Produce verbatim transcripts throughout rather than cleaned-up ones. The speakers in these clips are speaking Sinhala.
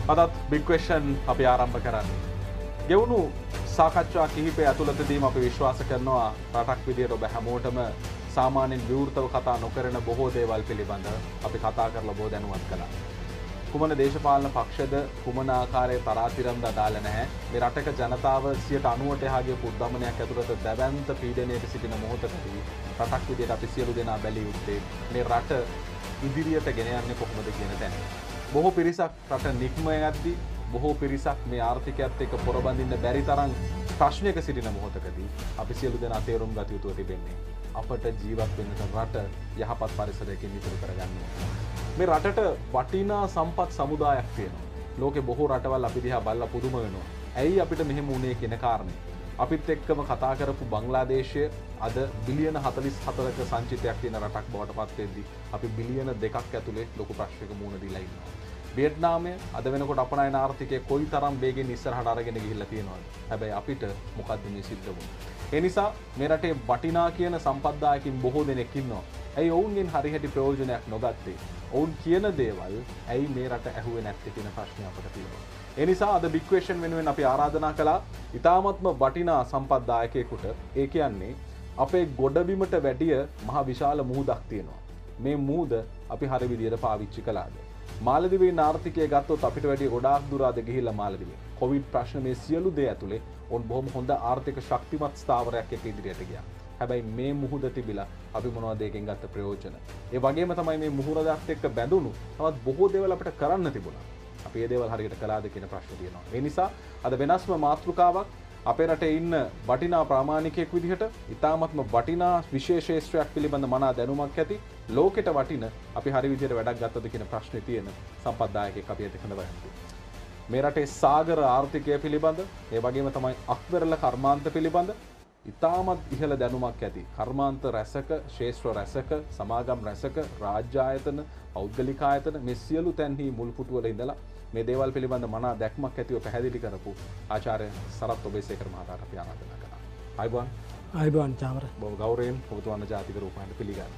අදත් big question අපි ආරම්භ කරන්නේ. ගෙවුණු සාකච්ඡා කිහිපය ඇතුළතදීම අපි විශ්වාස කරනවා රටක් විදියට ඔබ හැමෝටම සාමාන්‍යයෙන් විවෘතව කතා නොකරන බොහෝ දේවල් පිළිබඳව අපි කතා කරලා බොහෝ දැනුවත් කළා. කුමන දේශපාලන පක්ෂද කුමන ආකාරයේ තරාතිරම්ද අදාළ නැහැ. මේ රටක ජනතාව සියයට අනූවට එහා ගිය පුද්ගමනයක් ඇතුළත දැවැන්ත පීඩනයක සිටින මොහොතකදී රටක් විදියට අපි සියලු දෙනා බැලිය යුත්තේ මේ රට ඉදිරියට ගෙන යන්නේ කොහොමද කියන තැන. බොහෝ පිරිසක් රට නික්ම යද්දී බොහෝ පිරිසක් මේ ආර්ථිකයත් එක්ක පොරබඳින්න බැරි තරම් ප්‍රශ්නයක සිටින මොහොතකදී අපි සියලු දෙනා තේරුම් ගත යුතුව තිබෙන්නේ අපට ජීවත් වෙන්න රට යහපත් පරිසරයකින් ඉදිරි කරගන්න ඕනේ. මේ රටට වටිනා සම්පත් සමුදායක් තියෙනවා. ලෝකේ බොහෝ රටවල් අපි දිහා බලලා පුදුම වෙනවා. ඇයි අපිට මෙහෙම වුනේ කියන කාරණේ. අපිත් එක්කම කතා කරපු බංග්ලාදේශය අද බිලියන හතළිස් හතරක සංචිතයක් තියෙන රටක් බවට පත් වෙද්දී අපි බිලියන දෙකක් ඇතුලේ ලොකු ප්‍රශ්නයක මුහුණ දීලා ඉන්නවා. වියට්නාමය අද වෙනකොට අපනයන ආර්ථිකය කොයිතරම් වේගෙන් ඉස්සරහට අරගෙන ගිහිල්ලා තියෙනවද? හැබැයි අපිට මොකද්ද මේ සිද්ධ වුනේ? ඒ නිසා මේ රටේ වටිනා කියන සම්පත්දායකින් බොහෝ දෙනෙක් ඉන්නවා. ඇයි ඔවුන්ගෙන් හරිහැටි ප්‍රයෝජනයක් නොගත්තේ? ඔවුන් කියන දේවල් ඇයි මේ රට ඇහුවේ නැත්තේ කියන ප්‍රශ්නය අපට තියෙනවා. ඒ නිසා අද big question වෙනුවෙන් අපි ආරාධනා කළා ඊ타මත්ම වටිනා සම්පත්දායකයෙකුට. ඒ කියන්නේ අපේ ගොඩබිමට වැඩිය මහ විශාල මුහුදක් තියෙනවා. මේ මුහුද අපි හරි විදියට පාවිච්චි කළාද? මාලදිවයින් ආර්ථිකය ගත්තොත් අපිට වැඩිය ගොඩාක් දුර අද ගිහිල්ලා මාලදිවයින්. කොවිඩ් ප්‍රශ්න මේ සියලු දේ ඇතුලේ ඔවුන් බොහොම හොඳ ආර්ථික ශක්තිමත් ස්ථාවරයක් එක්ක ඉදිරියට ගියා. හැබැයි මේ මුහුද තිබිලා අපි මොනවද ඒකෙන් ගත්ත ප්‍රයෝජන? ඒ වගේම තමයි මේ මුහුරදත් එක්ක බැඳුණු තවත් බොහෝ දේවල් අපිට කරන්න තිබුණා. අපි මේ දේවල් හරියට කළාද කියන ප්‍රශ්නේ තියෙනවා. ඒ නිසා අද වෙනස්ම මාතෘකාවක් අපේ රටේ ඉන්න වටිනා ප්‍රාමාණිකයෙක් විදිහට ඊ타මත්ම වටිනා විශේෂ ශාස්ත්‍රයක් පිළිබඳ මනා දැනුමක් ඇති ලෝකෙට වටින අපි හරි විදිහට වැඩක් ගත්තද කියන ප්‍රශ්නේ තියෙන සම්පත්දායකයෙක් අපි එතකඳ වයන්ති. මේ රටේ සාගර ආර්ථිකය පිළිබඳ ඒ වගේම තමයි අක්වරල කර්මාන්ත පිළිබඳ ඉතාමත් ඉහළ දැනුමක් ඇති කර්මාන්ත රැසක ශේෂ්ත්‍ර රැසක සමාගම් රැසක රාජ්‍ය ආයතන පෞද්ගලික ආයතන මේ සියලු තැන්හි මුල් පුටුවල ඉඳලා මේ දේවල් පිළිබඳ මනා දැක්මක් ඇතිව පැහැදිලි කරපු ආචාර්ය සරත් ඔබේසේකර මහතාට අපි ආරාධනා කරනවා. ආයිබෝන්. ආයිබෝන් චාමර. බොහොම ගෞරවයෙන් ඔබතුමාන ජාතික රූපවාහිනියට පිළිගන්නවා.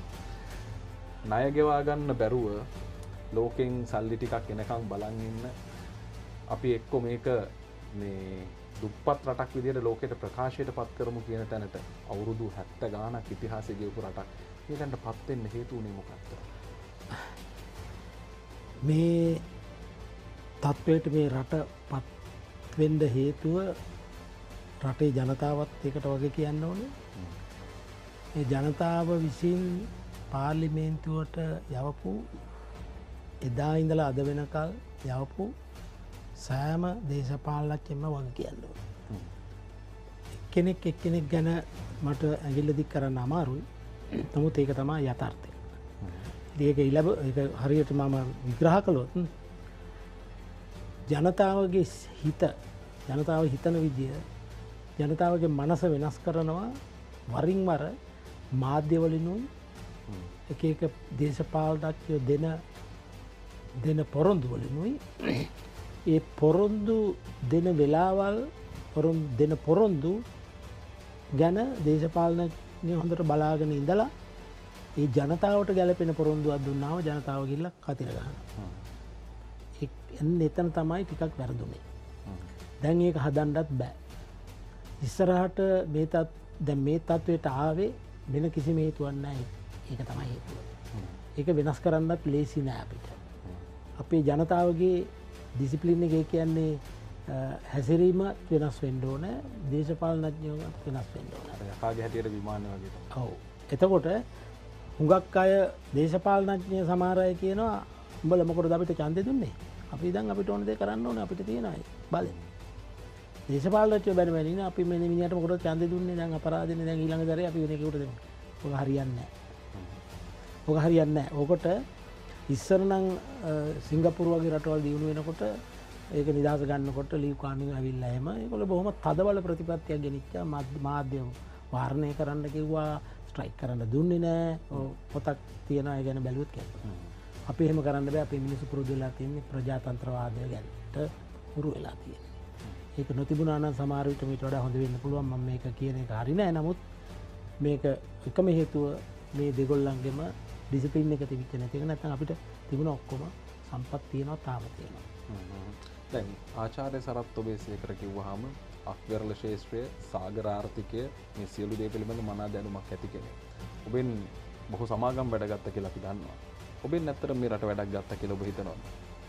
ණය ගෙවා ගන්න බැරුව ලෝකෙන් සල්ලි ටිකක් එනකන් බලන් ඉන්න අපි එක්ක මේක මේ දුප්පත් රටක් විදිහට ලෝකෙට ප්‍රකාශයට පත් කරමු කියන තැනට අවුරුදු හැත්තෑ ගාණක් ඉතිහාසයේ ගෙවපු රටක් ඊටන්ට පත් වෙන්න හේතු උනේ මොකක්ද? මේ තත්වයට මේ රට පත් වෙන්න හේතුව රටේ ජනතාවත් එකට වගේ කියන්න ඕනේ. මේ ජනතාව විසින් පාර්ලිමේන්තුවට යවපු එදා ඉඳලා අද වෙනකල් යවපු සෑම දේශපාලනඥයෙක්ම වගේ කියන්න ඕනේ. එක්කෙනෙක් එක්කෙනෙක් ගැන මට ඇඟිල්ල දික් කරන්න අමාරුයි. නමුත් ඒක තමයි යථාර්ථය. ඒක ඉලබ ඒක හරියට මම විග්‍රහ කළොත් ජනතාවගේ හිත ජනතාව හිතන විදිය ජනතාවගේ මනස වෙනස් කරනවා වරින් වර මාධ්‍යවලිනුයි එක එක දේශපාලනඥයෝ දෙන දෙන පොරොන්දු වලිනුයි ඒ පොරොන්දු දෙන වෙලාවල් පොරොන්දු දෙන පොරොන්දු ගැන දේශපාලනඥයෝ හොඳට බලාගෙන ඉඳලා ඒ ජනතාවට ගැලපෙන පොරොන්දුවක් දුන්නාම ජනතාව ගිහිල්ලා කතිර ගන්නවා. එන්න එතන තමයි ටිකක් වැරදුනේ. දැන් ඒක හදන්නත් බෑ. ඉස්සරහට මේ තත් දැන් මේ තත්වයට ආවේ වෙන කිසිම හේතුවක් නැහැ. ඒක තමයි හේතුව. ඒක වෙනස් කරන්නත් ලේසි නෑ අපිට. අපේ ජනතාවගේ ඩිසිප්ලින් එක කියන්නේ හැසිරීම වෙනස් වෙන්න ඕන, දේශපාලනඥයෝ වෙනස් වෙන්න ඕන. අර යකාගේ හැටියට විමානය වගේ තමයි. ඔව්. එතකොට හුඟක් අය දේශපාලනඥය සමහර අය කියනවා උඹලා මොකටද අපිට ඡන්දෙ දුන්නේ? අපි දැන් අපිට ඕන දේ කරන්න ඕනේ අපිට තියෙනවා බලෙන්. දේශපාලනඥයෝ බැන බැන ඉන්න අපි මේ මිනිහට මොකටද ඡන්දෙ දුන්නේ? දැන් අපරාධනේ දැන් ඊළඟ දරේ අපි වෙන කෙනෙකුට දෙමු. ඔක හරියන්නේ නැහැ. ඔක හරියන්නේ නැහැ. ඕකට ඉස්සර නම් සිංගප්පූරු වගේ රටවල් දියුණු වෙනකොට ඒක නිදහස ගන්නකොට ලීව් කානුවෙන් ඇවිල්ලා එහෙම ඒගොල්ලෝ බොහොම තදබල ප්‍රතිපත්තියක් ගෙනිච්චා. මාධ්‍ය වාරණය කරන්න කිව්වා, ස්ට්‍රයික් කරන්න දුන්නේ නැහැ. පොතක් තියනවා ඒ ගැන බැලුවොත් කියනවා. අපි එහෙම කරන්න බෑ. අපේ මිනිස්සු පුරුදු වෙලා තියෙන්නේ ප්‍රජාතන්ත්‍රවාදය ගැනට පුරු වෙලා තියෙන්නේ. ඒක නොතිබුණා නම් සමහර විට මේට වඩා හොඳ වෙන්න පුළුවන්. මම මේක කියන එක හරි නෑ. නමුත් මේක එකම හේතුව මේ දෙගොල්ලන්ගෙම ඩිසිප්ලින් එක තිබිච්ච නැති එක. නැත්නම් අපිට තිබුණ ඔක්කොම සම්පත් තියෙනවා තාම තියෙනවා. දැන් ආචාර්ය සරත් ඔබේ සේකර කිව්වහම අක්වරල ශේෂ්ත්‍රය සාගර ආර්ථිකය මේ සියලු දේ පිළිබඳ මනා දැනුමක් ඇති කෙනෙක්. ඔබෙන් බොහෝ සමාගම් වැඩගත්ත කියලා අපි දන්නවා. ඔබෙන් ඇත්තට මේ රට වැඩක් ගත්ත කියලා ඔබ හිතනවද?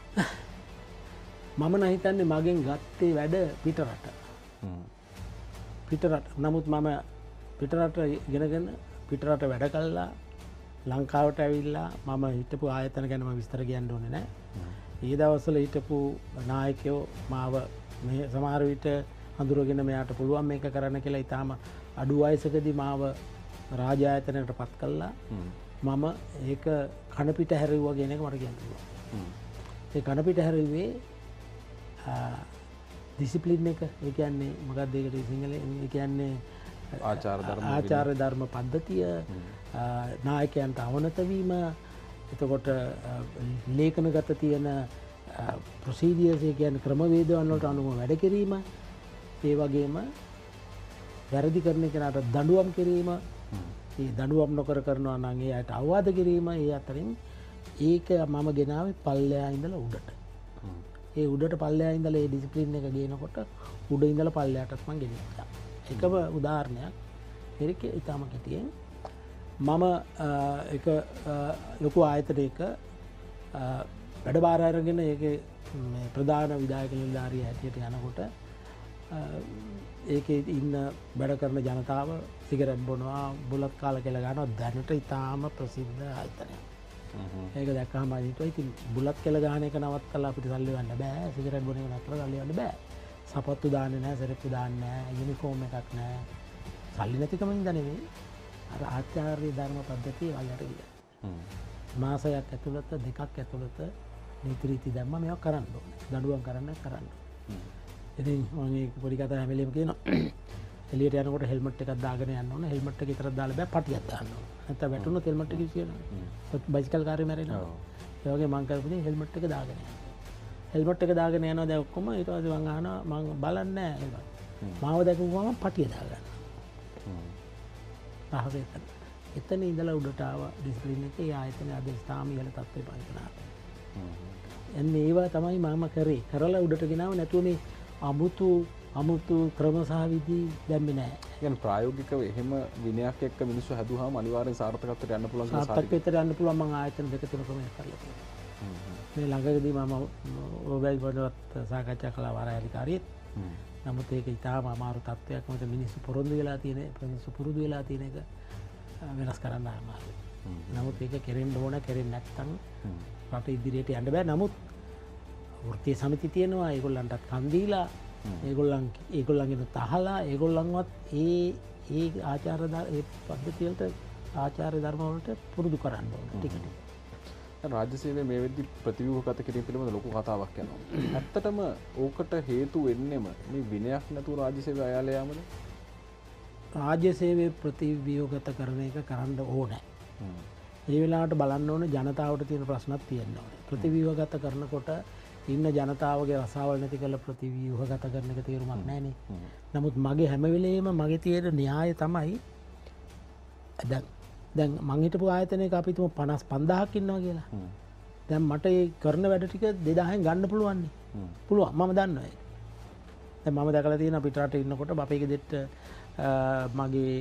මම නම් හිතන්නේ මගෙන් ගත්තේ වැඩ පිටරට. පිටරට. නමුත් මම පිටරට ඉගෙනගෙන පිටරට වැඩ කළා ලංකාවට ඇවිල්ලා මම හිටපු ආයතන ගැන මම විස්තර කියන්න ඕනේ නැහැ. ඒ දවස්වල හිටපු නායකයෝ මාව මේ සමහර විට හඳුරගෙන මෙයාට පුළුවන් මේක කරන්න කියලා ඊටාම අඩු වයසකදී මාව රාජ්‍ය ආයතනයකට පත් කළා. මම ඒක කණපිට හැරෙව්වා කියන එක මට කියන්න පුළුවන්. ඒ කණපිට හැරෙව්වේ ඩිසිප්ලින් එක. ඒ කියන්නේ මොකක්ද ඒකට සිංහලෙන් ඒ කියන්නේ ආචාර ධර්ම ආචාර ධර්ම පද්ධතිය, නායකයන්ට අවනත වීම, එතකොට ලේඛනගත තියෙන ප්‍රොසීඩියර්ස් ඒ කියන්නේ ක්‍රමවේදයන් වලට අනුව වැඩ කිරීම, ඒ වගේම වැරදි කරන කෙනාට දඬුවම් කිරීම, ඒ දඬුවම් නොකර කරනවා නම් ඒ අයට අවවාද කිරීම, ඒ අතරින් ඒක මම ගෙනාවේ පල්ලෙහා ඉඳලා උඩට. ඒ උඩට පල්ලෙහා ඉඳලා ඒ ඩිසිප්ලින් එක ගේනකොට උඩ ඉඳලා පල්ලෙහාටත් මම ගෙනියනවා. එකම උදාහරණයක් එරික ඉතාම කෙටියෙන් මම එක ලොකු ආයතනයක වැඩබාර අරගෙන ඒකේ ප්‍රධාන විධායක නිලධාරියා හැටියට යනකොට ඒකේ ඉන්න වැඩ කරන ජනතාව සිගරට් බොනවා, බුලත් කාලා කියලා ගන්නවා. දැනට ඉතාම ප්‍රසිද්ධ ආයතනයක්. ඒක දැක්කම හිතුවා ඉතින් බුලත් කියලා ගහන එක නවත්තලා අපිට සල්ලි ගන්න බෑ, සිගරට් බොන එක නවත්තලා සල්ලි ගන්න බෑ. සපත්තු දාන්නේ නැහැ, සෙරප්පු දාන්නේ නැහැ, යුනිෆෝම් එකක් නැහැ. සල්ලි නැතිකම ඉඳ නෙවෙයි අර ආචාර්ය ධර්ම පද්ධතිය වලට ගියා. මාසයක් ඇතුළත දෙකක් ඇතුළත නීති රීති දැම්ම මේවා කරන්න ඕනේ. දඬුවම් කරන්න කරන්න. ඉතින් මම ඒක පොඩි කතා හැමලෙම කියනවා. එළියට යනකොට හෙල්මට් එකක් දාගෙන යන්න ඕනේ. හෙල්මට් එක විතරක් දාලා බෑ, පටියක් දාන්න ඕනේ. නැත්නම් වැටුණොත් හෙල්මට් එක විසිරෙනවා. බයිසිකල් කාර්යය මැරෙනවා. ඒ වගේ මම කරපු දේ හෙල්මට් එක දාගෙන යනවා. හෙල්මට් එක දාගෙන යනවා දැන් ඔක්කොම. ඊට පස්සේ මම අහනවා මම බලන්නේ නැහැ හෙල්මට්. මාව දැකපුවම පටිය දාගන්නවා. ආවේ එතන. එතන ඉඳලා උඩට ආවා ඩිසිප්ලින් එකේ. ඒ ආයතනයේ අද ස්ථාම ඉහළ තත්ත්වේ පවතිනවා. එන්නේ ඒවා තමයි මම කරේ. කරලා උඩට ගෙනාව නැතුව මේ අමුතු අමුතු ක්‍රම සහ විදි දැම්මේ නැහැ. يعني ප්‍රායෝගිකව එහෙම විනයක් එක්ක මිනිස්සු හැදුවාම අනිවාර්යෙන් සාර්ථකත්වයට යන්න පුළුවන් කියලා සාර්ථකත්වයට යන්න පුළුවන්. මම ආයතන දෙක තුනකම කරලා තියෙනවා. මේ ළඟදී මම ඔබයි වලවත් සාකච්ඡා කළා වාරායලිකාරියෙත්. නමුත් ඒක ඉතාම අමාරු තත්ත්වයක්. මොකද මිනිස්සු පොරොන්දු වෙලා තියෙන, මිනිස්සු පුරුදු වෙලා තියෙන එක වෙනස් කරන්න අමාරුයි. නමුත් ඒක කෙරෙන්න ඕන, කෙරෙන්නේ නැත්නම් රට ඉදිරියට යන්න බෑ. නමුත් වෘත්තීය සමිති තියෙනවා, ඒගොල්ලන්ටත් කන් දීලා, ඒගොල්ලන් ඒගොල්ලන්ගෙන තහලා, ඒගොල්ලන්වත් ඒ ඒ ආචාර ඒ පද්ධතිය වලට ආචාර ධර්ම වලට පුරුදු කරන්න ඕන ටික ටික. රාජ්‍ය සේවයේ මේ වෙද්දි ප්‍රතිව්‍යුහගත කිරීම පිළිබඳ ලොකු කතාවක් යනවා. ඇත්තටම ඕකට හේතු වෙන්නෙම මේ විනයක් නැතුව රාජ්‍ය සේවය අයාලේ යාමද? රාජ්‍ය සේවයේ ප්‍රතිව්‍යුහගත කරන එක කරන්න ඕනේ. ඒ වෙලාවට බලන්න ඕනේ ජනතාවට තියෙන ප්‍රශ්නක් තියෙන්න ඕනේ. ප්‍රතිව්‍යුහගත කරනකොට ඉන්න ජනතාවගේ රසාවල් නැති කරලා ප්‍රතිව්‍යුහගත කරන එක තේරුමක් නැහැ නේ. නමුත් මගේ හැම වෙලේම මගේ තියෙන න්‍යාය තමයි දැන් දැන් මං හිටපු ආයතනයක අපි තුමු පනස් පන්දාහක් ඉන්නවා කියලා. දැන් මට ඒ කරන වැඩ ටික දෙදාහෙන් ගන්න පුළුවන් නේ. පුළුවන්. මම දන්නවා ඒක. දැන් මම දැකලා තියෙනවා පිටරට ඉන්නකොට අපේ ගෙදෙට්ට මගේ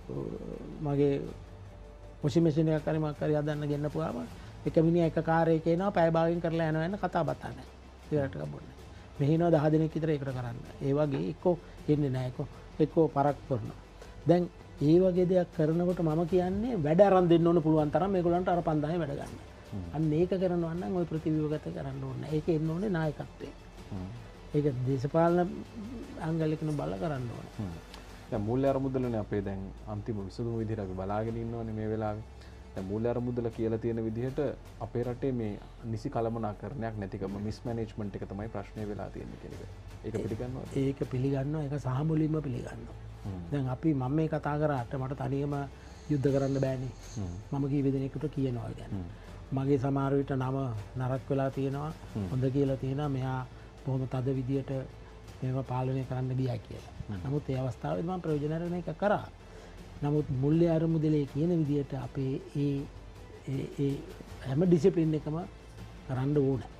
මගේ වොෂින් මැෂින් එකක් හරි මොකක් හරි හදන්න ගෙන්නපුවාම එක මිනිහා එක කාර්යයක එනවා පැය භාගයෙන් කරලා යනවා යන කතා බතා නැහැ. ඉවරට ගබොන්නේ. මෙහිනවා දහ දිනක් විතර ඒකට කරන්න. ඒ වගේ එක්කෝ එන්නේ නැහැ එක්කෝ එක්කෝ පරක් කරනවා. දැන් ඒ වගේ දෙයක් කරනකොට මම කියන්නේ වැඩ අරන් දෙන්න ඕන පුළුවන් තරම් මේගොල්ලන්ට අර පන්දාහේ වැඩ ගන්න. අන්න ඒක කරනවා නම් ওই ප්‍රතිව්‍යුහගත කරන්න ඕනේ. ඒක එන්න ඕනේ නායකත්වයේ. ඒක දේශපාලන අංගලිකන බල කරන්න ඕනේ. දැන් මූල්‍ය අරමුදලනේ අපේ දැන් අන්තිම විසඳුම විදිහට අපි බලාගෙන ඉන්නවනේ මේ වෙලාවේ. දැන් මූල්‍ය අරමුදල කියලා තියෙන විදිහට අපේ රටේ මේ නිසි කළමනාකරණයක් නැතිකම මිස් මැනේජ්මන්ට් එක තමයි ප්‍රශ්නේ වෙලා තියෙන්නේ කියන එක. ඒක පිළිගන්නවද? ඒක පිළිගන්නවා. ඒක සහ මුලින්ම පිළිගන්නවා. දැන් අපි මම මේ කතා කරාට මට තනියම යුද්ධ කරන්න බෑනේ. මම කී දෙනෙකුට කියනවා දැන්. මගේ සමහර විට නම නරක වෙලා තියෙනවා, හොඳ කියලා තියෙනවා. මෙයා බොහොම තද විදියට මේව පාලනය කරන්න ගියා කියලා. නමුත් ඒ අවස්ථාවේදී මම ප්‍රයෝජන අරගෙන ඒක කරා. නමුත් මූල්‍ය අරමුදලේ කියන විදියට අපේ ඒ ඒ ඒ හැම ඩිසිප්ලින් එකම කරන්න ඕන.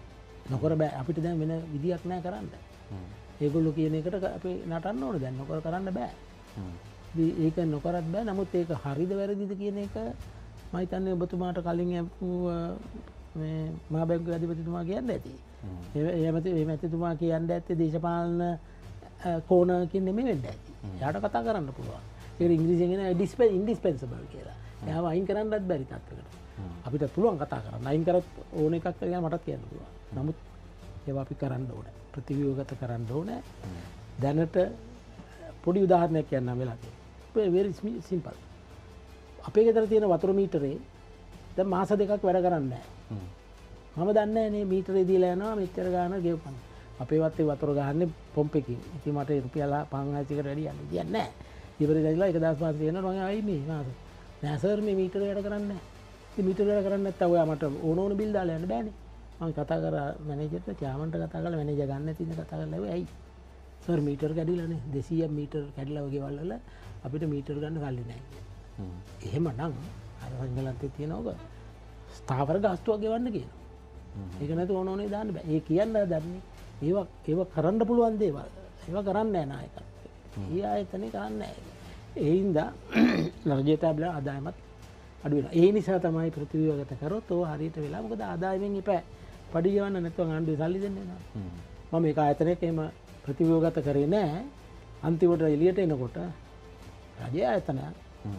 නොකර බෑ අපිට දැන් වෙන විදියක් නෑ කරන්න. ඒගොල්ලෝ කියන එකට අපි නටන්න ඕනේ දැන් නොකර කරන්න බෑ. ඒක නොකරත් බෑ. නමුත් ඒක හරිද වැරදිද කියන එක මම හිතන්නේ ඔබතුමාට කලින් මේ මහා බැංකුවේ අධිපතිතුමා කියන්න ඇති. ඒ මේ මැතිතුමා කියන්න ඇත්තේ දේශපාලන කෝණකින් නෙමෙයි වෙන්න ඇති. එයාට කතා කරන්න පුළුවන්. ඒක ඉංග්‍රීසියෙන් කියන ඉන්ඩිස්පෙන්සබල් කියලා. එයාව අයින් කරන්නත් බැරි තත්ත්වයකට. අපිට පුළුවන් කතා කරන්න. අයින් කරත් ඕන එකක් කියලා මටත් කියන්න පුළුවන්. නමුත් ඒවා අපි කරන්න ඕනේ. ප්‍රතිව්‍යුහගත කරන්න ඕනේ. දැනට පොඩි උදාහරණයක් කියන්නම් වෙලා තියෙනවා. very simple. අපේ ගෙදර තියෙන වතුර මීටරේ දැන් මාස දෙකක් වැඩ කරන්නේ නැහැ. මම දන්නේ නැහැ නේ මීටරේ දීලා යනවා මෙච්චර ගාන ගෙවපන්. අපේ වත්තේ වතුර ගහන්නේ පොම්පෙකින්. ඉතින් මට රුපියල් පන්හාසියකට වැඩි යන්නේ කියන්නේ නැහැ. ඉවරේ දැයිලා එක දවස් පහක් තියෙනවා මම ආයි මේ මාස. නෑ සර් මේ මීටරේ වැඩ කරන්නේ නැහැ. ඉතින් මීටරේ වැඩ කරන්නේ නැත්නම් ඔයා මට ඕන ඕන බිල් දාලා යන්න බෑනේ. මම කතා කරා මැනේජර්ට චාමන්ට කතා කරලා මැනේජර් ගන්න නැති ඉඳ කතා කරලා ඇයි සර් මීටර් කැඩිලානේ දෙසීයක් මීටර් කැඩිලා වගේ වල වල අපිට මීටර් ගන්න කල්ලි නැහැ. එහෙමනම් අර සංගලන්තේ තියෙන ඔබ ස්ථාවර ගාස්තුවක් ගෙවන්න කියනවා. ඒක නැතුව ඕන ඕනේ දාන්න බෑ. ඒ කියන්න හදන්නේ ඒවා ඒවා කරන්න පුළුවන් දේවල්. ඒවා කරන්නේ නැහැ නායකත්වය. ඊ ආයතනේ කරන්නේ නැහැ. ඒ හින්දා ලර්ජයට බල ආදායමත් අඩු වෙනවා. ඒ නිසා තමයි ප්‍රතිව්‍යුහගත කරොත් ඕ හරියට වෙලා මොකද ආදායමෙන් ඉපෑ පඩි ගෙවන්න නැත්නම් ආණ්ඩුවේ සල්ලි දෙන්නේ නැහැ. මම මේක ආයතනයක එහෙම ප්‍රතිව්‍යුහගත කරේ නැහැ. අන්තිමට එළියට එනකොට රජය ආයතනයක්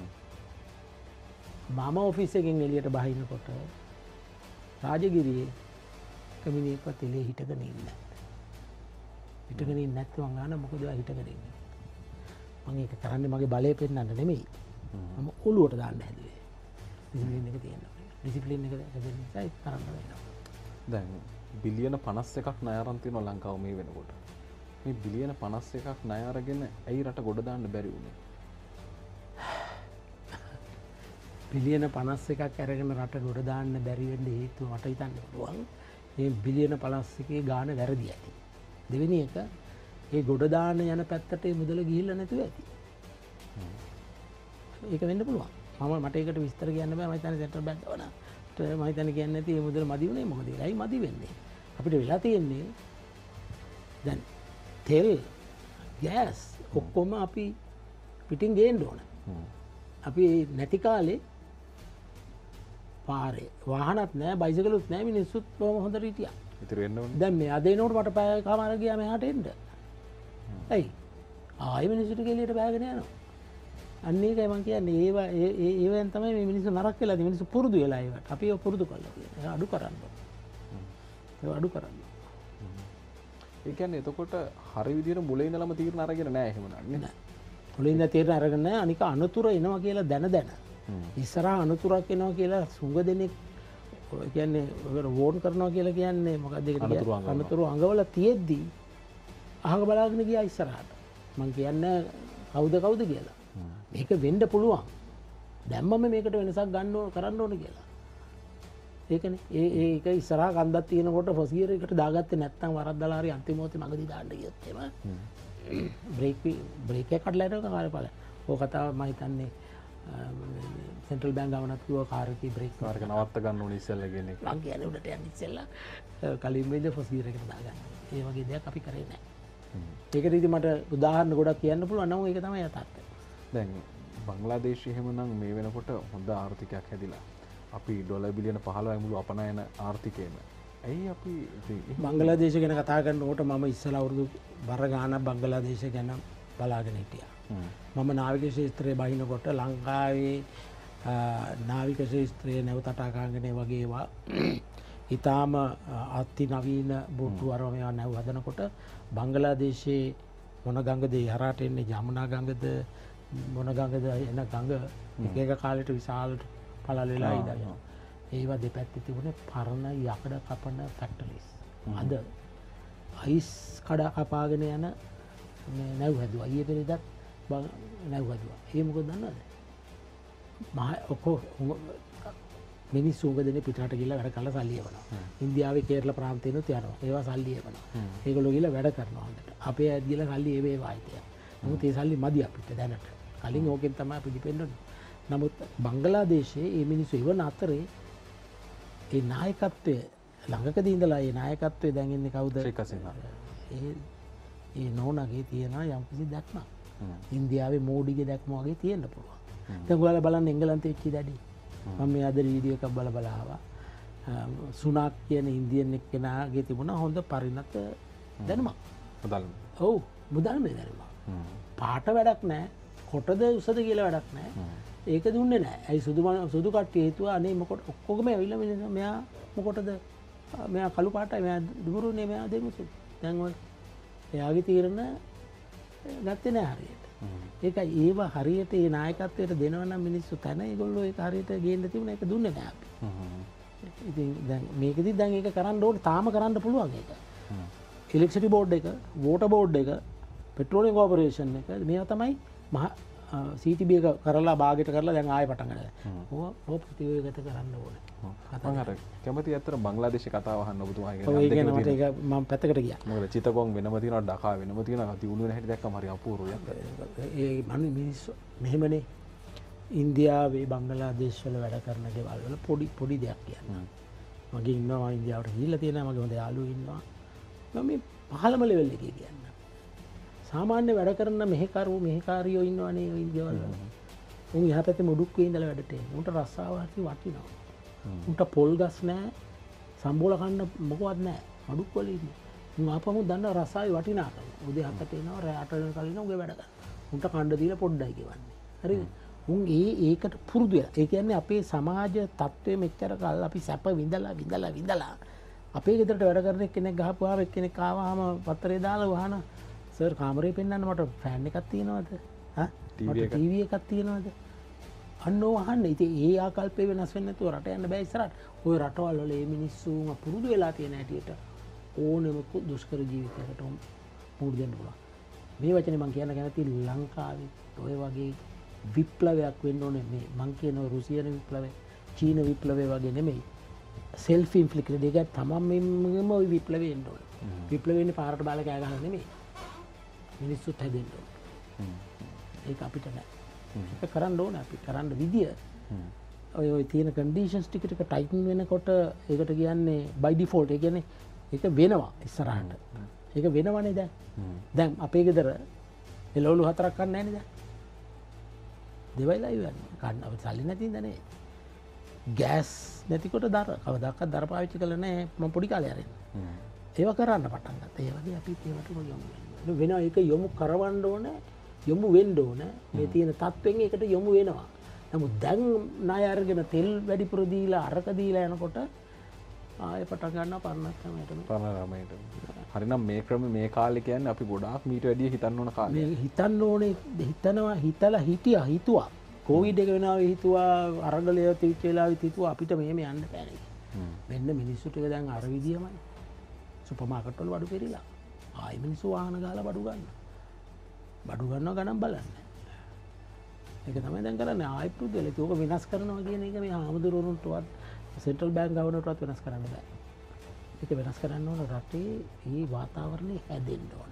මම ඔෆිස් එකෙන් එළියට බහිනකොට රාජගිරියේ කමිනියක්වත් එළිය හිටගෙන ඉන්නේ. හිටගෙන ඉන්නේ නැත්නම් මං අහන මොකද ඔයා හිටගෙන ඉන්නේ? මම ඒක කරන්නේ මගේ බලය පෙන්නන්න නෙමෙයි. මම ඔළුවට දාන්න හැදුවේ. ඩිසිප්ලින් එක තියෙනවා. ඩිසිප්ලින් එක හැදෙන්න නිසා ඒක කරන්න වෙනවා. දැන් බිලියන පනස් එකක් ණය අරන් තියෙනවා ලංකාව මේ වෙනකොට. මේ බිලියන පනස් එකක් ණය අරගෙන ඇයි රට ගොඩ දාන්න බැරි වුනේ? බිලියන පනස් එකක් අරගෙන රට ගොඩ දාන්න බැරි වෙන්න හේතුව මට හිතන්න පුළුවන්. මේ බිලියන පනස් එකේ ගාන වැරදි ඇති. දෙවෙනි එක ඒ ගොඩ දාන්න යන පැත්තට ඒ මුදල ගිහිල්ලා නැතුව ඇති. ඒක වෙන්න පුළුවන්. මම මට ඒකට විස්තර කියන්න බෑ. මම හිතන්නේ සෙන්ට්‍රල් බැංක් ගවනට මම හිතන්නේ කියන්නේ නැති මේ මුදල මදි වුණේ මොකද? ඒයි මදි වෙන්නේ. අපිට වෙලා තියෙන්නේ දැන් තෙල් ගෑස් ඔක්කොම අපි පිටින් ගේන්න ඕන. අපි නැති කාලේ පාරේ වාහනත් නැහැ බයිසිකලුත් නැහැ මිනිස්සුත් බොහොම හොඳට හිටියා. ඉතින් වෙන්න ඕනේ. දැන් මේ අද එනකොට මට පැය කමාර ගියා මෙහාට එන්න. ඇයි? ආයෙ මිනිස්සුට ගෙලියට බෑගෙන යනවා. අන්න ඒකයි මම කියන්නේ ඒව ඒ ඒවෙන් තමයි මේ මිනිස්සු නරක වෙලා තියෙන්නේ. මිනිස්සු පුරුදු වෙලා ඒවට. අපි ඒක පුරුදු කරලා තියෙනවා. ඒක අඩු කරන්න ඕනේ. ඒක අඩු කරන්න. ඒ කියන්නේ එතකොට හරි විදියට මුලින් ඉඳලම තීරණ අරගෙන නැහැ එහෙම නන්නේ. මුලින් ඉඳලා තීරණ අරගෙන නැහැ. අනික අනතුරු එනවා කියලා දැන දැන. ඉස්සරහා අනතුරක් එනවා කියලා සුඟ දෙනෙක් කියන්නේ වෝන් කරනවා කියලා කියන්නේ මොකක්ද ඒකට කියන්නේ අනතුරු අඟවල තියෙද්දි අහක බලාගෙන ගියා ඉස්සරහට. මං කියන්නේ කවුද කවුද කියලා. මේක වෙන්න පුළුවන්. දැම්මම මේකට වෙනසක් ගන්න ඕන කරන්න ඕන කියලා. ඒකනේ ඒ ඒක ඉස්සරහා කන්දක් තියෙනකොට ෆොසියර් එකට දාගත්තේ නැත්නම් වරද්දලා හරි අන්තිම මොහොතේ මගදී දාන්න ගියොත් එහෙම බ්‍රේක් බ්‍රේක් එක කඩලා යනවා කාර්යපාල. ඕක කතාව මම හිතන්නේ සෙන්ට්‍රල් බැංක් ගවනත් කිව්වා කාර් එකේ බ්‍රේක් කාර් එක නවත්ත ගන්න ඕනේ ඉස්සෙල්ලා කියන එක. මං කියන්නේ උඩට යන්න ඉස්සෙල්ලා කලින් වෙයිද ෆොසියර් එකට දාගන්න. ඒ වගේ දෙයක් අපි කරේ නැහැ. ඒකට ඉතින් මට උදාහරණ ගොඩක් කියන්න පුළුවන්. නමුත් ඒක තමයි යථාර්ථය. දැන් බංග්ලාදේශය එහෙමනම් මේ වෙනකොට හොඳ ආර්ථිකයක් හැදිලා. අපි ඩොලර් බිලියන පහළොවයි මුළු අපනයන ආර්ථිකයම. ඇයි අපි බංගලාදේශ ගැන කතා කරනකොට මම ඉස්සලා අවුරුදු බර ගානක් බංගලාදේශ ගැන බලාගෙන හිටියා. මම නාවික ශාස්ත්‍රයේ බහිනකොට ලංකාවේ නාවික ශාස්ත්‍රයේ නැවතටාකාංගනේ වගේ ඒවා ඊටාම අති නවීන බෝට්ටු අරව මේවා නැව හදනකොට බංගලාදේශයේ මොන ගඟද හරහාට එන්නේ යමුනා ගඟද මොන ගඟද එන ගඟ එක එක කාලෙට විශාල පළල් වෙලා ඉඳලා ඒවා දෙපැත්තේ තිබුණේ පරණ යකඩ කපන ෆැක්ටරිස්. අද අයිස් කඩ කපාගෙන යන මේ නැව් හැදුවා. ඊයේ පෙරේදත් නැව් හැදුවා. ඒ මොකද දන්නවද? මහ ඔකෝ මිනිස්සු උග දෙනේ පිටරට ගිහලා වැඩ කරලා සල්ලි එවනවා. ඉන්දියාවේ කේරළ ප්‍රාන්තේනොත් යනවා. ඒවා සල්ලි එවනවා. ඒගොල්ලෝ ගිහලා වැඩ කරනවා හොඳට. අපේ අයත් ගිහලා සල්ලි එවේ වායිතය. නමුත් ඒ සල්ලි මදි අපිට දැනට. කලින් ඕකෙන් තමයි අපි ඩිපෙන්ඩ් වෙන්නේ. නමුත් බංගලාදේශයේ මේ මිනිස්සු ඉවන අතරේ ඒ නායකත්වය ළඟකදී ඉඳලා ඒ නායකත්වයේ දැන් ඉන්නේ කවුද? ශ්‍රීකසිංහ. ඒ ඒ නෝනාගේ තියෙනවා යම්කිසි දැක්මක්. ඉන්දියාවේ මෝඩිගේ දැක්ම වගේ තියෙන්න පුළුවන්. දැන් ඔයාලා බලන්න එංගලන්තේ වෙච්ච දැඩි. මම මේ අද වීඩියෝ එකක් බල බල ආවා. සුනාක් කියන ඉන්දියන් එක්කෙනාගේ තිබුණා හොඳ පරිණත දැනුමක්. මුදල්. ඔව් මුදල් මේ දැනුම. පාට වැඩක් නැහැ. කොටද උසද කියලා වැඩක් නැහැ. ඒක දුන්නේ නැහැ. ඇයි සුදු සුදු කට්ටිය හිතුවා අනේ මොකට ඔක්කොගම ඇවිල්ලා මෙයා මොකටද මෙයා කළු පාටයි මෙයා දුරුනේ මෙයා දෙමුසු. දැන් ඔය එයාගේ තීරණ ගත්තේ නැහැ හරියට. ඒකයි ඒව හරියට ඒ නායකත්වයට දෙනවා නම් මිනිස්සු තන ඒගොල්ලෝ ඒක හරියට ගේන්න තිබුණා ඒක දුන්නේ නැහැ අපි. ඉතින් දැන් මේකෙදි දැන් ඒක කරන්න ඕනේ තාම කරන්න පුළුවන් ඒක. ඉලෙක්ට්‍රිසිටි බෝඩ් එක, වෝටර් බෝඩ් එක, පෙට්‍රෝලියම් කෝපරේෂන් එක මේවා තමයි මහ සීටීබී එක කරලා භාගයට කරලා දැන් ආයෙ පටන් ගන්නවා. ඕවා ඕ ප්‍රතිවේගත කරන්න ඕනේ. මම අර කැමති අතර බංග්ලාදේශ කතාව අහන්න ඔබතුමාගේ. ඔය කියන මට ඒක මම පැත්තකට ගියා. මොකද චිතගොං වෙනම තියෙනවා ඩකා වෙනම තියෙනවා තියුණු වෙන හැටි දැක්කම හරි අපූර්වයි. ඒ මම මිනිස්සු මෙහෙමනේ ඉන්දියාවේ බංගලාදේශ වල වැඩ කරන ගෙවල් වල පොඩි පොඩි දෙයක් කියන්න. මගේ ඉන්නවා ඉන්දියාවට ගිහිල්ලා තියෙනවා මගේ හොඳ යාළුවෝ ඉන්නවා. මම මේ පහළම ලෙවල් එකේ කියන්න. සාමාන්‍ය වැඩ කරන මෙහෙකරු මෙහෙකාරියෝ ඉන්නවනේ ඔය ගෙවල් වල. උන් එහා පැත්තේ මුඩුක්කේ ඉඳලා වැඩට එන්නේ. උන්ට රස්සාව හරි වටිනවා. උන්ට පොල් ගස් නැහැ. සම්බෝල කන්න මොකවත් නැහැ. මඩුක් වල ඉන්නේ. උන් ආපහු දන්න රස්සාවේ වටිනාකම. උදේ හතට එනවා රෑ අට වෙනකල් ඉන්න උගේ වැඩ කරනවා. උන්ට කණ්ඩ දීලා පොඩ්ඩයි ගෙවන්නේ. හරිද? උන් ඒ ඒකට පුරුදු වෙලා. ඒ කියන්නේ අපේ සමාජ තත්ත්වයේ මෙච්චර කල් අපි සැප විඳලා විඳලා විඳලා අපේ ගෙදරට වැඩ කරන කෙනෙක් ගහපුවාම එක්කෙනෙක් ආවම පත්තරේ දාලා වහන සර් කාමරේ පෙන්නන්න මට ෆෑන් එකක් තියෙනවද? හා? මට ටීවී එකක් තියෙනවද? අන්නෝ අහන්න. ඉතින් ඒ ආකල්පේ වෙනස් වෙන්නේ නැතුව රට යන්න බෑ ඉස්සරහට. ওই රටවල් වල මේ මිනිස්සුන් පුරුදු වෙලා තියෙන හැටියට ඕනෙම දුෂ්කර ජීවිතයකට මුහුණ දෙන්න පුළුවන්. මේ වචනේ මම කියන්න කැමති ලංකාවේ ඔය වගේ විප්ලවයක් වෙන්න ඕනේ මේ මං කියන රුසියන විප්ලවය, චීන විප්ලවය වගේ නෙමෙයි. self inflicted එක තමන්ම ওই විප්ලවය එන්න ඕනේ. විප්ලවය වෙන්නේ පාරට බාලා කෑ ගහන නෙමෙයි. මිනිස්සුත් හැදෙන්න ඕනේ. ඒක අපිට නෑ. ඒක කරන්න ඕනේ අපි කරන්න විදිය. ඔය ඔය තියෙන කන්ඩිෂන්ස් ටික ටික ටයිටන් වෙනකොට ඒකට කියන්නේ by default. ඒ කියන්නේ ඒක වෙනවා ඉස්සරහට. ඒක වෙනවනේ දැන්. දැන් අපේ ගෙදර එළවලු හතරක් ගන්න නැහැ නේද? දෙවයිලා ඉවන්නේ. ගන්න අපිට සල්ලි නැති ඉඳ නේ. ගෑස් නැතිකොට දර කවදාකවත් දර පාවිච්චි කළා නැහැ මම පොඩි කාලේ ආරෙන්න. ඒව කරන්න පටන් ගත්තා. ඒ වගේ අපි ඒවට යොමු වෙනවා. වෙනවා ඒක යොමු කරවන්න ඕනේ. යොමු වෙන්න ඕනේ. මේ තියෙන තත්වෙන් ඒකට යොමු වෙනවා. නමුත් දැන් ණය අරගෙන තෙල් වැඩිපුර දීලා අරක දීලා යනකොට ආයෙ පටන් ගන්නවා පරණක්කමයටම. පරණරමයට. හරිනම් මේ ක්‍රම මේ කාලේ කියන්නේ අපි ගොඩාක් මීට වැඩිය හිතන්න ඕන කාලේ. මේ හිතන්න ඕනේ හිතනවා හිතලා හිටියා හිතුවා. කොවිඩ් එක වෙනවා හිතුවා අරගලය තිච්ච වෙලාවෙත් හිතුවා අපිට මෙහෙම යන්න බෑ නේද. මෙන්න මිනිස්සු ටික දැන් අර විදියමයි. සුපර් මාකට් වල බඩු පෙරිලා. ආයි මිනිස්සු වාහන ගාලා බඩු ගන්න. බඩු ගන්නවා ගණන් බලන්නේ. ඒක තමයි දැන් කරන්නේ ආයි පුදුල ඒක වෙනස් කරනවා කියන එක මේ ආමුදුරුවන්ටවත් සෙන්ට්‍රල් බැංක් ගවර්නර්ටවත් වෙනස් කරන්න බෑ. ඒක වෙනස් කරන්න ඕන රටේ මේ වාතාවරණය හැදෙන්න ඕන.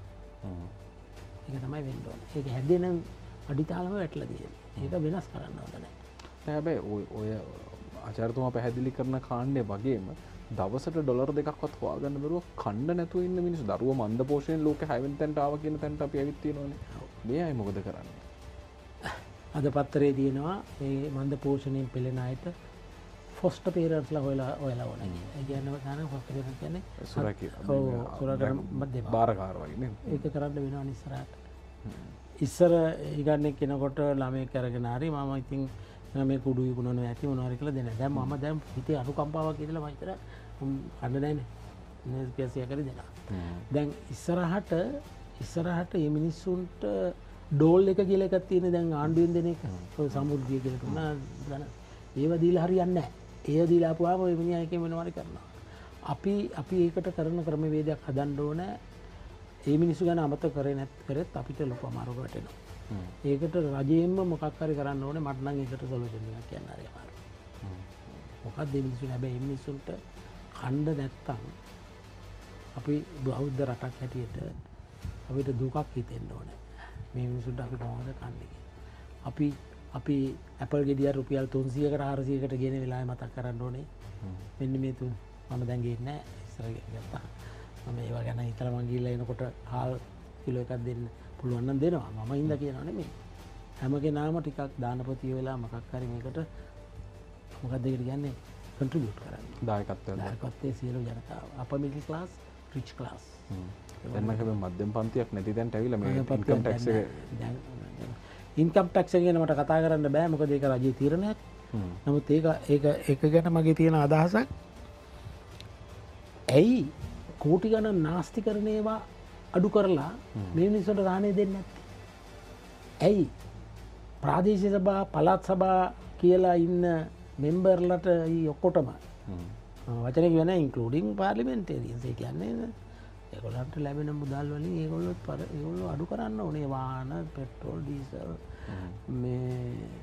ඒක තමයි වෙන්න ඕන. ඒක හැදෙන අඩිතාලම වැටලා තියෙන්නේ. ඒක වෙනස් කරන්න ඕන නැහැ. හැබැයි ඔය ඔය ආචාර්යතුමා පැහැදිලි කරන කාණ්ඩේ වගේම දවසට ඩොලර් දෙකක්වත් හොයාගන්න බැරුව කණ්ඩ නැතුව ඉන්න මිනිස්සු දරුවෝ මන්ද පෝෂණයෙන් ලෝකේ හය වෙනි තැනට ආවා කියන තැනට අපි ඇවිත් තියෙනවානේ. මේ අය මොකද කරන්නේ? අද පත්තරේ තියෙනවා මේ මන්ද පෝෂණයෙන් පෙළෙන අයට ෆොස්ටර් පේරන්ට්ස්ලා හොයලා හොයලා ඕනේ. ඒ කියන්නේ ගන්න ෆොස්ටර් පේරන්ට්ස් කියන්නේ සුරකී ඔව් සුරකරම් මැද බාරකාර වගේ නේ. ඒක කරන්න වෙනවා ඉස්සරහට. ඉස්සර ඉගන්නේ කෙනකොට ළමයෙක් අරගෙන හරි මම ඉතින් මේ කුඩු විකුණන ඇති මොනවා හරි කියලා දෙන්න. දැන් මම දැන් හිතේ අනුකම්පාවක් කියලා මම හිතලා කන්න නැනේ. මේ පියසිය කරේ දෙනවා. දැන් ඉස්සරහට ඉස්සරහට මේ මිනිස්සුන්ට ඩෝල් එක කියලා එකක් තියෙන දැන් ආණ්ඩුවෙන් දෙන එක. ඔය සමුද්‍රිය කියලා තුනා ගන්න. ඒව දීලා හරියන්නේ නැහැ. ඒව දීලා ආපුවාම ඔය මිනිහා එකේ මොනවා හරි කරනවා. අපි අපි ඒකට කරන ක්‍රමවේදයක් හදන්න ඕනේ. ඒ මිනිස්සු ගැන අමතක කරේ නැත් කරෙත් අපිට ලොකු අමාරුවක් වැටෙනවා. ඒකට රජයෙන්ම මොකක් හරි කරන්න ඕනේ. මට නම් ඒකට සොලියුෂන් එකක් කියන්න හරි අමාරුයි. මොකක්ද මේ මිනිස්සු හැබැයි මේ මිනිස්සුන්ට ඛණ්ඩ නැත්තම් අපි බෞද්ධ රටක් හැටියට අපිට දුකක් හිතෙන්න ඕනේ. මේ මිනිස්සුන්ට අපි කොහොමද කන්නේ කියලා. අපි අපි Apple ගෙඩිය රුපියල් තුන්සීයකට හාරසීයකට ගෙන වෙලාවේ මතක් කරන්න ඕනේ. මෙන්න මේ තුන් මම දැන් ගිහින් නැහැ ඉස්සර ගත්තා මම ඒව ගැන හිතලා මං ගිහලා එනකොට හාල් කිලෝ එකක් දෙන්න පුළුවන් නම් දෙනවා මම හින්දා කියනවා නෙමෙයි හැම කෙනාම ටිකක් දානපතිය වෙලා මොකක් හරි මේකට මොකක්ද ඒකට කියන්නේ කන්ට්‍රිබියුට් කරන්න දායකත්වය දායකත්වයේ සියලු ජනතාව upper middle class rich class දැන් හැබැයි මධ්‍යම පන්තියක් නැති දැන්ට ඇවිල්ලා මේ ඉන්කම් ටැක්ස් එක ඉන්කම් ටැක්ස් එක ගැන මට කතා කරන්න බෑ මොකද ඒක රජයේ තීරණයක් නමුත් ඒක ඒක ඒක ගැන මගේ තියෙන අදහසක් ඇයි කෝටි ගණන් නාස්ති කරන ඒවා අඩු කරලා මේ මිනිස්සුන්ට රාණේ දෙන්නේ නැත්තේ ඇයි ප්‍රාදේශීය සභා පළාත් සභා කියලා ඉන්න මෙම්බර්ලට ඔක්කොටම වචන කියන ඉන්ක්ලූඩින් පාර්ලිමෙන්ටේරියන්ස් ඒ කියන්නේ ඒගොල්ලන්ට ලැබෙන මුදල් වලින් ඒගොල්ලෝ ඒගොල්ලෝ අඩු කරන්න ඕනේ වාහන පෙට්‍රෝල් ඩීසල් මේ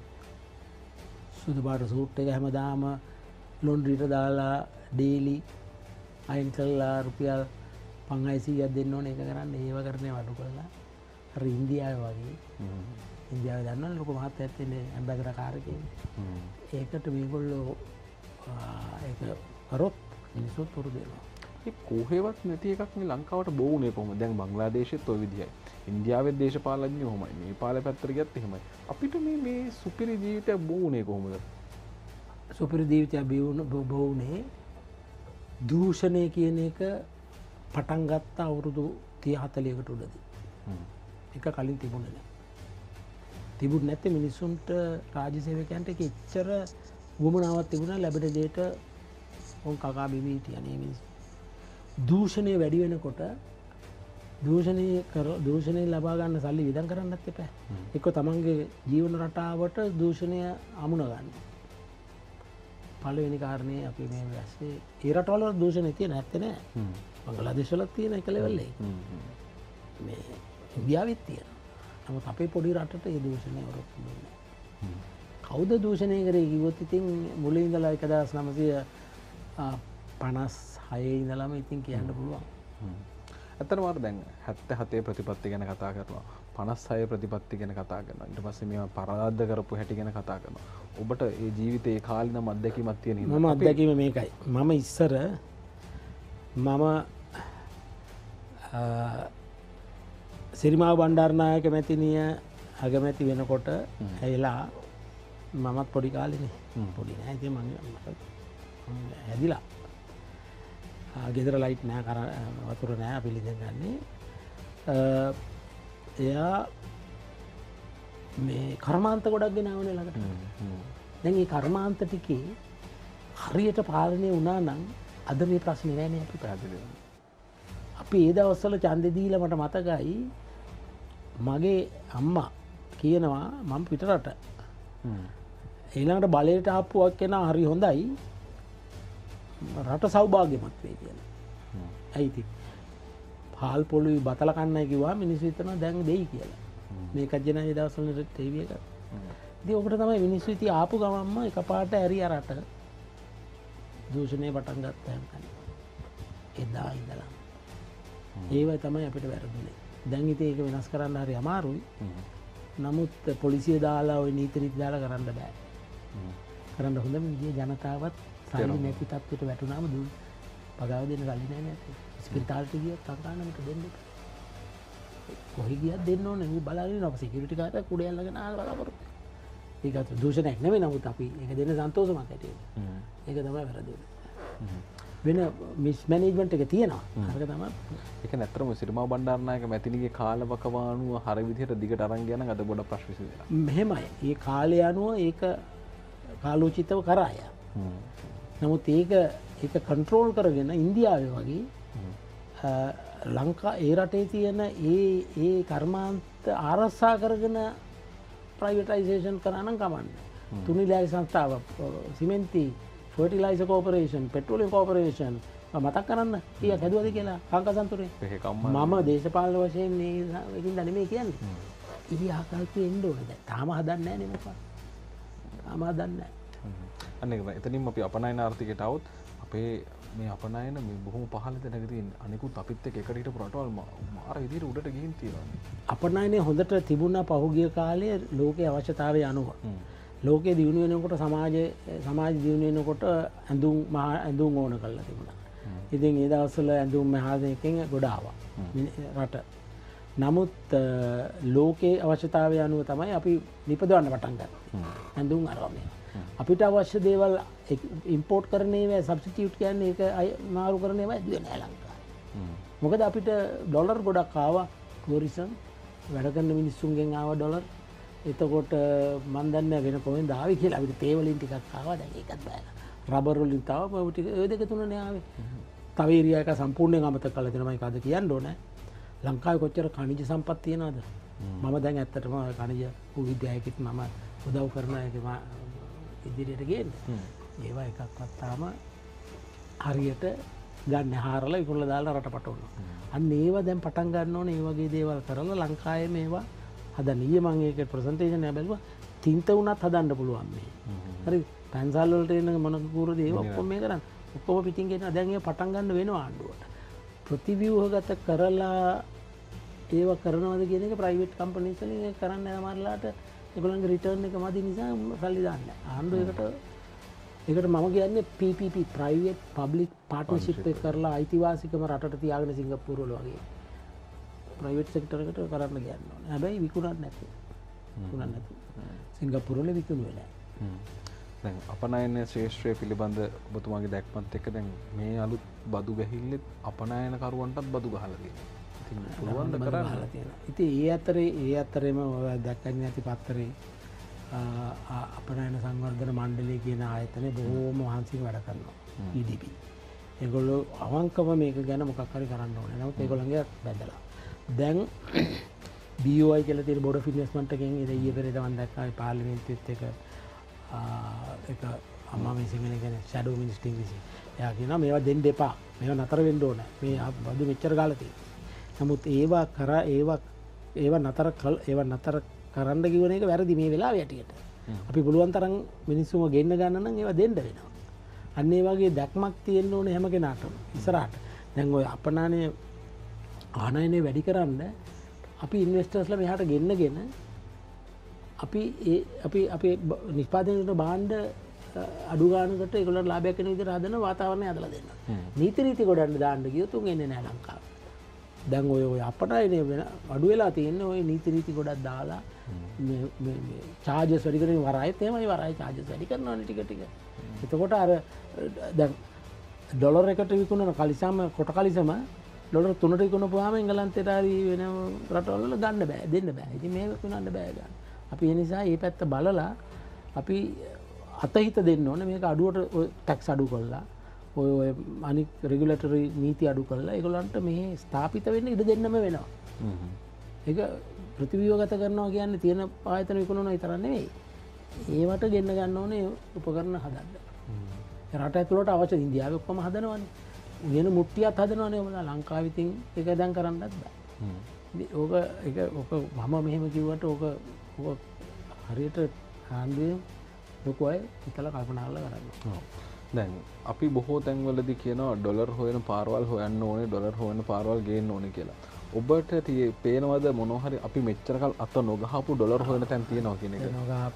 සුදු පාට සූට් එක හැමදාම ලොන්ඩ්‍රීට දාලා ඩේලි අයින් කරලා රුපියල් පන්හයිසීයක් දෙන්න ඕනේ ඒක කරන්න ඒව කරන්නේ අඩු කරලා අර ඉන්දියාවේ වගේ ඉන්දියාවේ දන්නවනේ ලොකු මහත්තයෙක් ඉන්නේ ඇම්බැසඩර් කාර්යකේ ඒකට මේගොල්ලෝ ඒක කරොත් මිනිස්සුත් පුරු දෙනවා ඒ කොහෙවත් නැති එකක් මේ ලංකාවට බෝුනේ කොහොමද දැන් බංග්ලාදේශෙත් ඔය විදිහයි ඉන්දියාවේ දේශපාලඥයෝ කොහොමයි මේ පාලේ පැත්තට ගියත් එහෙමයි අපිට මේ මේ සුපිරි ජීවිතය බෝුනේ කොහොමද සුපිරි ජීවිතය බෝුනේ දූෂණය කියන එක පටන් ගත්ත අවුරුදු තිහ හතලිහකට උඩදී එක කලින් තිබුණේ නැහැ තිබුණ නැත්තේ මිනිස්සුන්ට රාජ්‍ය සේවකයන්ට ඒක එච්චර වුමනාවක් තිබුණා ලැබෙන දෙයට උන් කකා බිමි හිටියනේ මිනිස්සු දූෂණය වැඩි වෙනකොට දූෂණය කර දූෂණය ලබා ගන්න සල්ලි වියදම් කරන්නත් එපා එක්ක තමන්ගේ ජීවන රටාවට දූෂණය අමුණ ගන්න පළවෙනි කාරණේ අපි මේ වැස්සේ ඒ රටවල දූෂණය තියෙන නැත්තේ නෑ බංග්ලාදේශ වල තියෙන එක ලෙවල් එක මේ ඉන්දියාවෙත් තියෙනවා නමුත් අපේ පොඩි රටට ඒ දූෂණය වරොත්තු දෙන්නේ කවුද දූෂණය කරේ කිව්වොත් ඉතින් මුලින් ඉඳලා එක දහස් නවසිය පනස් හයේ ඉඳලාම ඉතින් කියන්න පුළුවන් ඇත්තටම අර දැන් හැත්තෑ හතේ ප්‍රතිපත්ති ගැන කතා කරනවා පනස් හය ප්‍රතිපත්ති ගැන කතා කරනවා ඊට පස්සේ මේවා පරාද කරපු හැටි ගැන කතා කරනවා ඔබට ඒ ජීවිතේ ඒ කාලිනම අත්දැකීමක් තියෙන නේද මම අත්දැකීම මේකයි මම ඉස්සර මම සිරිමාව බණ්ඩාරනායක මැතිනිය අගමැති වෙනකොට ඇවිලා මමත් පොඩි කාලෙනේ පොඩි නෑ ඉතින් මම හැදිලා ගෙදර ලයිට් නෑ කර වතුර නෑ අපි ලිඳ ගන්නේ එයා මේ කර්මාන්ත ගොඩක් ගෙනාවනේ ළඟට දැන් මේ කර්මාන්ත ටිකේ හරියට පාලනය වුණා නම් අද මේ ප්‍රශ්නේ නෑ නේ අපි පැහැදිලිව අපි ඒ දවස්වල ඡන්දෙ දීලා මට මතකයි මගේ අම්මා කියනවා මම පිටරට ඊළඟට බලයට ආපුවක් කෙනා හරි හොඳයි රට සෞභාග්‍යමත් වේ කියලා. ඇයි ඉතින් පාල් පොළුයි බතල කන්නයි කිව්වා මිනිස්සු හිතනවා දැන් දෙයි කියලා. මේකත් ජනන ඒ දවස්වල ටීවී එක. ඉතින් ඔකට තමයි මිනිස්සු ඉතින් ආපු ගමන්ම එකපාරට ඇරියා රට දූෂණය පටන් ගත්තාම කන්නේ. එදා ඉඳලා. ඒවයි තමයි අපිට වැරදුනේ. දැන් ඉතින් ඒක වෙනස් කරන්න හරි අමාරුයි. නමුත් පොලිසිය දාලා ওই නීති රීති දාලා කරන්න බෑ. කරන්න හොඳම විදිය ජනතාවත් සල්ලි නැති තත්ත්වයට වැටුනාම දුන්න පගාව දෙන්න සල්ලි නැහැ නැත්තේ. ස්පිරිතාලට ගියත් සංකානකට දෙන්න එපා. කොහේ ගියත් දෙන්න ඕනේ. ඌ බලාගෙන ඉන්නවා සිකියුරිටි කාර්යයක් උඩ යල්ලගෙන ආලා බලාපොරොත්තු. ඒකත් දූෂණයක් නෙමෙයි නමුත් අපි ඒක දෙන්න සන්තෝෂමත් ඇටියෙ. ඒක තමයි වැරදි. වෙන මිස් මැනේජ්මන්ට් එක තියෙනවා. හරියට තමයි. ඒක නැත්තරම සිරිමාව බණ්ඩාරනායක මැතිණිගේ කාලවකවානුව හරිය විදිහට දිගට අරන් ගියා නම් අද ගොඩක් ප්‍රශ්න විසඳෙනවා. මෙහෙමයි. මේ කාලය අනුව ඒක කාලෝචිතව කරාය. නමුත් ඒක ඒක කන්ට්‍රෝල් කරගෙන ඉන්දියාවේ වගේ ලංකා ඒ රටේ තියෙන ඒ ඒ කර්මාන්ත ආරක්ෂා කරගෙන ප්‍රයිවටයිසේෂන් කරා නම් කමන්නේ. තුනිලයි සංස්ථාව සිමෙන්ති ෆර්ටිලයිසර් කෝපරේෂන් පෙට්‍රෝලියම් කෝපරේෂන් මතක් කරන්න ඊය හැදුවද කියලා කාංකසන්තුරේ මම දේශපාලන වශයෙන් මේ එකින් නෙමෙයි කියන්නේ. ඉතින් ආකල්පෙ එන්න ඕනේ දැන්. තාම හදන්නේ නැහැ නේ මොකක්ද? තාම හදන්නේ නැහැ. අන්න ඒක එතනින්ම අපි අපනයන ආර්ථිකයට આવොත් අපේ මේ අපනයන මේ බොහොම පහළ තැනක තියෙන අනිකුත් අපිත් එක්ක එකට හිටපු රටවල් මාර විදිහට උඩට ගිහින් තියෙනවා. අපනයනේ හොඳට තිබුණා පහුගිය කාලයේ ලෝකයේ අවශ්‍යතාවය අනුව. ලෝකයේ දියුණු වෙනකොට සමාජයේ සමාජ දියුණු වෙනකොට ඇඳුම් ඇඳුම් ඕන කරලා තිබුණා. ඉතින් ඒ දවස්වල ඇඳුම් මහාදනයකින් ගොඩාවා රට. නමුත් ලෝකයේ අවශ්‍යතාවය අනුව තමයි අපි නිපදවන්න පටන් ගන්න. ඇඳුම් අරවන්නේ. අපිට අවශ්‍ය දේවල් ඉම්පෝර්ට් කරන්නේ සබ්ස්ටිටියුට් කියන්නේ ඒක මාරු කරන ඒවා ඇදුවේ නෑ ලංකාවේ. මොකද අපිට ඩොලර් ගොඩක් ආවා ටූරිසම් වැඩ කරන මිනිස්සුන්ගෙන් ආවා ඩොලර්. එතකොට මන් දන්නේ වෙන කොහෙන්ද ආවේ කියලා අපිට තේ වලින් ටිකක් ආවා දැන් ඒකත් බෑලා. රබර් වලින් තාම ටික ඔය දෙක තුනනේ ආවේ. තව ඒරියා එක සම්පූර්ණයෙන් අමතක කරලා දෙනවා මම ඒකද කියන්න ඕනේ. ලංකාවේ කොච්චර khනිජ සම්පත් තියනවද? මම දැන් ඇත්තටම khනිජ විද්‍යාවකින් මම උදව් කරන එක ඉදිරියට ගේන්නේ. ඒවා එකක්වත් තාම හරියට ගන්න හාරලා විකුණලා දාලා රට පටවනවා. අන්න ඒවා දැන් පටන් ගන්න ඕනේ මේ වගේ දේවල් කරලා ලංකාවේ මේවා හදන්න. ඊයේ මම ඒක ප්‍රසන්ටේෂන් එක බැලුවා. තින්ත උනත් හදන්න පුළුවන් මේ. හරි පැන්සල් වලට එන මොන කූරද ඒව ඔක්කොම මේ කරන්නේ. ඔක්කොම පිටින් ගෙනවා. දැන් ඒක පටන් ගන්න වෙනවා ආණ්ඩුවට. ප්‍රතිව්‍යුහගත කරලා ඒව කරනවද කියන එක ප්‍රයිවට් කම්පනීස් වලින් ඒක කරන්න යනමාරලාට ඒගොල්ලන්ගේ රිටර්න් එක මදි නිසා සල්ලි දාන්නේ. ආණ්ඩුවකට ඒකට මම කියන්නේ P P P private public partnership එක කරලා අයිතිවාසිකම රටට තියාගෙන සිංගප්පූර වල වගේ ප්‍රයිවට් සෙක්ටර් එකට කරන්න ගන්න ඕනේ. හැබැයි විකුණන්න නැතුව. විකුණන්න නැතුව. සිංගප්පූර වල විකුණුවේ නැහැ. දැන් අපනයන ශ්‍රේෂ්ත්‍රය පිළිබඳ ඔබතුමාගේ දැක්මත් එක්ක දැන් මේ අලුත් බදු ගැහිල්ලෙත් අපනයනකරුවන්ටත් බදු ගහලා තියෙනවා. ඉතින් පුළුවන් ද කරන්න? ඉතින් ඒ අතරේ ඒ අතරේම ඔය දැක්කන්නේ නැති පත්තරේ අපනයන සංවර්ධන මණ්ඩලය කියන ආයතනය බොහෝම වහන්සියෙන් වැඩ කරනවා. E D P. ඒගොල්ලෝ අවංකව මේක ගැන මොකක් හරි කරන්න ඕනේ. නමුත් ඒගොල්ලන්ගේ බැඳලා. දැන් බී ඕ ආයි කියලා තියෙන බෝඩ් ඔෆ් ඉන්වෙස්ට්මන්ට් එකෙන් ඊයේ පෙරේද මම දැක්කා පාර්ලිමේන්තුවෙත් එක එක අම්මා මේ සිංහල කියන්නේ ෂැඩෝ මිනිස්ටර් ඉංග්‍රීසි. එයා කියනවා මේවා දෙන්න එපා. මේවා නතර වෙන්න ඕන. මේ බදු මෙච්චර ගාලා තියෙනවා. නමුත් ඒවා කරා ඒවා ඒවා නතර ඒවා නතර කරන්න කිව්වන එක වැරදි මේ වෙලාවේ යටියට. අපි පුළුවන් තරම් මිනිස්සුම ගෙන්න ගන්න නම් ඒවා දෙන්න වෙනවා. අන්න ඒ වගේ දැක්මක් තියෙන්න ඕනේ හැම කෙනාටම. ඉස්සරහට. දැන් ඔය අපනානේ ආනයනේ වැඩි කරන්න අපි ඉන්වෙස්ටර්ස්ලා මෙහාට ගෙන්නගෙන අපි ඒ අපි අපේ නිෂ්පාදනයට භාණ්ඩ අඩු ගානකට ඒගොල්ලන්ට ලාභයක් වෙන විදිහට හදන වාතාවරණය හදලා දෙන්න. නීති රීති ගොඩක් දාන්න ගියොත් උන් එන්නේ නැහැ ලංකාවට. දැන් ඔය ඔය අපටයිනේ වෙන අඩු වෙලා තියෙන්නේ ඔය නීති රීති ගොඩක් දාලා මේ මේ මේ චාර්ජස් වැඩි කරගෙන වරායත් එහෙමයි වරාය චාර්ජස් වැඩි කරනවානේ ටික ටික. එතකොට අර දැන් ඩොලර් එකට විකුණන කලිසම කොට කලිසම ඩොලර් තුනට විකුණපුවාම එංගලන්තයට හරි වෙන රටවල් වල ගන්න බෑ දෙන්න බෑ. ඉතින් මේක විකුණන්න බෑ ගන්න. අපි ඒ නිසා මේ පැත්ත බලලා අපි අතහිත දෙන්න ඕනේ මේක අඩුවට ටැක්ස් අඩු කරලා ඔය ඔය අනික් රෙගියුලටරි නීති අඩු කරලා ඒගොල්ලන්ට මේ ස්ථාපිත වෙන්න ඉඩ දෙන්නම වෙනවා. ඒක ප්‍රතිව්‍යුහගත කරනවා කියන්නේ තියෙන ආයතන විකුණනවා විතර නෙවෙයි. ඒවට ගෙන්න ගන්න ඕනේ උපකරණ හදන්න. රට ඇතුළට අවශ්‍ය ඉන්දියාවේ ඔක්කොම හදනවනේ. වෙන මුට්ටියක් හදනවනේ මොකද ලංකාවෙ ඉතින් ඒක දැන් කරන්නත් බෑ. ඕක ඒක ඕක මම මෙහෙම කිව්වට ඕක ඕක හරියට ආන්දේ ලොකු අය හිතලා කල්පනා කරලා කරන්නේ. දැන් අපි බොහෝ තැන්වලදී කියනවා ඩොලර් හොයන පාරවල් හොයන්න ඕනේ ඩොලර් හොයන පාරවල් ගේන්න ඕනේ කියලා. ඔබට tie පේනවද මොනවා හරි අපි මෙච්චර කල් අත නොගහපු ඩොලර් හොයන තැන් තියෙනවා කියන එක?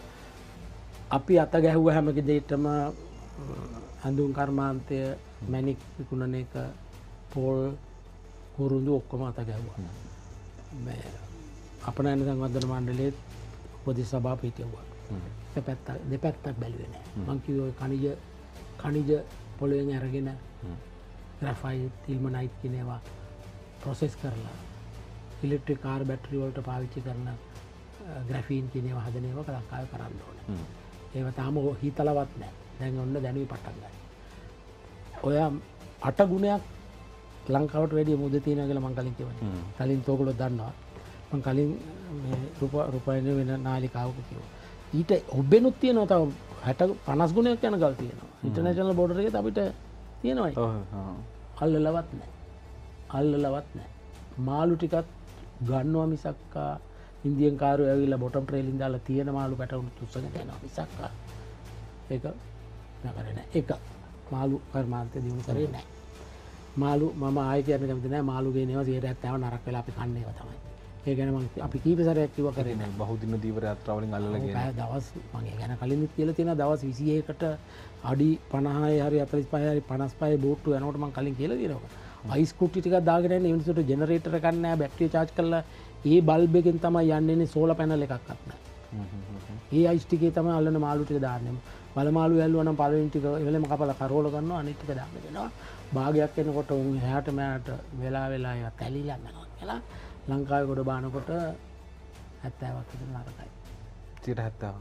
අපි අත ගැහුව හැම දෙයකටම හඳුන් කර්මාන්තය මැණික් විකුණන එක පොල් කුරුඳු ඔක්කොම අත ගැහුවා. මේ අපනයන සංවර්ධන මණ්ඩලයේ උපදෙස් සභාව පිටියුවා. දෙපැත්ත දෙපැත්තක් බැලුවේ නෑ. මං කිව්වේ khනිජ khනිජ පොළවෙන් අරගෙන ග්‍රැෆයිට් ඉල්මනයිට් කියන ඒවා ප්‍රොසෙස් කරලා ඉලෙක්ට්‍රික් කාර් බැටරි වලට පාවිච්චි කරන ග්‍රැෆීන් කියන ඒවා හදන ඒවා ලංකාවේ කරන්න ඕනේ. ඒවා තාම හිතලවත් නෑ. දැන් ඔන්න දැනුයි පටන් ගන්න. ඔය අට ගුණයක් ලංකාවට වැඩිය මුද තියෙනවා කියලා මං කලින් කිව්වා. කලින් තෝගලෝ දන්නවා. මං කලින් මේ රුපියල් වෙන නාලිකාවක කිව්වා. ඊට ඔබෙනුත් තියෙනවා තව හැට පනස් ගුණයක් යන ගල් තියෙනවා. ඉන්ටර්නැෂනල් බෝඩර් එකේ අපිට තියෙනවා. අල්ලලවත් නැහැ. අල්ලලවත් නැහැ. මාළු ටිකක් ගන්නවා මිසක්කා ඉන්දියන් කාරයෝ ඇවිල්ලා බොටම් ට්‍රේලින් දාලා තියෙන මාළු පැටවුණු තුස්සගෙන යනවා මිසක්කා ඒක නකරේ නැහැ. ඒක මාළු කර්මාන්තය දිනු කරේ නැහැ. මාළු මම ආයෙ කියන්න කැමති නැහැ මාළු ගේනවා සියයට හැත්තෑව නරක වෙලා අපි කන්නේ ඒවා තමයි. ඒ ගැන මම අපි කීප සැරයක් කිව්වා කරේ නෑ. බහුදින දීවර යාත්‍රාවලින් අල්ලලා ගියේ. පැය දවස් මම ඒ ගැන කලින්ත් කියලා තියෙනවා දවස් විසි ඒකට අඩි පනහයි හරි හතළිස් පහයි හරි පනස් පහයි බෝට්ටු යනකොට මම කලින් කියලා තියෙනවා. අයිස් කුට්ටි ටිකක් දාගෙන යන්නේ ඒ මිනිස්සුන්ට ජෙනරේටර් එකක් නැහැ බැටරිය charge කරලා ඒ බල්බ් එකෙන් තමයි යන්නේ සෝලර් පැනල් එකක්වත් නැහැ. ඒ අයිස් ටිකේ තමයි අල්ලන මාළු ටික දාන්නේ. වල මාළු ඇල්ලුවා නම් පළවෙනි ටික එවෙලෙම කපලා කරෝල කරනවා අනිත් ටික දාන්න දෙනවා. භාගයක් එනකොට උන් එහාට මෙහාට වෙලා වෙලා ඒවා තැලිලා යනවා කියලා ලංකාවේ ගොඩ බානකොට හැත්තෑවක් විතර නරකයි. සියයට හැත්තෑව.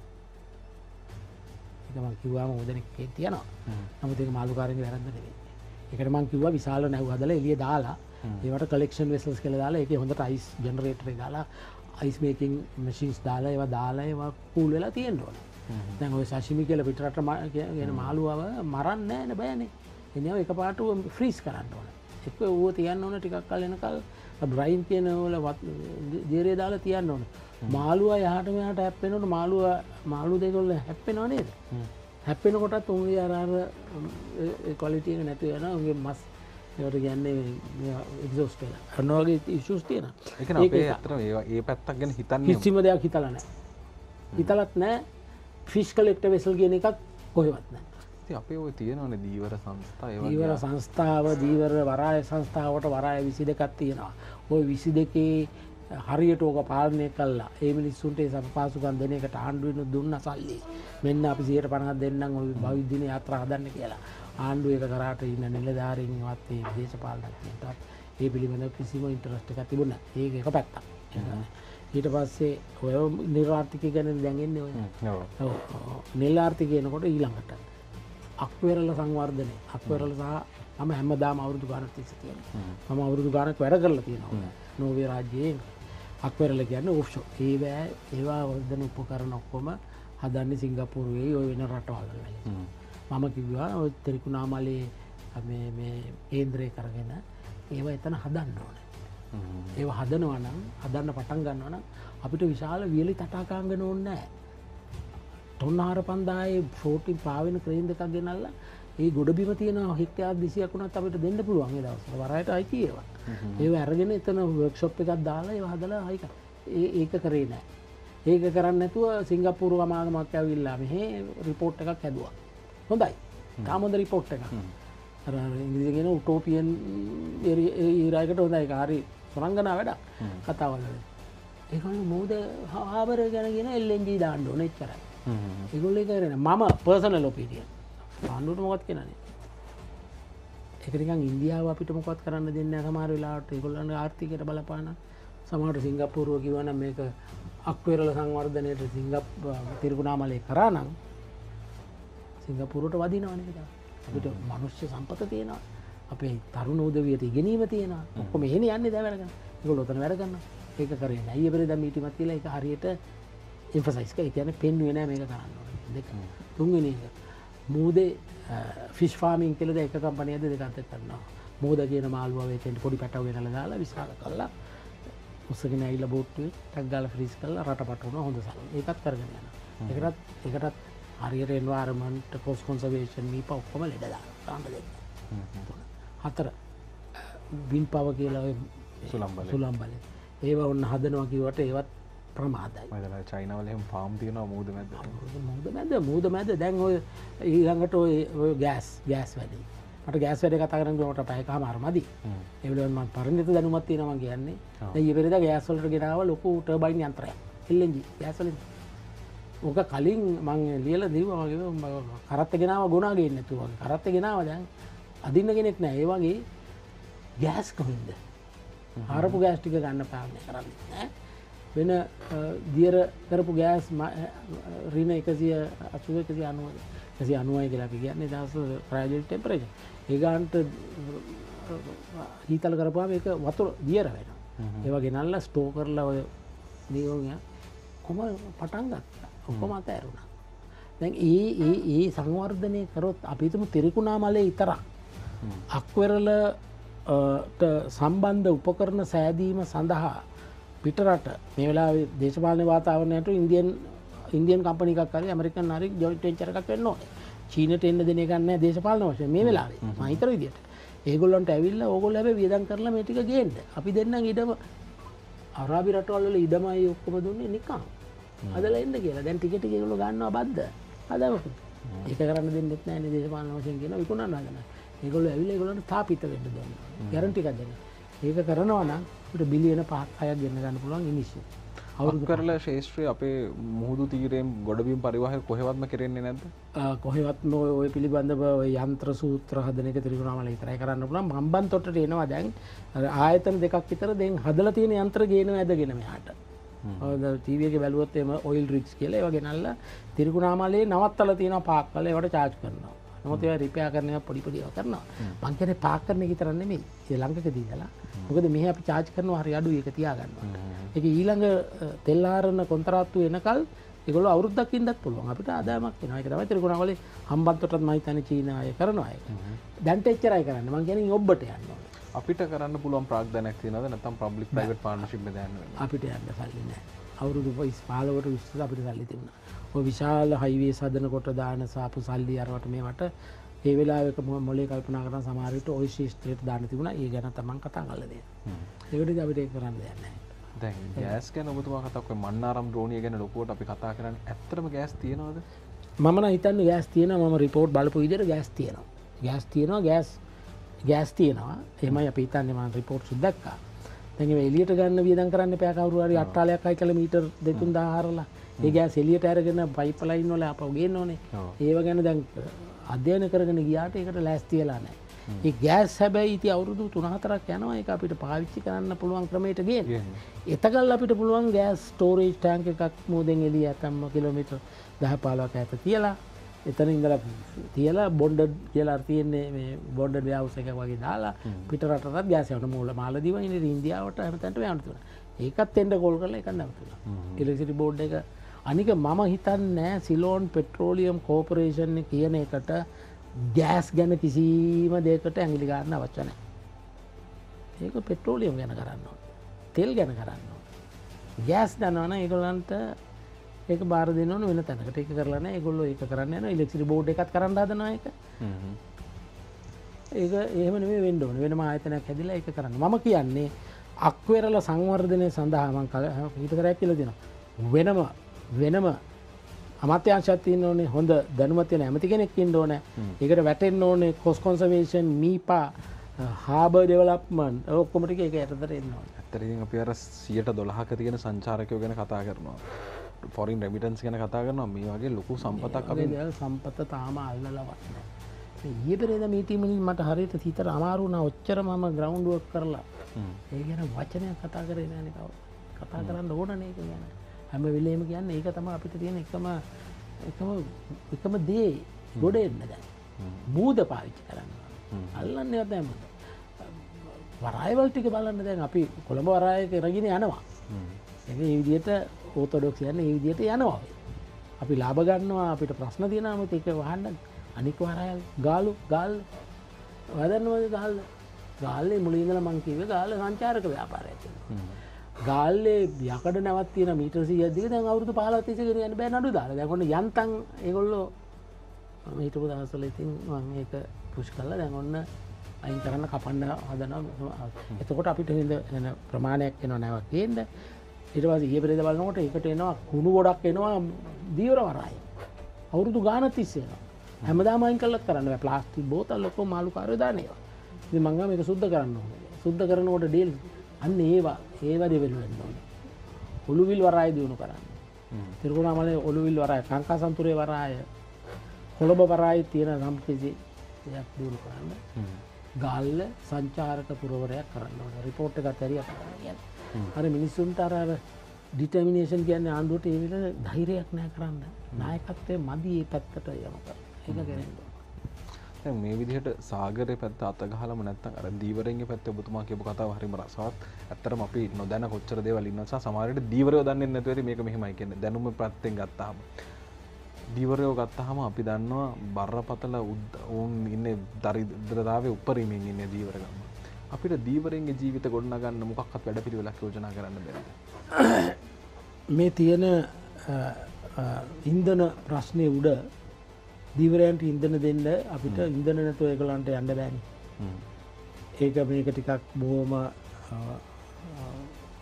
ඒක මම කිව්වාම උදෙනෙක් තියෙනවා. නමුත් ඒක මාළුකාරයන්ගේ වැරද්ද නෙවෙයි. ඒකට මම කිව්වා විශාල නැව් හදලා එළිය දාලා ඒවට කලෙක්ෂන් වෙසල්ස් කියලා දාලා ඒකේ හොඳට අයිස් ජෙනරේටර් එක දාලා අයිස් මේකින් මැෂින්ස් දාලා ඒවා දාලා ඒවා කූල් වෙලා තියෙන්න ඕන. දැන් ඔය සෂිමි කියලා පිටරට කියන මාළුවව මරන්නේ නැහැ නේ බයනේ. එනියම එකපාරට ෆ්‍රීස් කරන්න ඕන. ඒක ඌව තියන්න ඕන ටිකක් කල් එනකල් බ්‍රයින් කියන වල ජීරේ දාලා තියන්න ඕන. මාළුවා යහට මෙහාට හැප්පෙනකොට මාළුවා මාළු දෙකවල හැප්පෙනව නේද? හැප්පෙනකොටත් උන්ගේ අර අර ඒ ක්වොලිටි එක නැති වෙනවා. උන්ගේ මස් ඒකට කියන්නේ එක්සෝස්ට් වෙලා. අන්න වගේ ඉෂුස් තියෙනවා. ඒක නේ අපේ අතර ඒ පැත්තක් ගැන හිතන්නේ කිසිම දෙයක් හිතලා නැහැ. හිතලත් නැහැ. ෆිෂ් කලෙක්ටර් වෙසල් කියන එකක් කොහෙවත් නැහැ. ඉතින් අපේ ඔය තියෙනවනේ දීවර සංස්ථා ඒ වගේ. දීවර සංස්ථාව දීවර වරාය සංස්ථාවට වරාය විසි දෙකක් තියෙනවා. ওই විසි දෙකේ හරියට ඕක පාලනය කළා. ඒ මිනිස්සුන්ට ඒ සපපාසුකම් දෙන එකට ආණ්ඩුවෙන් දුන්න සල්ලි. මෙන්න අපි සියයට පනහක් දෙන්නම් ඔය භවිෂ්‍ය දින යාත්‍රා හදන්න කියලා. ආණ්ඩුව එක කරාට ඉන්න නිලධාරීන්වත් ඒ දේශපාලනඥයන්ටත් ඒ පිළිබඳව කිසිම ඉන්ටරෙස්ට් එකක් තිබුණේ නැහැ. ඒක එක පැත්තක්. ඊට පස්සේ ඔය නිර්ආර්ථිකය ගැන දැන් එන්නේ ඔය. ඔව්. නිර්ආර්ථිකය එනකොට ඊළඟට අක්වෙරළ සංවර්ධනය. අක්වෙරළ සහ මම හැමදාම අවුරුදු ගානක් තිස්සේ තියෙනවා. මම අවුරුදු ගානක් වැඩ කරලා තියෙනවා. නෝර්වේ රාජ්‍යයේ අක්වෙරළ කියන්නේ ඔෆ්ෂෝර්. ඒ බෑ ඒවා වර්ධන උපකරණ ඔක්කොම හදන්නේ සිංගප්පූරුවේ ඔය වෙන රටවල් වල. මම කිව්වා ඔය ත්‍රිකුණාමලේ මේ මේ කේන්ද්‍රය කරගෙන ඒව එතන හදන්න ඕනේ. ඒව හදනවා නම් හදන්න පටන් ගන්නවා නම් අපිට විශාල වියලි තටාකාංගන ඕනේ නැහැ. ටොන් ආර පන්දායේ ෆ්ලෝටින් පාවෙන ක්‍රේන් දෙකක් ගෙනල්ලා ඒ ගොඩබිම තියෙන හෙක්ටයාර් දෙසීයක් වුණත් අපිට දෙන්න පුළුවන් ඒ දවස්වල. වරායට අයිති ඒවා. ඒව අරගෙන එතන වර්ක්ෂොප් එකක් දාලා ඒව හදලා හයි කරා. ඒ ඒක කරේ නැහැ. ඒක කරන්නේ නැතුව සිංගප්පූරු සමාගමක් ඇවිල්ලා මෙහෙ රිපෝට් එකක් හැදුවා. හොඳයි. තාම හොඳ රිපෝට් එකක්. අර ඉංග්‍රීසියෙන් කියන උටෝපියන් ඒරයකට හොඳයි. ඒක හරි සුරංගනා වැඩක්. කතාවල. ඒගොල්ලෝ මොකද හාබර් ගැන කියන එල් එන් ජී දාන්න ඕනේ එච්චරයි. ඒගොල්ලෝ කරන්නේ මම පර්සනල් ඔපිනියන්. ආණ්ඩුවට මොකක්ද කියන්නේ? ඒක නිකන් ඉන්දියාව අපිට මොකක්ද කරන්න දෙන්නේ නැහැ සමහර වෙලාවට. ඒගොල්ලන්ගේ ආර්ථිකයට බලපාන. සමහරට සිංගප්පූරුව කිව්වනම් මේක අක්වෙරළ සංවර්ධනයට සිංගප්පූරු තිරිකුණාමලේ කරා නම් සිංගප්පූරුවට වදිනවනේ ඒක. අපිට මිනිස්සු සම්පත තියෙනවා. අපේ තරුණ උදවියට ඉගෙනීම තියෙනවා. ඔක්කොම එහෙනේ යන්නේ දැන් වැඩ කරන. ඒගොල්ලෝ උතන වැඩ කරනවා. ඒක කරේ නැහැ. ඊයේ පෙරේදා මීටිමත් කියලා ඒක හරියට එම්ෆසයිස් කරා. ඒ කියන්නේ පෙන්වුවේ නැහැ මේක කරන්න ඕනේ. දෙක. තුන්වෙනි එක මූදේ ෆිෂ් ෆාමින් කියලා දෙක කම්පැනියක්ද දෙකක් එක්ක කරනවා. මූද කියන මාළුවා වේතෙන් පොඩි පැටව වෙනලා දාලා විශාල කළා. උස්සගෙන ඇවිල්ලා බෝට්ටුවේ ටක් ගාලා ෆ්‍රීස් කරලා රටපට වුණා හොඳ සල්ලි. ඒකත් කරගෙන යනවා. ඒකටත් ඒකටත් හරියට එන්වයරන්මන්ට් කොස් කන්සර්වේෂන් මීප ඔක්කොම ලෙඩ දානවා. තාම දෙන්න. හතර වින් පව කියලා ඔය සුළම් බලය. සුළම් බලය. ඒව ඔන්න හදනවා කිව්වට ඒවත් ප්‍රමාදයි. මම හිතනවා චයිනා වල එහෙම ෆාම් තියෙනවා මූද මැද්ද. මූද මැද්ද මූද මැද්ද දැන් ඔය ඊළඟට ඔය ඔය ගෑස් ගෑස් වැඩි. මට ගෑස් වැඩ කතා කරන්න ගියාට පැයකමාර මදි. ඒ වෙලාවෙන් මම පරිණිත දැනුමක් තියෙනවා මම කියන්නේ. දැන් ඊයේ පෙරේදා ගෑස් වලට ගෙනාව ලොකු ටර්බයින් යන්ත්‍රයක්. එල් එන් ජී ගෑස් වලින්. ඕක කලින් මම ලියලා දීවා මගේ කරත්ත ගෙනාව ගුණා ගේන්නේ නැතුව වගේ. කරත්ත ගෙනාව දැන් අදින්න කෙනෙක් නැහැ. ඒ වගේ ගෑස් කොහෙන්ද? හරපු ගෑස් ටික ගන්න පාලනය කරන්නේ නැහැ. වෙන දියර කරපු ගෑස් රින එකසිය අසූ එකසිය අනූ එකසිය අනූයි කියලා අපි කියන්නේ දවස් ක්‍රයෝජෙනික් ටෙම්පරේචර්. ඒ ගන්නට හීතල කරපුවාම ඒක වතුර දියර වෙනවා. ඒවා ගෙනල්ලා ස්ටෝ කරලා ඔය නියෝගය කොහොම පටන් ගත්තා. ඔක්කොම අතෑරුණා. දැන් ඒ ඒ ඒ සංවර්ධනය කරොත් අපි හිතමු තිරිකුණාමලේ විතරක් අක්වෙරළට සම්බන්ධ උපකරණ සෑදීම සඳහා පිටරට මේ වෙලාවේ දේශපාලන වාතාවරණයට ඉන්දියන් ඉන්දියන් කම්පැනි එකක් හරි ඇමරිකන් හරි ජොයින්ට් වෙන්චර් එකක් වෙන්න ඕනේ. චීනට එන්න දෙන එකක් නැහැ දේශපාලන වශයෙන් මේ වෙලාවේ. මම හිතන විදිහට. ඒගොල්ලන්ට ඇවිල්ලා ඕගොල්ලෝ හැබැයි වියදම් කරලා මේ ටික ගේන්න. අපි දෙන්නම් ඊටම අරාබි රටවල් වල ඉඩමයි ඔක්කොම දුන්නේ නිකන්. අදලා එන්න කියලා. දැන් ටිකට් එක ඒගොල්ලෝ ගන්නවා බද්ද. අදවක. ඒක කරන්න දෙන්නෙත් නැහැ නේ දේශපාලන වශයෙන් කියන විකුණන්න හදන. ඒගොල්ලෝ ඇවිල්ලා ඒගොල්ලන්ට තාපිත වෙන්න දෙනවා. ගැරන්ටි එකක් දෙනවා. ඒක කරනවා නම් අපිට බිලියන පහක් හයක් ගෙන්න ගන්න පුළුවන් ඉනිෂිය. අවුරුදු කරලා ශේෂ්ත්‍රයේ අපේ මුහුදු තීරයෙන් ගොඩබිම් පරිවාහය කොහෙවත්ම කෙරෙන්නේ නැද්ද? කොහෙවත්ම ඔය පිළිබඳව ඔය යන්ත්‍ර සූත්‍ර හදන එක ත්‍රිකුණාමල විතරයි කරන්න පුළුවන්. මම්බන්තොටට එනවා දැන් ආයතන දෙකක් විතර දැන් හදලා තියෙන යන්ත්‍ර ගේනවා ඇදගෙන මෙහාට. ඔය ටීවී එකේ බැලුවොත් එම ඔයිල් රිග්ස් කියලා ඒවා ගෙනල්ලා ත්‍රිකුණාමලේ නවත්තලා තියෙනවා පාක් කරලා ඒවට charge කරනවා. නමුත් ඒවා රිපෙයාර් කරන ඒවා පොඩි පොඩි ඒවා කරනවා. මං කියන්නේ පාක් කරන එක විතර නෙමෙයි. ශ්‍රී ලංකකදී ඉඳලා. මොකද මෙහි අපි charge කරනවා හරි අඩුයි ඒක තියාගන්නවා. ඒක ඊළඟ තෙල් ආරන කොන්ත්‍රාත්තු එනකල් ඒගොල්ලෝ අවුරුද්දක් ඉන්නත් පුළුවන්. අපිට ආදායමක් එනවා. ඒක තමයි ත්‍රිකුණාමලේ හම්බන්තොටත් මම හිතන්නේ චීනා අය කරනවා ඒක. දැන්ට එච්චරයි කරන්නේ. මං කියන්නේ ඔබට යන්න ඕනේ. අපිට කරන්න පුළුවන් ප්‍රාග්ධනයක් තියෙනවද නැත්නම් පබ්ලික් ප්‍රයිවට් පාර්ට්නර්ෂිප් එකද යන්න වෙන්නේ? අපිට යන්න සල්ලි නැහැ. අවුරුදු පහළොවට විස්සට අපිට සල්ලි තිබුණා. ඔය විශාල හයිවේස් හදනකොට දාන සාපු සල්ලි අරවට මේවට ඒ වෙලාවක මොලේ කල්පනා කරන සමහර විට ඔය ශිෂ්ත්‍රයට දාන්න තිබුණා. ඒ ගැන තමන් කතා කරලා දෙන්න. ඒකටද අපිට ඒක කරන්න දෙයක් නැහැ. දැන් ගෑස් ගැන ඔබතුමා කතා කරේ මන්නාරම් ද්‍රෝණිය ගැන ලොකුවට අපි කතා කරන්නේ. ඇත්තටම ගෑස් තියෙනවද? මම නම් හිතන්නේ ගෑස් තියෙනවා. මම රිපෝට් බලපු විදිහට ගෑස් තියෙනවා. ගෑස් තියෙනවා ගෑස් ගෑස් තියෙනවා. එහෙමයි අපි හිතන්නේ. මම රිපෝට් සුද්ද දැක්කා. දැන් ඒ එළියට ගන්න වියදම් කරන්න එපා කවුරු හරි අට්ටාලයක් හයි කළ මීටර් දෙතුන් දාහ හරලා. ඒ ගෑස් එළියට අරගෙන පයිප් ලයින් වල අපව ගේන්න ඕනේ. ඒව ගැන දැන් අධ්‍යයනය කරගෙන ගියාට ඒකට ලෑස්ති වෙලා නැහැ. ඒ ගෑස් හැබැයි ඉතින් අවුරුදු තුන හතරක් යනවා ඒක අපිට පාවිච්චි කරන්න පුළුවන් ක්‍රමයට ගේන්න. එතකල් අපිට පුළුවන් ගෑස් ස්ටෝරේජ් ටැංක් එකක් මෝදෙන් එළිය ඇතම්ම කිලෝමීටර් දහ පහළොවක් ඈත තියලා එතන ඉඳලා තියලා බොන්ඩඩ් කියලා තියෙන්නේ මේ බොන්ඩඩ් වෙහවුස් එකක් වගේ දාලා පිට රටටත් ගෑස් යවන මූල මාලදීව ඉන්නේ ඉන්දියාවට හැමතැනට යවන්න තිබුණා. ඒකත් එන්න කෝල් කරලා එකක් නැවතුණා. ඉලෙක්ට්‍රිසිටි බෝඩ් එක අනික මම හිතන්නේ සිලෝන් පෙට්‍රෝලියම් කෝපරේෂන් කියන එකට ගෑස් ගැන කිසිම දෙයකට ඇඟිලි ගන්න අවශ්‍ය නැහැ. ඒක පෙට්‍රෝලියම් ගැන කරන්න ඕනේ. තෙල් ගැන කරන්න ඕනේ. ගෑස් දනවන ඒගොල්ලන්ට ඒක බාර දෙන්න ඕන වෙන තැනකට. ඒක කරලා නැහැ. ඒගොල්ලෝ ඒක කරන්න යනවා. ඉලෙක්ට්‍රිසිටි බෝඩ් එකත් කරන්න හදනවා ඒක. ඒක එහෙම නෙමෙයි වෙන්න ඕනේ. වෙනම ආයතනයක් හැදිලා ඒක කරන්න. මම කියන්නේ අක්වෙරළ සංවර්ධනය සඳහා මම ඊට කරයක් කියලා දෙනවා. වෙනම වෙනම අමාත්‍යාංශයක් තියෙන්න ඕනේ. හොඳ දැනුමක් තියෙන ඇමති කෙනෙක් ඉන්න ඕනේ. ඒකට වැටෙන්න ඕනේ කොස් කන්සර්වේෂන්, මීපා, හාබර් ඩෙවලොප්මන්ට් ඔක්කොම ටික ඒක යටතට එන්න ඕනේ. ඇත්තට ඉතින් අපි අර සියයට දොළහක තියෙන සංචාරකයෝ ගැන කතා කරනවා. ෆොරින් රෙමිටන්ස් ගැන කතා කරනවා. මේ වගේ ලොකු සම්පතක් අපි සම්පත තාම අල්ලලා වටනවා. ඊයේ පෙරේද මීටින් වලින් මට හරියට හිතට අමාරු වුණා. ඔච්චර මම ග්‍රවුන්ඩ් වර්ක් කරලා ඒ ගැන වචනයක් කතා කරේ නෑනේ කවුරු. කතා කරන්න ඕනනේ ඒක ගැන. හැම වෙලේම කියන්නේ ඒක තමයි අපිට තියෙන එකම එකම එකම දේ ගොඩ එන්න දැන්. බූද පාවිච්චි කරන්න. අල්ලන්නේ නැත්නම් මොකද? වරායවල් ටික බලන්න දැන් අපි කොළඹ වරායක රගින යනවා. ඒක මේ විදිහට ඕතොඩොක්ස් යන්නේ මේ විදිහට යනවා. අපි ලාභ ගන්නවා අපිට ප්‍රශ්න තියෙනවා මොකද ඒක වහන්න අනික වරායල් ගාලු ගාල් වදන්නවද ගාල් ගාල්ලේ මුලින් ඉඳලා මං කිව්වේ ගාල්ල සංචාරක ව්‍යාපාරයක් තියෙනවා. ගාල්ලේ යකඩ නැවක් තියෙන මීටර් සීයක් දිග දැන් අවුරුදු පහළොවක් තිස්සේ ගෙන යන්න බෑ නඩු දාලා. දැන් ඔන්න යන්තම් ඒගොල්ලෝ මම හිටපු දවස්වල ඉතින් මම මේක පුෂ් කරලා දැන් ඔන්න අයින් කරන්න කපන්න හදනවා. එතකොට අපිට හින්ද එන ප්‍රමාණයක් එනවා නැවක් ගේන්න. ඊට පස්සේ ඊයේ පෙරේද බලනකොට ඒකට එනවා කුණු ගොඩක් එනවා දීවර වරාය. අවුරුදු ගානක් තිස්සේ එනවා. හැමදාම අයින් කළත් කරන්න බෑ. ප්ලාස්ටික් බෝතල් ඔක්කොම මාළු කාර්යය දාන ඒවා. ඉතින් මං ගා මේක සුද්ධ කරන්න ඕනේ. සුද්ධ කරනකොට ඩීල් අන්න ඒවා ඒවා දෙවෙලු වෙන්න ඕනේ. ඔලුවිල් වරාය දිනු කරන්න. තිරුකුණාමලේ ඔලුවිල් වරාය, කාංකාසන්තුරේ වරාය, කොළඹ වරාය තියෙන සම්ප්‍රති දෙයක් දිනු කරන්න. ගාල්ල සංචාරක පුරවරයක් කරන්න ඕනේ. රිපෝට් එකක් ඇරියා කරන්න. අර මිනිස්සුන්ට අර ඩිටර්මිනේෂන් කියන්නේ ආණ්ඩුවට ඒ විදිහට ධෛර්යයක් නැහැ කරන්න. නායකත්වයේ මදි මේ පැත්තට යනවා. ඒක කරන්නේ. දැන් මේ විදිහට සාගරේ පැත්ත අත ගහලම නැත්තම් අර දීවරෙන්ගේ පැත්ත ඔබතුමා කියපු කතාව හරිම රසවත්. ඇත්තටම අපි නොදැන කොච්චර දේවල් ඉන්නවා සහ සමහර විට දීවරයෝ දන්නේ නැතුව ඇති මේක මෙහෙමයි කියන්නේ. දැනුම පැත්තෙන් ගත්තාම දීවරයෝ ගත්තාම අපි දන්නවා බරපතල උන් ඉන්නේ දරිද්‍රතාවයේ උඩරිමින් ඉන්නේ දීවර ගම. අපිට දීවරෙන්ගේ ජීවිත ගොඩනගන්න මොකක්වත් වැඩපිළිවෙලක් යෝජනා කරන්න බැහැ. මේ තියෙන ඉන්ධන ප්‍රශ්නේ උඩ දීවරයන්ට ඉන්ධන දෙන්න අපිට ඉන්ධන නැතුව ඒගොල්ලන්ට යන්න බෑනේ. ඒක මේක ටිකක් බොහොම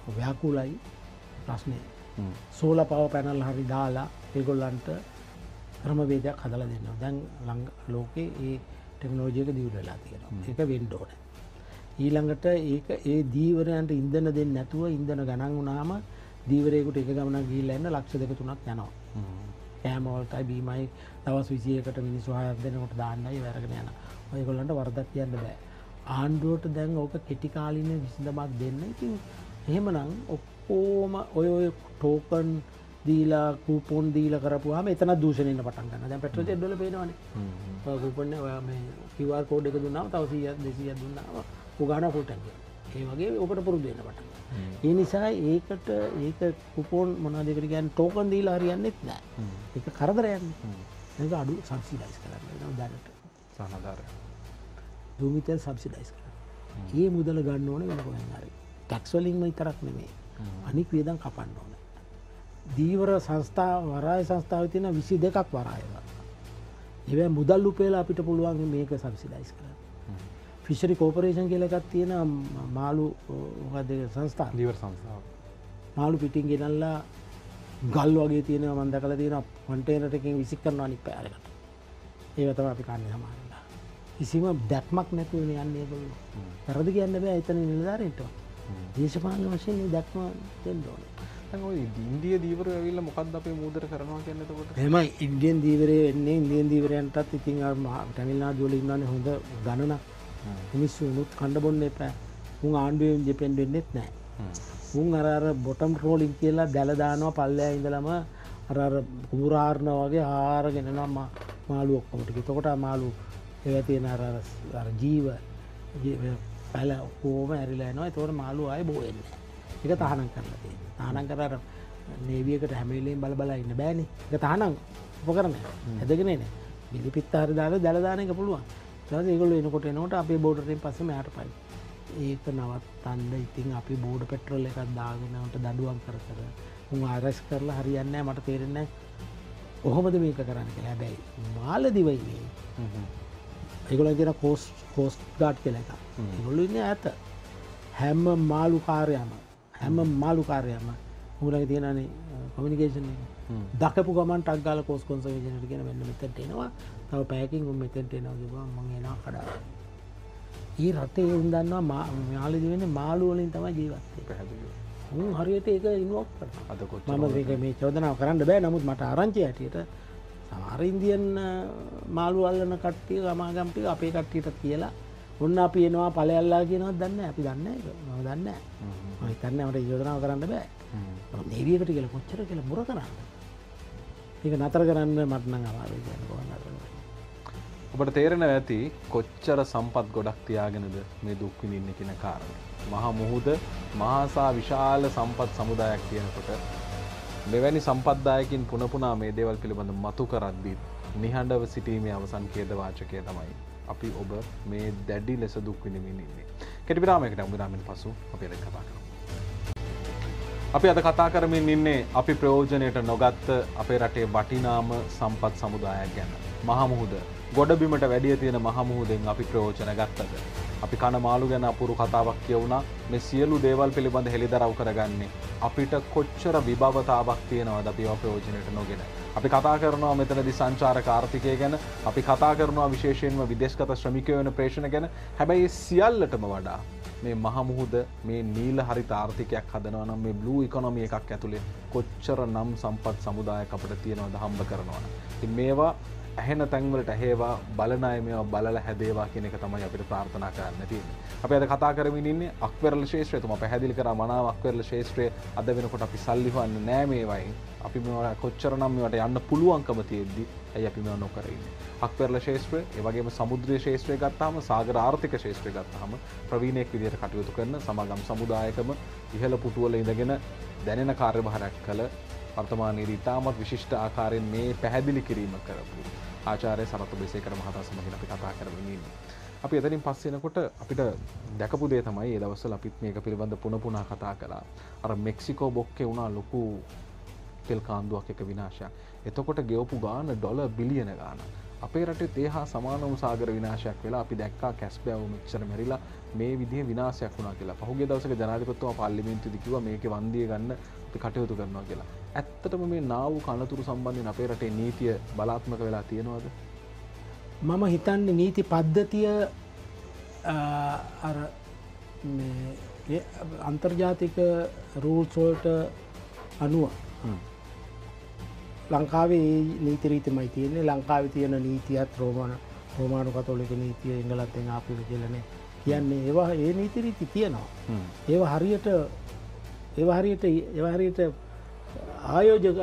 ව්‍යාකූලයි ප්‍රශ්නේ. සෝලා පව පැනල් හරි දාලා ඒගොල්ලන්ට ක්‍රමවේදයක් හදලා දෙනවා. දැන් ළඟ ලෝකේ ඒ ටෙක්නොලොජි එක දියුණු වෙලා තියෙනවා. ඒක වෙන්න ඕනේ. ඊළඟට ඒක ඒ දීවරයන්ට ඉන්ධන දෙන්නේ නැතුව ඉන්ධන ගණන් වුණාම දීවරයකට එක ගමනක් ගිහිල්ලා එන්න ලක්ෂ දෙක තුනක් යනවා. කෑම වලටයි බීමයි දවස් විසියකට මිනිස්සු හයක් දෙනකොට දාන්නයි වැරගෙන යනවා. ඔයගොල්ලන්ට වරදක් කියන්න බෑ. ආණ්ඩුවට දැන් ඕක කෙටි කාලින විසඳුමක් දෙන්න. ඉතින් එහෙමනම් ඔක්කොම ඔය ඔය ටෝකන් දීලා කූපන් දීලා කරපුවාම එතන දූෂණය වෙන්න පටන් ගන්නවා. දැන් පෙට්‍රල් ජෙට් වල පේනවනේ. ඔය කූපන් ඔය මේ Q R කෝඩ් එක දුන්නාම තව සීයක් දෙසීයක් දුන්නාම උගාන ෆුල් ටැංකිය. ඒ වගේ ඔකට පුරුදු වෙන්න පටන් ගන්නවා. ඒ නිසා ඒකට ඒක කූපන් මොනවද ඒකට කියන්නේ ටෝකන් දීලා හරියන්නේ නැහැ. ඒක කරදරයක් නේ. ඒක අඩු සබ්සිඩයිස් කරන්න වෙනවා දැනට. සහනාධාරය. භූමිතෙල් සබ්සිඩයිස් කරන්න. ඒ මුදල ගන්න ඕනේ වෙන කොහෙන් හරි. ටැක්ස් වලින්ම විතරක් නෙමෙයි. අනික් වියදම් කපන්න ඕනේ. දීවර සංස්ථා වරාය සංස්ථාවේ තියෙන විසි දෙකක් වරායව. ඒවැ මුදල් උපයලා අපිට පුළුවන් මේක සබ්සිඩයිස් කරන්න. ෆිෂරි කෝපරේෂන් කියලා එකක් තියෙන මාළු මොකක්ද සංස්ථා. දීවර සංස්ථාව. මාළු පිටින් ගෙනල්ලා ගල් වගේ තියෙනවා මම දැකලා තියෙනවා කන්ටේනර් එකකින් විසික් කරනවා අනිත් පැයකට. ඒක තමයි අපි කන්නේ සමහරවිට. කිසිම දැක්මක් නැතුව යන්නේ ඒගොල්ලෝ. වැරදි කියන්න බෑ එතන නිලධාරීන්ට. දේශපාලන වශයෙන් මේ දැක්ම දෙන්න ඕනේ. දැන් ඔය ඉන්දිය දීවර ඇවිල්ලා මොකද්ද අපේ මූදර කරනවා කියන්නේ එතකොට? එහෙමයි ඉන්දියන් දීවරය වෙන්නේ ඉන්දියන් දීවරයන්ටත් ඉතින් අර තමිල්නාඩු වල ඉන්නවනේ හොඳ ගණනක්. මිනිස්සු උනුත් කණ්ඩ බොන්න එපා. උන් ආණ්ඩුවෙන් ඩිපෙන්ඩ් වෙන්නෙත් නැහැ. උන් අර අර බොටම් රෝලින් කියලා දැල දානවා පල්ලෙහා ඉඳලම අර අර කුඹුර ආරනවා වගේ ආරගෙන යනවා මාළු ඔක්කොම ටික. එතකොට ආ මාළු ඒවා තියෙන අර අර ජීව පැල ඔක්කොම ඇරිලා යනවා. එතකොට මාළු ආයේ බෝ වෙන්නේ නැහැ. ඒක තහනම් කරලා තියෙනවා. තහනම් කරලා අර නේවියකට හැම වෙලේම බල බල ඉන්න බෑනේ. ඒක තහනම් උපකරණය. හැදගෙන එන්නේ. මිලිපිත්ත හරි දාලා දැල දාන එක පුළුවන්. ඊට පස්සේ ඒගොල්ලෝ එනකොට එනකොට අපේ බෝඩරෙන් පස්සේ මෙහාට පයි. ඒක නවත්තන්න ඉතින් අපි බෝඩ පෙට්‍රල් එකක් දාගෙන උන්ට දඩුවම් කර කර උන් අරෙස්ට් කරලා හරියන්නේ නැහැ මට තේරෙන්නේ නැහැ කොහොමද මේක කරන්නේ කියලා. හැබැයි මාලදිවයි මේ ඒගොල්ලෝ කියන කෝස්ට් කෝස්ට් ගාඩ් කියලා එකක්. ඒගොල්ලෝ ඉන්නේ ඈත. හැම මාළු කාර්යයම හැම මාළු කාර්යයම උගලගේ තියෙනනේ කොමියුනිකේෂන් එක. දකපු ගමන් ටක් ගාලා කෝස්ට් කන්සර්වේෂන් එකට කියන මෙන්න මෙතනට එනවා. තව පැයකින් උන් මෙතනට එනවා කිව්වම මම එනවා කඩාවැ. ඊ රටේ උන් දන්නවා මාළු වෙන්නේ මාළු වලින් තමයි ජීවත් වෙන්නේ. පැහැදිලිව. උන් හරියට ඒක ඉන්වෝක් කරනවා. අද කොච්චර මම මේක මේ චෝදනාව කරන්න බෑ. නමුත් මට ආරංචි ඇටියට සමහර ඉන්දියන් මාළු අල්ලන කට්ටිය ගමාගම් ටික අපේ කට්ටියට කියලා ඔන්න අපි එනවා ඵලයල්ලා කියනවත් දන්නේ නැහැ. අපි දන්නේ නැහැ ඒක. මම දන්නේ නැහැ. මම හිතන්නේ මට චෝදනාව කරන්න බෑ. මම නේවියකට කියලා කොච්චර කියලා මුර කරන්නේ. ඒක නතර කරන්න මට නම් අමාරුයි කියන්නේ කොහොමද නතර කරන්නේ. ඔබට තේරෙනවා ඇති කොච්චර සම්පත් ගොඩක් තියාගෙනද මේ දුක් විඳින්නේ කියන කාරණේ. මහා මුහුද මහාසා විශාල සම්පත් සමුදායක් කියනකොට මෙවැනි සම්පත්දායකින් පුන පුනා මේ දේවල් පිළිබඳ මතු කරද්දී නිහඬව සිටීමේ අවසන් ඛේද වාචකය තමයි අපි ඔබ මේ දැඩි ලෙස දුක් විඳින්න ඉන්නේ. කෙටි විරාමයකට විරාමෙන් පසු අපි අද කතා කරමු. අපි අද කතා කරමින් ඉන්නේ අපි ප්‍රයෝජනයට නොගත්ත අපේ රටේ වටිනාම සම්පත් සමුදායක් ගැන. මහා මුහුද ගොඩබිමට වැඩිය තියෙන මහා මුහුදෙන් අපි ප්‍රයෝජන ගත්තද? අපි කන මාළු ගැන අපුරු කතාවක් කියවුණා. මේ සියලු දේවල් පිළිබඳ හෙළිදරව් කරගන්නේ අපිට කොච්චර විභවතාවක් තියෙනවද අපි ඒවා ප්‍රයෝජනයට නොගෙන. අපි කතා කරනවා මෙතනදී සංචාරක ආර්ථිකය ගැන. අපි කතා කරනවා විශේෂයෙන්ම විදේශගත ශ්‍රමිකයෝ වෙන ප්‍රේෂණ ගැන. හැබැයි සියල්ලටම වඩා මේ මහා මුහුද මේ නීල හරිත ආර්ථිකයක් හදනවා නම් මේ බ්ලූ ඉකොනොමි එකක් ඇතුලේ කොච්චර නම් සම්පත් සමුදායක් අපිට තියෙනවද හම්බ කරනවා. ඉතින් මේවා ඇහෙන තැන්වලට ඇහේවා බලන අය මේවා බලලා හැදේවා කියන එක තමයි අපිට ප්‍රාර්ථනා කරන්න තියෙන්නේ. අපි අද කතා කරමින් ඉන්නේ අක්වෙරළ ශාස්ත්‍රය. තුමා පැහැදිලි කරා මනාව අක්වෙරළ ශාස්ත්‍රය අද වෙනකොට අපි සල්ලි හොයන්නේ නැහැ මේවයින්. අපි මේවා කොච්චරනම් මේවට යන්න පුළුවන්කම තියෙද්දි ඇයි අපි මේවා නොකර ඉන්නේ. අක්වෙරළ ශාස්ත්‍රය, ඒ වගේම සමුද්‍රීය ශාස්ත්‍රය ගත්තාම සාගර ආර්ථික ශාස්ත්‍රය ගත්තාම ප්‍රවීණයෙක් විදිහට කටයුතු කරන සමාගම් සමුදායකම ඉහළ පුටුවල ඉඳගෙන දැනෙන කාර්යභාරයක් කළ වර්තමානයේදී ඉතාමත් විශිෂ්ට ආකාරයෙන් මේ පැහැදිලි කිරීම කරපු ආචාර්ය සරත් බෙසේකර මහතා සමගින් අපි කතා කරමින් ඉන්නේ. අපි එතනින් පස්සේ එනකොට අපිට දැකපු දේ තමයි ඒ දවස්වල අපිත් මේක පිළිබඳ පුන පුනා කතා කළා. අර මෙක්සිකෝ බොක්කේ වුණා ලොකු තෙල් කාන්දුවක් එක විනාශයක්. එතකොට ගෙවපු ගාන ඩොලර් බිලියන ගාන. අපේ රටේ තේ හා සමානවම සාගර විනාශයක් වෙලා අපි දැක්කා කැස්බෑව මෙච්චර මැරිලා මේ විදිහේ විනාශයක් වුණා කියලා. පහුගිය දවසක ජනාධිපතිතුමා පාර්ලිමේන්තුවේදී කිව්වා මේකේ වන්දිය ගන්න අපි කටයුතු කරනවා කියලා. ඇත්තටම මේ නාවු කනතුරු සම්බන්ධයෙන් අපේ රටේ නීතිය බලාත්මක වෙලා තියෙනවද? මම හිතන්නේ නීති පද්ධතිය අර අන්තර්ජාතික රූල්ස් වලට අනුව ලංකාවේ නීති රීතිමයි තියෙන්නේ. ලංකාවේ තියෙන නීතියත් රෝමාන රෝමානු කතෝලික නීතිය එංගලන්තෙන් ආපු කියලානේ කියන්නේ. ඒවා ඒ නීති රීති තියෙනවා. ඒවා හරියට ඒවා හරියට ඒවා හරියට ආයෝජක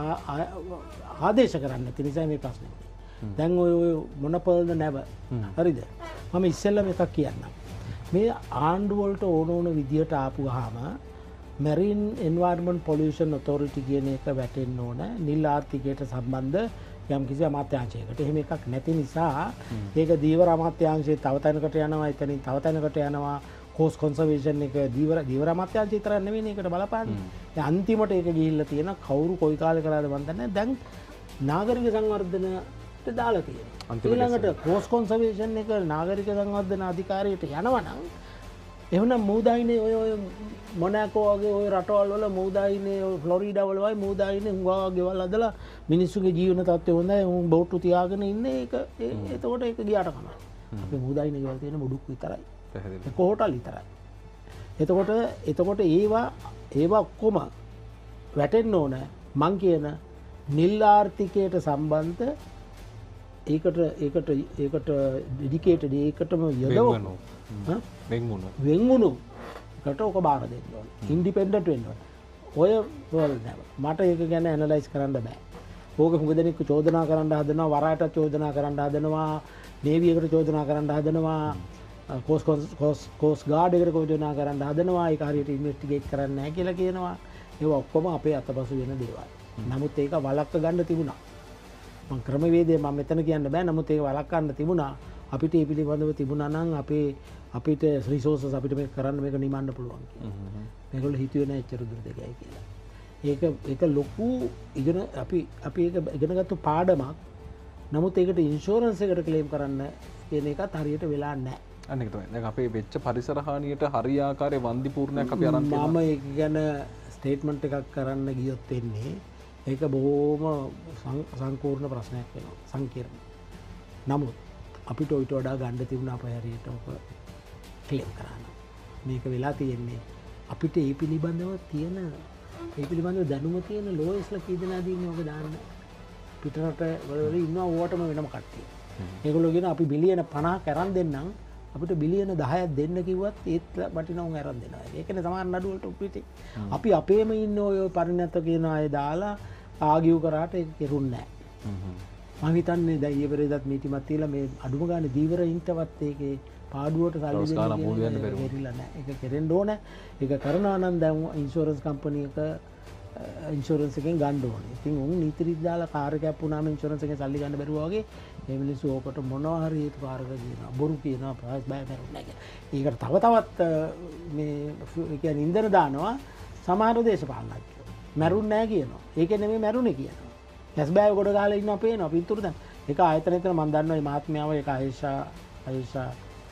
ආදේශ කරන්න නැති නිසා මේ ප්‍රශ්නේ. දැන් ඔය ඔය මොනපල්ද නැව හරිද? මම ඉස්සෙල්ලම එකක් කියන්නම්. මේ ආණ්ඩුව වලට ඕන ඕන විදියට ආපු ගාම මැරින් එන්වයරන්මන්ට් පොලියුෂන් ඔතොරිටි කියන එක වැටෙන්න ඕන නිල් ආර්ථිකයට සම්බන්ධ යම් කිසි අමාත්‍යාංශයකට. එහෙම එකක් නැති නිසා ඒක දීවර අමාත්‍යාංශයේ තව තැනකට යනවා, එතනින් තව තැනකට යනවා. කෝස් කොන්සර්වේෂන් එක දීවර දීවර අමාත්‍යාංශය විතරක් නෙවෙයි ඒකට බලපාන්නේ. ඒ අන්තිමට ඒක ගිහිල්ලා තියෙන කවුරු කොයි කාලේ කරාද මන් දන්නේ නැහැ. දැන් නාගරික සංවර්ධනට දාලා තියෙනවා. ඊළඟට කෝස් කොන්සර්වේෂන් එක නාගරික සංවර්ධන අධිකාරියට යනවා නම් එහෙනම් මූදායිනේ ඔය ඔය මොනාකෝ වගේ ඔය රටවල් වල මූදායිනේ ෆ්ලොරිඩා වල වයි මූදායිනේ හුඟා ගෙවල් හදලා මිනිස්සුගේ ජීවන තත්ත්වය හොඳයි උන් බෝට්ටු තියාගෙන ඉන්නේ ඒක එතකොට ඒක ගියාට කමක්. අපි මූදායිනේ ගෙවල් තියෙන මුඩුක් විතරයි. පැහැදිලි. කොහොටල් විතරයි. එතකොට එතකොට ඒවා ඒවා ඔක්කොම වැටෙන්න ඕන මං කියන නිල් ආර්ථිකයට සම්බන්ධ ඒකට ඒකට ඒකට ඩෙඩිකේටඩ් ඒකටම යොදවන වෙන්වුණු වෙන්වුණු කට ඔක බාර දෙන්න ඕන. ඉන්ඩිපෙන්ඩන්ට් වෙන්න ඕන. ඔය වල නෑ. මට ඒක ගැන ඇනලයිස් කරන්න බෑ. ඕක හුඟ දෙනෙක් චෝදනා කරන්න හදනවා, වරායටත් චෝදනා කරන්න හදනවා, නේවි එකට චෝදනා කරන්න හදනවා, කෝස් කෝස් කෝස් ගාඩ් එකට චෝදනා කරන්න හදනවා. ඒක හරියට ඉන්වෙස්ටිගේට් කරන්නේ නැහැ කියලා කියනවා. ඒව ඔක්කොම අපේ අතපසු වෙන දේවල්. නමුත් ඒක වළක්ව ගන්න තිබුණා. මම ක්‍රමවේදය මම මෙතන කියන්න බෑ. නමුත් ඒක වළක්වන්න තිබුණා. අපිට ඒ පිළිබඳව තිබුණා නම් අපේ අපිට රිසෝසස් අපිට මේක කරන්න මේක නිමන්න පුළුවන් කියලා. මේගොල්ලෝ හිතුවේ නැහැ එච්චර දුර දෙකයි කියලා. ඒක ඒක ලොකු ඉගෙන අපි අපි ඒක ඉගෙනගත්තු පාඩමක්. නමුත් ඒකට ඉන්ෂුරන්ස් එකට ක්ලේම් කරන්න කියන එකත් හරියට වෙලා නැහැ. අන්න ඒක තමයි. දැන් අපේ වෙච්ච පරිසර හානියට හරියාකාරයේ වන්දි පූර්ණයක් අපි අරන් තියෙනවා. මම ඒක ගැන ස්ටේට්මන්ට් එකක් කරන්න ගියොත් වෙන්නේ ඒක බොහොම සංකීර්ණ ප්‍රශ්නයක් වෙනවා. සංකීර්ණ. නමුත් අපිට ඔයිට වඩා ගන්න තිබුණා අපේ හරියට ඔක ක්ලේම් කරන්න. මේක වෙලා තියෙන්නේ අපිට ඒ පිළිබඳව තියෙන ඒ පිළිබඳව දැනුම තියෙන ලෝයස්ලා කී දෙනාද ඉන්නේ ඔක දාන්න. පිටරට වල ඉන්නවා ඕවටම වෙනම කට්ටිය. ඒගොල්ලෝ කියන අපි බිලියන පනහක් අරන් දෙන්නම් අපිට බිලියන දහයක් දෙන්න කිව්වත් ඒත් වටිනා උන් අරන් දෙනවා. ඒකනේ සමහර නඩුවලට උපිටි. අපි අපේම ඉන්න ඔය පරිණත කියන අය දාලා ආගියු කරාට ඒක කෙරුන්නේ නැහැ. මම හිතන්නේ දැන් ඊපෙරේදත් මීටිමත් තියලා මේ අඩුම ගානේ දීවරයින්ටවත් ඒකේ පාඩුවට සල්ලි දෙන්න බැරිලා නැහැ. ඒක කෙරෙන්න ඕනේ. ඒක කරනවා නම් දැන් ඉන්ෂුරන්ස් කම්පැනි එක ඉන්ෂුරන්ස් එකෙන් ගන්න ඕනේ. ඉතින් උන් නීතිරිත් දාලා කාර් එකක් වුණාම ඉන්ෂුරන්ස් එකෙන් සල්ලි ගන්න බැරුවා වගේ මේ මිනිස්සු ඕකට මොනවා හරි හේතු කාරක කියනවා. බොරු කියනවා ප්‍රයිස් බය කරන්නේ නැහැ. ඒකට තව තවත් මේ කියන්නේ ඉන්ධන දානවා සමහර දේශපාලනඥයෝ. මැරුන්නේ නැහැ කියනවා. ඒක නෙමෙයි මැරුනේ කියනවා. කැස් බෑව කොට ගහලා ඉන්නවා පේනවා පිටුරු දැන්. ඒක ආයතන විතර මම දන්නවා මේ මහත්මයාව ඒක ආයේෂා ආයේෂා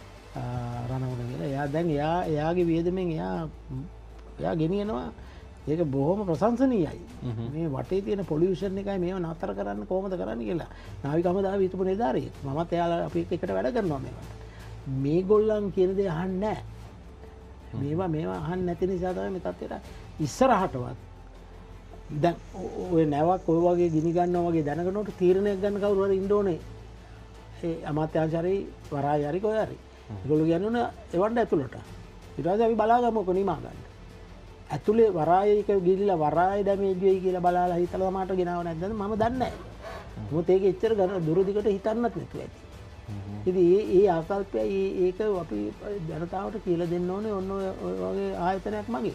රණවන කියලා. එයා දැන් එයා එයාගේ වියදමෙන් එයා එයා ගෙනියනවා. ඒක බොහොම ප්‍රශංසනීයයි. මේ වටේ තියෙන පොලියුෂන් එකයි මේව නතර කරන්න කොහොමද කරන්න කියලා. නාවික හමුදාවේ හිටපු නිලධාරියෙක්. මමත් එයාලා අපි එකට වැඩ කරනවා මේවට. මේගොල්ලන් කියන දේ අහන්නේ නැහැ. මේවා මේවා අහන්නේ නැති නිසා තමයි මේ තත්ත්වයට ඉස්සරහටවත් දැන් ඔය නැවක් ඔය වගේ ගිනි ගන්නවා වගේ දැනගෙනට තීරණයක් ගන්න කවුරු හරි ඉන්න ඕනේ. ඒ අමාත්‍යාංශරි වරාය හරි කොයි හරි. ඒගොල්ලෝ කියන්නේ එවන්න ඇතුළට. ඊට පස්සේ අපි බලාගමු කො නිමා ගන්න. ඇතුලේ වරායක ගිහිල්ලා වරාය ඩැමේජ් වෙයි කියලා බලලා හිතලා මාට ගෙනාව නැද්ද මම දන්නේ නැහැ. මොකද ඒක එච්චර ගන්න දුර දිගට හිතන්නත් නැතුව ඇති. ඉතින් ඒ ඒ ආකල්පය ඒක අපි ජනතාවට කියලා දෙන්න ඕනේ ඔන්න ඔය වගේ ආයතනයක් මගේ.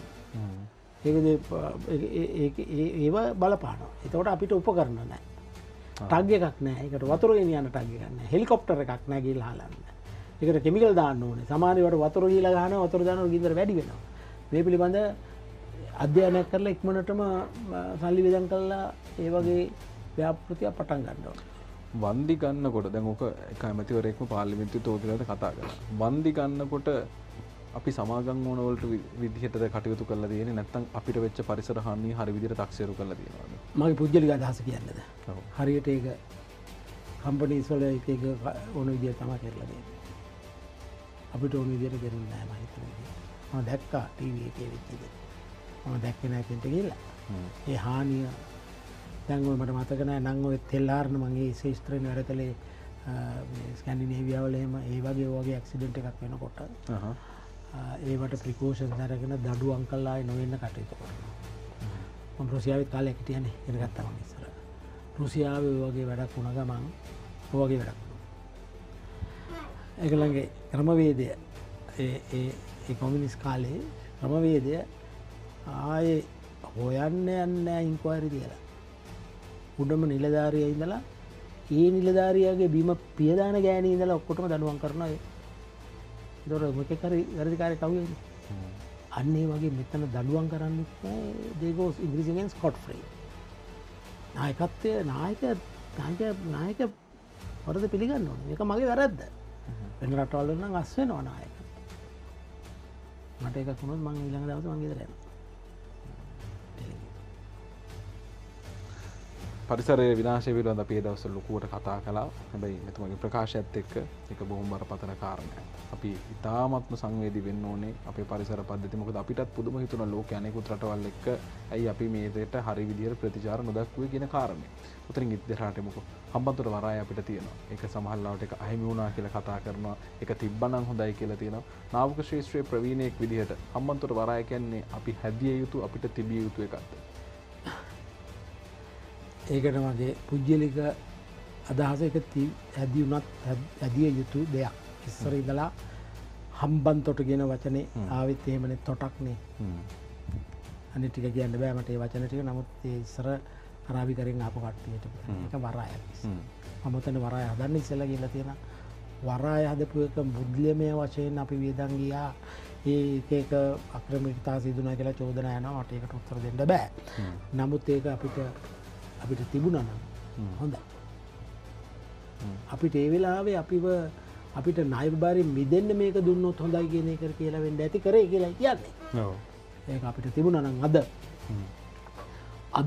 ඒක ඒව බලපානවා. එතකොට අපිට උපකරණ නැහැ. ටග් එකක් නැහැ. ඒකට වතුර ගෙනියන්න ටග් එකක් නැහැ. හෙලිකොප්ටර් එකක් නැහැ ගිහලා හලන්න. ඒකට කිමිකල් දාන්න ඕනේ. සමහර ඒවාට වතුර ගිහලා ගහනවා වතුර දානවා ගින්දර වැඩි වෙනවා. මේ පිළිබඳ අධ්‍යයනයක් කරලා ඉක්මනටම සල්ලි වියදම් කරලා ඒ වගේ ව්‍යාපෘතියක් පටන් ගන්න ඕනේ. වන්දි ගන්නකොට දැන් ඕක එක ඇමතිවරයෙක්ම පාර්ලිමේන්තුවේ තෝදලාද කතා කළා. වන්දි ගන්නකොට අපි සමාගම් ඕන වලට විදිහටද කටයුතු කරලා තියෙන්නේ නැත්නම් අපිට වෙච්ච පරිසර හානිය හරි විදිහට taksේරු කරලා තියෙනවද? මගේ පුද්ගලික අදහස කියන්නද? ඔව්. හරියට ඒක කම්පනීස් වල එක එක ඕන විදිහට තමයි කරලා දෙන්නේ. අපිට ඕන විදිහට කරුන්නේ නැහැ මම හිතන්නේ. මම දැක්කා ටීවී එකේ වෙච්ච දේ. මම දැක්කේ නැහැ කෙන්ට ගිහලා. ඒ හානිය දැන් ඔය මට මතක නැහැ නම් ඔය තෙල්ලාරන මම ඒ ශේෂ්ත්‍රයෙන් වැඩ කළේ මේ ස්කැන්ඩිනේවියා වල එහෙම ඒ වගේ වගේ ඇක්සිඩන්ට් එකක් වෙනකොට අහහ ඒවට ප්‍රිකෝෂන්ස් අරගෙන දඩුවම් කළා ආයේ නොවෙන්න කටයුතු කරනවා. මම රුසියාවෙත් කාලයක් හිටියනේ ඉගෙන ගත්තා මම ඉස්සර. රුසියාවේ ඔය වගේ වැඩක් වුණ ගමන් ඔය වගේ වැඩක් වුණා. ඒගොල්ලන්ගේ ක්‍රමවේදය ඒ ඒ ඒ කොමියුනිස්ට් කාලේ ක්‍රමවේදය ආයේ හොයන්න යන්නේ ඉන්ක්වයරි තියලා. උඩම නිලධාරියා ඉඳලා ඒ නිලධාරියාගේ බීම පියදාන ගෑණි ඉඳලා ඔක්කොටම දඩුවම් කරනවා. ඒතොර මොකක් හරි වැඩිකාරී කවුද? අන්න ඒ වගේ මෙතන දඩුවම් කරන්නේ නැහැ. they goes ඉංග්‍රීසියෙන් ස්කොට් ෆ්‍රී. නායකත්වයේ නායක නායක නායක වරද පිළිගන්න ඕනේ. මේක මගේ වැරද්ද. වෙන රටවල් වල නම් අස් වෙනවා නායක. මට එකක් වුණොත් මම ඊළඟ දවසේ මං ගෙදර යනවා. පරිසරයේ විනාශය පිළිබඳ අපි ඒ දවස්වල ලොකුවට කතා කළා. හැබැයි මෙතුමගේ ප්‍රකාශයත් එක්ක ඒක බොහොම බරපතල කාරණයක්. අපි ඉතාමත්ම සංවේදී වෙන්න ඕනේ අපේ පරිසර පද්ධති. මොකද අපිටත් පුදුම හිතුණ ලෝකයේ අනෙකුත් රටවල් එක්ක ඇයි අපි මේ දෙයට හරි විදියට ප්‍රතිචාර නොදක්වුවේ කියන කාරණේ. උතරින් ඉස්සරහට මොකෝ හම්බන්තොට වරාය අපිට තියෙනවා. ඒක සමහරවිට ඒක අහිමි වුණා කියලා කතා කරනවා. ඒක තිබ්බනම් හොඳයි කියලා තියෙනවා. නාවික ශ්‍රේෂ්ඨයේ ප්‍රවීණයෙක් විදිහට හම්බන්තොට වරාය කියන්නේ අපි හැදිය යුතු අපිට තිබිය යුතු එකක්ද? ඒකට මගේ පුද්ගලික අදහස එක හැදී වුණත් හැදිය යුතු දෙයක්. ඉස්සර ඉඳලා හම්බන්තොට කියන වචනේ ආවෙත් එහෙමනේ තොටක්නේ. අනිත් ටික කියන්න බෑ මට ඒ වචන ටික. නමුත් ඒ ඉස්සර අරාබිකරෙන් ආපු කට්ටියට ඒක වරායක්. මම උතන වරාය හදන්න ඉස්සෙල්ලා කියලා තියෙන වරාය හදපු එක මුද්ලිමය වශයෙන් අපි වියදම් ගියා. ඒ එක එක අක්‍රමිකතා සිදුනා කියලා චෝදනා යනවා. මට ඒකට උත්තර දෙන්න බෑ. නමුත් ඒක අපිට අපිට තිබුණා නම් හොඳයි. අපිට ඒ වෙලාවේ අපිව අපිට ණය බාරෙන් මිදෙන්න මේක දුන්නොත් හොඳයි කියන එක කියලා වෙන්න ඇති කරේ කියලා කියන්නේ. ඔව්. ඒක අපිට තිබුණා නම් අද අද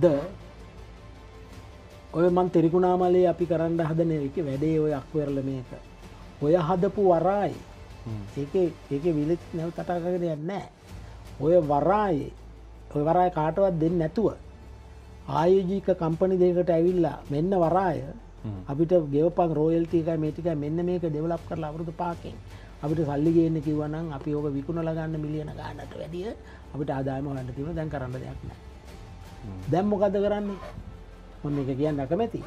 ඔය මන් තිරිකුණාමලේ අපි කරන්න හදන එක වැඩේ ඔය අක්වරල මේක. ඔය හදපු වරායි. ඒකේ ඒකේ විලිත් නැව කතා කරගෙන යන්නේ නැහැ. ඔය වරායේ ඔය වරාය කාටවත් දෙන්නේ නැතුව ආයෝජික කම්පනි දෙකකට ඇවිල්ලා මෙන්න වරාය අපිට ගෙවපන් රොයල්ටි එකයි මේ ටිකයි මෙන්න මේක ඩෙවලොප් කරලා අවුරුදු පහකින් අපිට සල්ලි ගේන්න කිව්වා නම් අපි ඕක විකුණලා ගන්න මිලියන ගාණකට වැඩිය අපිට ආදායම හොයන්න තියෙනවා. දැන් කරන්න දෙයක් නැහැ. දැන් මොකද කරන්නේ? මම මේක කියන්න අකමැති.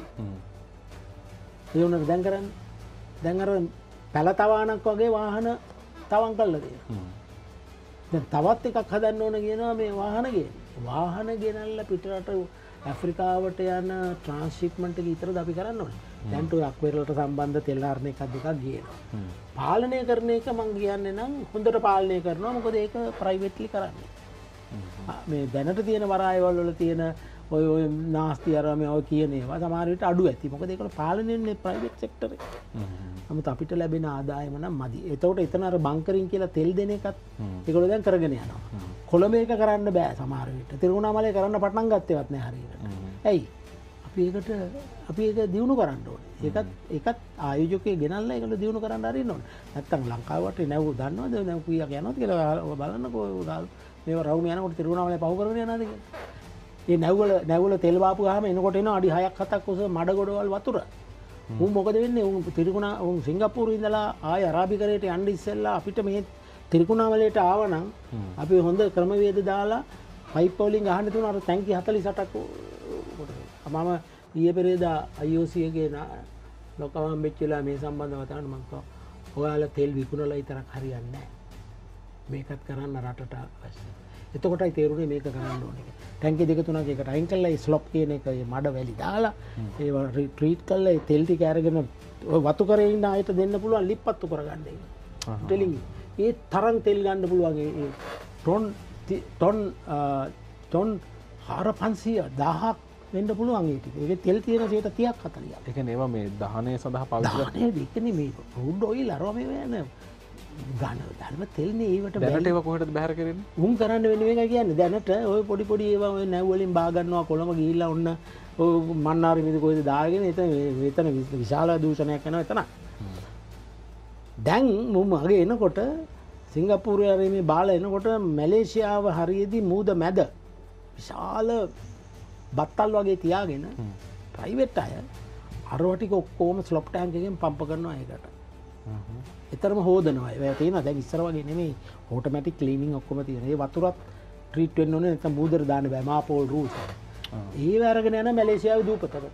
ඒ වුණාට දැන් කරන්නේ දැන් අර පැලතවානක් වගේ වාහන තවම් කරලා තියෙනවා. දැන් තවත් එකක් හදන්න ඕන කියනවා මේ වාහන ගේන්න. වාහන ගෙනල්ලා පිටරට ඇෆ්‍රිකාවට යන ට්‍රාන්ස්ෂිප්මන්ට් එක විතරද අපි කරන්න ඕනේ. දැන් ඔය අක්වේරලට සම්බන්ධ තෙල් ආරණ එකක් දෙකක් ගේනවා. පාලනය කරන එක මම කියන්නේ නම් හොඳට පාලනය කරනවා. මොකද ඒක ප්‍රයිවට්ලි කරන්නේ. මේ දැනට තියෙන වරායවල වල තියෙන ඔය ඔය නාස්ති අර මේ ඔය කියන ඒවා සමහර විට අඩු ඇති. මොකද ඒකවල පාලනය වෙන්නේ ප්‍රයිවට් සෙක්ටර් එක. නමුත් අපිට ලැබෙන ආදායම නම් මදි. එතකොට එතන අර බංකරින් කියලා තෙල් දෙන එකත් ඒගොල්ලෝ දැන් කරගෙන යනවා. කොළඹ එක කරන්න බෑ සමහර විට. තිරුණාමලේ කරන්න පටන් ගත්තේවත් නෑ හරියට. ඇයි? අපි ඒකට අපි ඒක දියුණු කරන්න ඕනේ. ඒකත් ඒකත් ආයෝජකයෙක් ගෙනල්ලා ඒකට දියුණු කරන්න හරින්න ඕනේ. නැත්තම් ලංකාවට නැව් දන්නවද නැව් කීයක් යනවද කියලා බලන්නකෝ. මේව රවුම යනකොට තිරුණාමලේ පහු කරගෙන යනවාද කියලා. ඒ නැව්වල නැව්වල තෙල් වාපු ගාම එනකොට එනවා අඩි හයක් හතක් උස මඩ ගොඩවල් වතුර. උන් මොකද වෙන්නේ? උන් තිරිකුණා උන් සිංගප්පූරු ඉඳලා ආය අරාබිකරයට යන්න ඉස්සෙල්ලා අපිට මේ තිරිකුණාමලේට ආවනම් අපි හොඳ ක්‍රමවේද දාලා පයිප් වලින් ගහන්න තුන අර ටැංකි හතළිස් අටක් මම ඊයේ පෙරේදා I O C එකේ ලොකවම් මෙච්චලා මේ සම්බන්ධව තමයි මම කිව්වා ඔයාලා තෙල් විකුණලා විතරක් හරියන්නේ නැහැ. මේකත් කරන්න රටට අවශ්‍යයි. එතකොටයි තේරුනේ මේක කරන්න ඕනේ. ටැංකි දෙක තුනක් එකට අයින් කළා ඒ ස්ලොප් කියන එක මඩ වැලි දාලා ඒවා ට්‍රීට් කළා ඒ තෙල් ටික අරගෙන ඔය වතු කරේ ඉන්න ආයත දෙන්න පුළුවන් ලිප්පත්තු කරගන්න ඒක. ටෙලිං ඒ තරම් තෙල් ගන්න පුළුවන් ඒ ටොන් ටොන් ටොන් හාර පන්සිය දහයක් වෙන්න පුළුවන් ඒ ටික. ඒකේ තෙල් තියෙන සියයට තිහක් හතලියක්. ඒ කියන්නේ ඒවා මේ දහනය සඳහා පාවිච්චි කරන දානේ දෙකනේ මේ ෆුඩ් ඔයිල් අරවා මේ වෙන ගන්න ධර්ම තෙල්නේ ඒවට දැනට ඒවා කොහෙටද බැහැර කරන්නේ? උන් කරන්න වෙන එක කියන්නේ දැනට ඔය පොඩි පොඩි ඒවා ඔය නැව් වලින් බා ගන්නවා කොළඹ ගිහිල්ලා ඔන්න ඔය මන්නාරි මිද කොහෙද දාගෙන එතන එතන විශාල දූෂණයක් යනවා එතන. දැන් මම අගේ එනකොට සිංගප්පූරුවේ මේ බාලා එනකොට මැලේසියාව හරියේදී මූද මැද විශාල බත්තල් වගේ තියාගෙන ප්‍රයිවට් අය අරව ටික ඔක්කොම ස්ලොප් ටැංක් එකෙන් පම්ප කරනවා ඒකට. එතරම් හොදනවා. ඒක තියෙනවා දැන් ඉස්සර වගේ නෙමෙයි ඔටෝමැටික් ක්ලීනින් ඔක්කොම තියෙනවා. ඒ වතුරත් ට්‍රීට් වෙන්න ඕනේ නැත්නම් මූදර දාන්න බෑ මාපෝල් රූල්ස්. ඒව අරගෙන යන මැලේසියාවේ දූපතකට.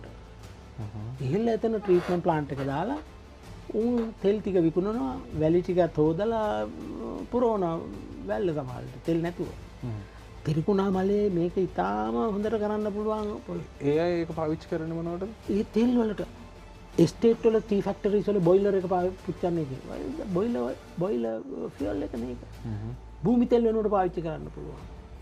ඉහිල්ල එතන ට්‍රීට්මන්ට් ප්ලාන්ට් එක දාලා උන් තෙල් ටික විකුණනවා වැලි ටිකත් හොදලා පුරවන වැල්ල සමහරට තෙල් නැතුව. තිරිකුණා මලේ මේක ඉතාම හොඳට කරන්න පුළුවන්. ඒ අය ඒක පාවිච්චි කරන්නේ මොනවටද? ඒ තෙල් වලට ස්ටේට් වල ටී ෆැක්ටරිස් වල බොයිලර් එක පුච්චන්නේ ඒක. බොයිලර් බොයිලර් ෆියල් එක මේක. භූමි තෙල් වෙනුවට පාවිච්චි කරන්න පුළුවන්.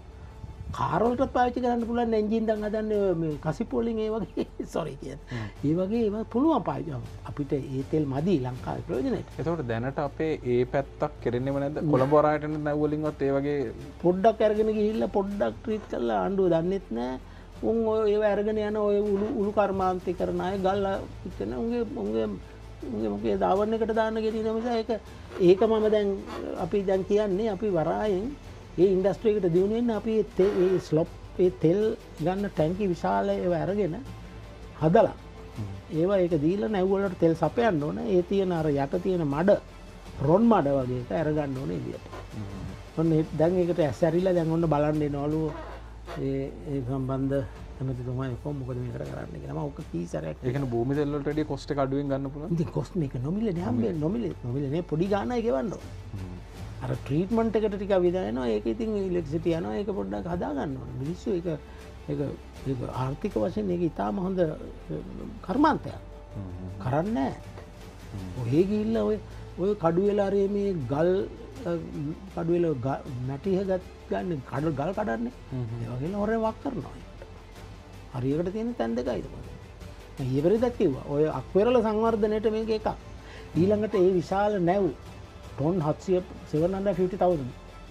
කාර් වලටත් පාවිච්චි කරන්න පුළුවන් එන්ජින් දැන් හදන්නේ මේ කසිප් වලින් ඒ වගේ සෝරි කියන්නේ. ඒ වගේ ඒවා පුළුවන් පාවිච්චි. අපිට ඒ තෙල් මදි ලංකාවේ ප්‍රයෝජනෙට. එතකොට දැනට අපේ ඒ පැත්තක් කරෙන්නේම නැද්ද? කොළඹ වරායට නැව් වලින්වත් ඒ වගේ පොඩ්ඩක් අරගෙන ගිහිල්ලා පොඩ්ඩක් ට්‍රීට් කරලා ආණ්ඩුව දන්නෙත් නැහැ. උන් ඔය ඒව අරගෙන යන ඔය උළු උළු කර්මාන්තේ කරන අය ගල් පිටන උන්ගේ උන්ගේ උන්ගේ මොකේ දාවන්න එකට දාන්න ගෙනියන නිසා ඒක ඒක මම දැන් අපි දැන් කියන්නේ අපි වරායෙන් ඒ ඉන්ඩස්ට්‍රි එකට දිනු වෙන්න අපි ඒ ස්ලොප් ඒ තෙල් ගන්න ටැංකි විශාල ඒවා අරගෙන හදලා ඒවා ඒක දීලා නැව් වලට තෙල් සපයන්න ඕන. ඒ තියෙන අර යට තියෙන මඩ රොන් මඩ වගේ එක අරගන්න ඕනේ එළියට. ඔන්න දැන් ඒකට ඇස් ඇරිලා දැන් ඔන්න බලන්න එනවලු ඒ ඒ සම්බන්ධ එමෙතුමා කොහොම මොකද මේකට කරන්න කියලා. මම ඔක කී සැරයක් ඒ කියන්නේ භූමි තෙල් වලට වැඩිය කොස්ට් එක අඩුවෙන් ගන්න පුළුවන්. ඉතින් කොස්ට් මේක නොමිලේ හම්බෙන්නේ නොමිලේ නොමිලේ නේ පොඩි ගානයි ගෙවන්න ඕන. අර ට්‍රීට්මන්ට් එකට ටිකක් විදායනවා ඒක ඉතින් ඉලෙක්ට්‍රිසිටි යනවා ඒක පොඩ්ඩක් හදා ගන්න ඕනේ. මිනිස්සු ඒක ඒක ඒක ආර්ථික වශයෙන් ඒක ඉතාම හොඳ කර්මාන්තයක්. කරන්නේ නැහැ. ඔය ගිහිල්ලා ඔය ඔය කඩුවෙලා රේ මේ ගල් කඩුවෙලා මැටි හගත් ගන්න කඩ ගල් කඩන්නේ. ඒ වගේ හොරේ වක් කරනවා. හරියකට තියෙන තැන් දෙකයි තමයි. මම ඊවරේදත් කිව්වා. ඔය අක්වෙරළ සංවර්ධනයේට මේක එකක්. ඊළඟට ඒ විශාල නැව් ටොන් හත්සිය seven hundred fifty thousand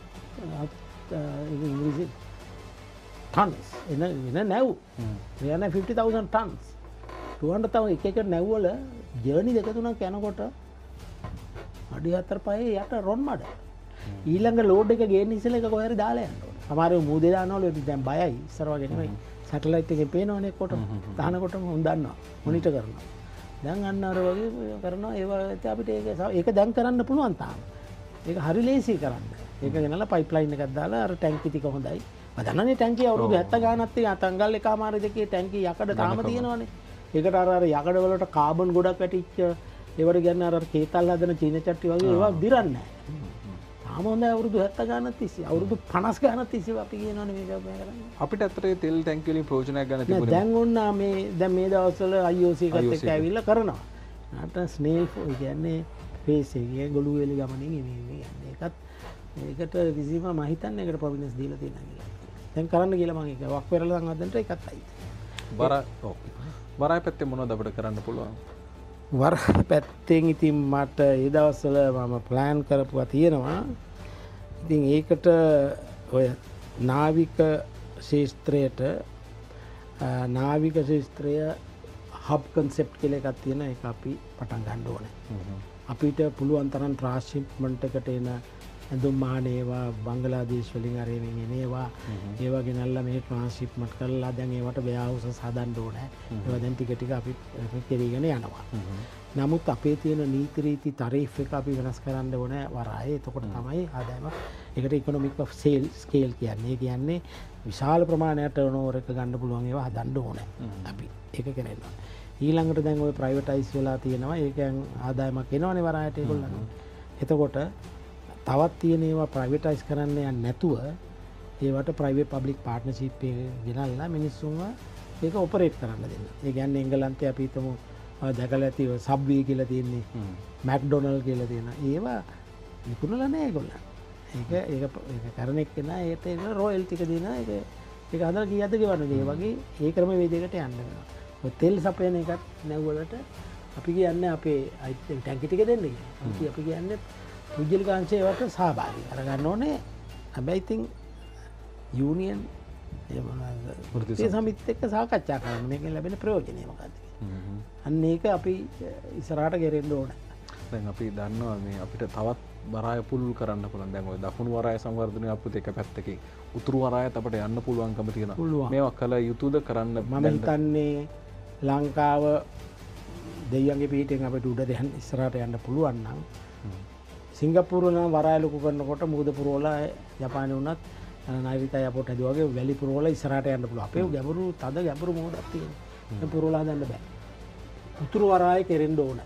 ඉංග්‍රීසි tons එන වෙන නැව් three hundred fifty thousand tons two hundred thousand එක එක නැව් වල ජර්නි දෙක තුනක් යනකොට අඩි හතර පහේ යට රොන් මඩ ඊළඟ ලෝඩ් එක ගේන්න ඉස්සෙල්ලා එක කොහේ හරි දාලා යන්න ඕනේ. සමහරව මූදේ දානවලු දැන් බයයි ඉස්සර වගේ නෙමෙයි. සැටලයිට් එකේ පේනවනේ කොට දානකොටම උන් දන්නවා මොනිටර් කරනවා. දැන් අන්න අර වගේ කරනවා ඒවා අපිට ඒක ඒක දැන් කරන්න පුළුවන් තාම. ඒක හරි ලේසි කරන්න. ඒක ගෙනලා පයිප්ලයින් එකක් දාලා අර ටැංකි ටික හොඳයි. බදන්නනේ ටැංකි අවුරුදු හැත්තෑ ගානක් තියෙන තංගල් එකමාර දෙකේ ටැංකි යකඩ තාම තියෙනවනේ. ඒකට අර අර යකඩ වලට කාබන් ගොඩක් වැටිච්ච ඒවට කියන්නේ අර කේතල් හදන චීන චට්ටි වගේ ඒවා දිරන්නේ නැහැ. තාම හොඳයි අවුරුදු හැත්තෑ ගානක් තිස්සේ අවුරුදු පනස් ගානක් තිස්සේ අපි කියනවනේ මේක මේ කරන්නේ. අපිට ඇත්තට තෙල් ටැංකි වලින් ප්‍රයෝජනයක් ගන්න තිබුණේ. දැන් ඔන්න මේ දැන් මේ දවස්වල I O C එකත් එක්ක ඇවිල්ලා කරනවා. නාට ස්නේල් කියන්නේ ෆේස් එකේ ගොළු වේලි ගමනින් එන්නේ යන්නේ. ඒකත් ඒකට කිසිම මම හිතන්නේ ඒකට ප්‍රොවිඩන්ස් දීලා තියෙනවා කියලා. දැන් කරන්න කියලා මම ඒක වක් පෙරලා සංවර්ධනට එකත් අයිති. වර ඔව්. වරාය පැත්තේ මොනවද අපිට කරන්න පුළුවන්? වරාය පැත්තෙන් ඉතින් මට ඒ දවස්වල මම ප්ලෑන් කරපුවා තියෙනවා. ඉතින් ඒකට ඔය නාවික ශාස්ත්‍රයට නාවික ශාස්ත්‍රය හබ් කන්සෙප්ට් කියලා එකක් තියෙන එක අපි පටන් ගන්න ඕනේ. අපිට පුළුවන් තරම් ට්‍රාන්ස්ෂිප්මන්ට් එකට එන ඇඳුම් මාන ඒවා බංගලාදේශ වලින් අරගෙන එන ඒවා ඒවා ගෙනල්ලා මේ ට්‍රාන්ස්ෂිප්මන්ට් කරලා දැන් ඒවට වෙයාවුසස් හදන්න ඕනේ. ඒවා දැන් ටික ටික අපි කෙරීගෙන යනවා. නමුත් අපේ තියෙන නීති රීති ටැරිෆ් එක අපි වෙනස් කරන්න ඕනේ වරායේ. එතකොට තමයි ආදායම ඒකට ඉකොනොමික් ඔෆ් සේල් ස්කේල් කියන්නේ. ඒ කියන්නේ විශාල ප්‍රමාණයක් ටර්නෝවර් එක ගන්න පුළුවන් ඒවා හදන්න ඕනේ. අපි ඒක කරනවා. ඊළඟට දැන් ওই ප්‍රයිවටයිස් වෙලා තියෙනවා. ඒකෙන් ආදායමක් එනවනේ වරායට ඒගොල්ලන්ට. එතකොට තවත් තියෙන ඒවා ප්‍රයිවටයිස් කරන්න යන්නේ නැතුව ඒවට ප්‍රයිවට් පබ්ලික් පාර්ට්නර්ෂිප් එක ගෙනල්ලා මිනිස්සුන්ව ඒක ඔපරේට් කරන්න දෙන්න. ඒ කියන්නේ එංගලන්තේ අපි හිතමු දැකලා ඇති සබ්වේ කියලා තියෙන්නේ මැක්ඩොනල්ඩ් කියලා තියෙන. ඒවා විකුණලා නැහැ ඒගොල්ලන්. ඒක ඒක ඒක කරන එක්කෙනා ඒට ඒක රොයල්ටි ටික දෙනවා. ඒක ඒක හදලා කීයද ගෙවන්නේ මේ වගේ ඒ ක්‍රම වේදයකට යන්න වෙනවා. ඔය තෙල් සපයන එකත් නැවුවලට අපි කියන්නේ අපේ ටැංකි ටික දෙන්න කියලා. අපි අපි කියන්නේ පුජ්‍යලික අංශයට සහභාගී කරගන්න ඕනේ. හැබැයි ඉතින් යූනියන් ඒ මොනවාද ඒ සමිතිත් එක්ක සාකච්ඡා කරන්න මේකෙන් ලැබෙන ප්‍රයෝජනය මොකක්ද කියලා. අන්න ඒක අපි ඉස්සරහට ගෙරෙන්න ඕනේ. දැන් අපි දන්නවා මේ අපිට තවත් වරාය පුළුල් කරන්න පුළුවන්. දැන් ඔය දකුණු වරාය සංවර්ධනය අපිට එක පැත්තකින් උතුරු වරායත් අපිට යන්න පුළුවන්කම තියෙනවා. මේවා කළ යුතුද කරන්න? මම හිතන්නේ ලංකාව දෙයියන්ගේ පිටින් අපිට උඩ දෙහන් ඉස්සරහට යන්න පුළුවන් නම් සිංගප්පූරුව නම් වරාය ලොකු කරනකොට මුහුද පුරවලා ජපානයේ වුණත් නයිරිතා එයාපෝට් හැදුවා වගේ වැලි පුරවලා ඉස්සරහට යන්න පුළුවන්. අපේ ගැඹුරු තද ගැඹුරු මුහුදක් තියෙනවා. ඒක පුරවලා හදන්න බෑ. උතුරු වරාය කෙරෙන්න ඕන.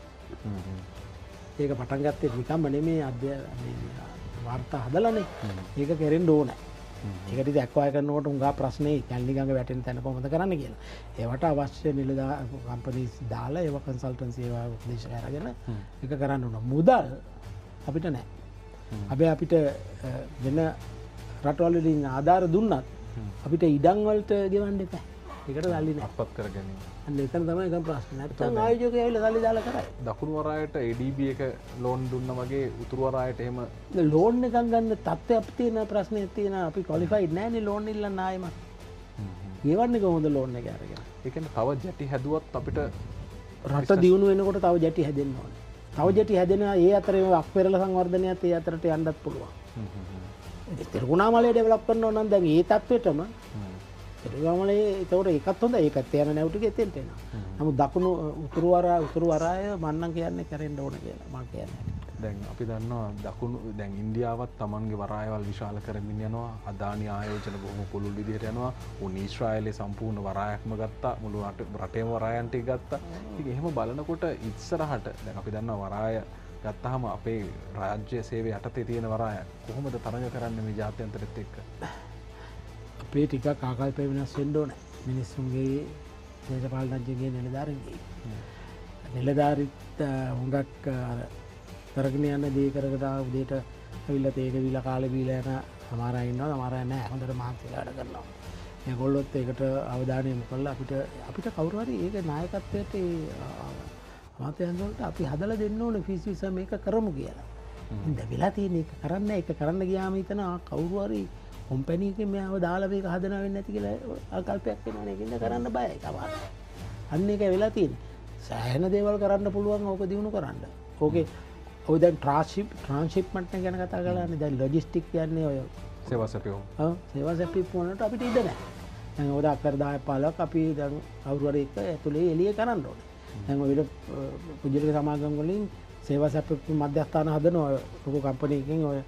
ඒක පටන් ගත්තේ නිකම්ම නෙමෙයි අධ්‍යය වාර්තා හදලානේ. ඒක කෙරෙන්න ඕන. ඒකට ඉතින් ඇක්වයර් කරනකොට උංගා ප්‍රශ්නේ කැලණි ගඟ වැටෙන තැන කොහොමද කරන්න කියලා. ඒවට අවශ්‍ය නිලධා කම්පනීස් දාලා ඒව කන්සල්ටන්සි ඒවා උපදේශ අරගෙන ඒක කරන්න ඕන. මුදල් අපිට නැහැ. හැබැයි අපිට වෙන රටවල් වලින් ආධාර දුන්නත් අපිට ඉඩම් වලට ගෙවන්න එපා. ඒකට සල්ලි නැහැ. අත්පත් කර ගැනීම. අන්න එතන තමයි ගම් ප්‍රශ්නේ. නැත්නම් ආයෝජකයෝ ඇවිල්ලා සල්ලි දාලා කරයි. දකුණු වරායට ඒ ඩී බී එක ලෝන් දුන්නා වගේ උතුරු වරායට එහෙම ලෝන් එකක් ගන්න තත්ත්වයක් තියෙන ප්‍රශ්නයක් තියෙන අපි ක්වොලිෆයිඩ් නැහැනේ ලෝන් ඉල්ලන්න ආයෙම. ගෙවන්නේ කොහොමද ලෝන් එක අරගෙන? ඒ කියන්නේ තව ජැටි හැදුවත් අපිට රට දියුණු වෙනකොට තව ජැටි හැදෙන්න ඕනේ. තව ජැටි හැදෙනවා ඒ අතරේ අක්පෙරළ සංවර්ධනයත් ඒ අතරට යන්නත් පුළුවන්. තිරුණාමලය ඩෙවලොප් කරනවා නම් දැන් ඒ තත්ත්වෙටම තිරුණාමලයේ ඒකට ඒකත් හොඳයි. ඒ පැත්තේ යන නැව් ටික එතෙන්ට එනවා. නමුත් දකුණු උතුරු වරාය උතුරු වරාය මන්නම් කියන්නේ කරෙන්න ඕන කියලා මම කියන්නේ. දැන් අපි දන්නවා දකුණු දැන් ඉන්දියාවත් Tamanගේ වරායවල් විශාල කරමින් යනවා. අදානි ආයෝජන බොහොම පුළුල් විදිහට යනවා. උන් ඊශ්‍රායලයේ සම්පූර්ණ වරායක්ම ගත්තා. මුළු රටේම වරායන් ටික ගත්තා. ඉතින් එහෙම බලනකොට ඉස්සරහට දැන් අපි දන්නවා වරාය ගත්තාම අපේ රාජ්‍ය සේවය යටතේ තියෙන වරාය කොහොමද තරඟ කරන්නේ මේ ජාත්‍යන්තරෙත් එක්ක? අපේ ටිකක් ආකල්පය වෙනස් වෙන්න ඕනේ. මිනිස්සුන්ගේ දේශපාලනඥයන්ගේ නිලධාරීන්ගේ. නිලධාරීත් හුඟක් කරගෙන යන දේ කරකට උදේට ඇවිල්ලා තේක විලා කාලේ බීලා යන සමහර අය ඉන්නවා. සමහර අය නැහැ. හොඳට මානසික වැඩ කරනවා. මේගොල්ලොත් ඒකට අවධානය යොමු කළා අපිට අපිට කවුරු හරි ඒක නායකත්වයට මාතයන්වලට අපි හදලා දෙන්න ඕනේ ෆීස් මේක කරමු කියලා. ඉතින් වෙලා තියෙන එක කරන්න ඒක කරන්න ගියාම හිතනවා කවුරු හරි කම්පැනි එකෙන් මෙයාව දාලා මේක හදනවා වෙන්නේ නැති කියලා ආකල්පයක් එනවනේ. ඒකින්ද කරන්න බයයි තමයි. අන්න ඒක වෙලා තියෙන්නේ. සෑහෙන දේවල් කරන්න පුළුවන් ඕක දිනු කරන්න. ඕකේ ඔය දැන් ට්‍රාන්ස්ෂිප් ට්‍රාන්ස්ෂිප්මන්ට් එක ගැන කතා කරලානේ. දැන් ලොජිස්ටික් කියන්නේ ඔය සේවා සැපයීම. ඔව් සේවා සැපයීම වලට අපිට ඉඩ නැහැ. දැන් ඔය අක්කර දහය පහළොවක් අපි දැන් කවුරු හරි එක ඇතුලේ එළිය කරන්න ඕනේ. දැන් ඔය පුජ්‍යලික සමාගම් වලින් සේවා සැපයීම මධ්‍යස්ථාන හදනවා ලොකු කම්පැනි එකකින් ඔය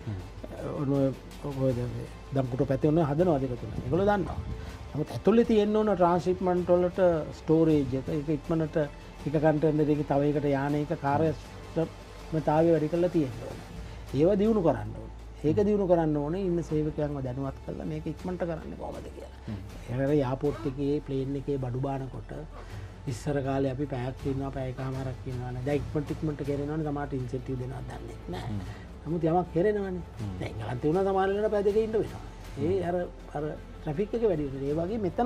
ඔය දම්කුට පැත්තේ ඔන්න හදනවා දෙක තුන. ඒගොල්ලෝ දන්නවා. නමුත් ඇතුලේ තියෙන්න ඕන ට්‍රාන්ස්ෂිප්මන්ට් වලට ස්ටෝරේජ් එක ඒක ඉක්මනට එක කන්ටේනර් එකකින් තව එකකට යාන එක කාර්යක්ෂමතාවය වැඩි කරලා තියෙන්න ඕනේ. ඒව දිනු කරන්න ඕනේ. ඒක දිනු කරන්න ඕනේ ඉන්න සේවකයන්ව දැනුවත් කරලා මේක ඉක්මනට කරන්නේ කොහොමද කියලා. ඒකට යාපෝට් එකේ ප්ලේන් එකේ බඩු බානකොට ඉස්සර කාලේ අපි පැයක් ඉන්නවා පැයකමාරක් ඉන්නවා නේ. දැන් ඉක්මනට ඉක්මනට කරනවනේ සමහරට ඉන්සෙන්ටිව් දෙනවා දන්නේ නැහැ. නමුත් යමක් කරනවනේ. දැන් ගලන්ත වුණා සමහර වෙලාවට පැය දෙක ඉන්න වෙනවා. ඒ අර අර ට්‍රැෆික් එක වැඩි වෙනවා. ඒ වගේ මෙතන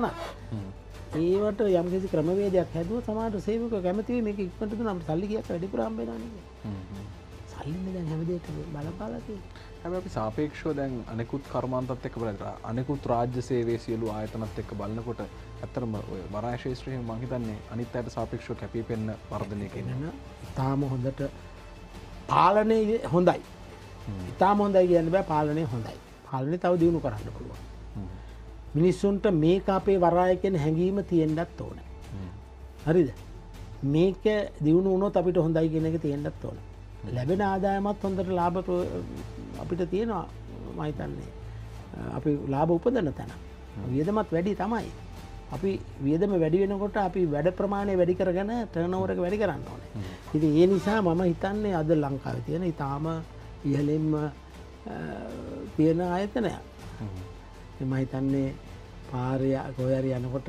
ඒවට යම් කිසි ක්‍රමවේදයක් හැදුවොත් සමහරට සේවකයෝ කැමති වෙයි මේක ඉක්මනට දුන්නා අපිට සල්ලි කීයක් වැඩිපුර හම්බ වෙනවා නේද? සල්ලිනේ දැන් හැම දෙයකම බලපාලා තියෙන්නේ. හැබැයි අපි සාපේක්ෂව දැන් අනෙකුත් කර්මාන්තත් එක්ක බලලා අනෙකුත් රාජ්‍ය සේවයේ සියලු ආයතනත් එක්ක බලනකොට ඇත්තටම ඔය වරාය ශාස්ත්‍රයේ මම හිතන්නේ අනිත් අයට සාපේක්ෂව කැපිපෙන්න වර්ධනය කියන තාම හොඳට පාලනය හොඳයි. ඉතාම හොඳයි කියන්න බෑ පාලනය හොඳයි. පාලනය තව දියුණු කරන්න පුළුවන්. මිනිස්සුන්ට මේක අපේ වරාය කියන හැඟීම තියෙන්නත් ඕනේ. හරිද? මේක දියුණු වුණොත් අපිට හොඳයි කියන එක තියෙන්නත් ඕනේ. ලැබෙන ආදායමත් හොඳට ලාභ අපිට තියෙනවා මම හිතන්නේ. අපි ලාභ උපදන තැන. වියදමත් වැඩි තමයි. අපි වියදම වැඩි වෙනකොට අපි වැඩ ප්‍රමාණය වැඩි කරගෙන ටර්නෝවර් එක වැඩි කරන්න ඕනේ. ඉතින් ඒ නිසා මම හිතන්නේ අද ලංකාවේ තියෙන ඊටාම ඉහළින්ම තියෙන ආයතනයක්. මම හිතන්නේ පාරේ කොහරි යනකොට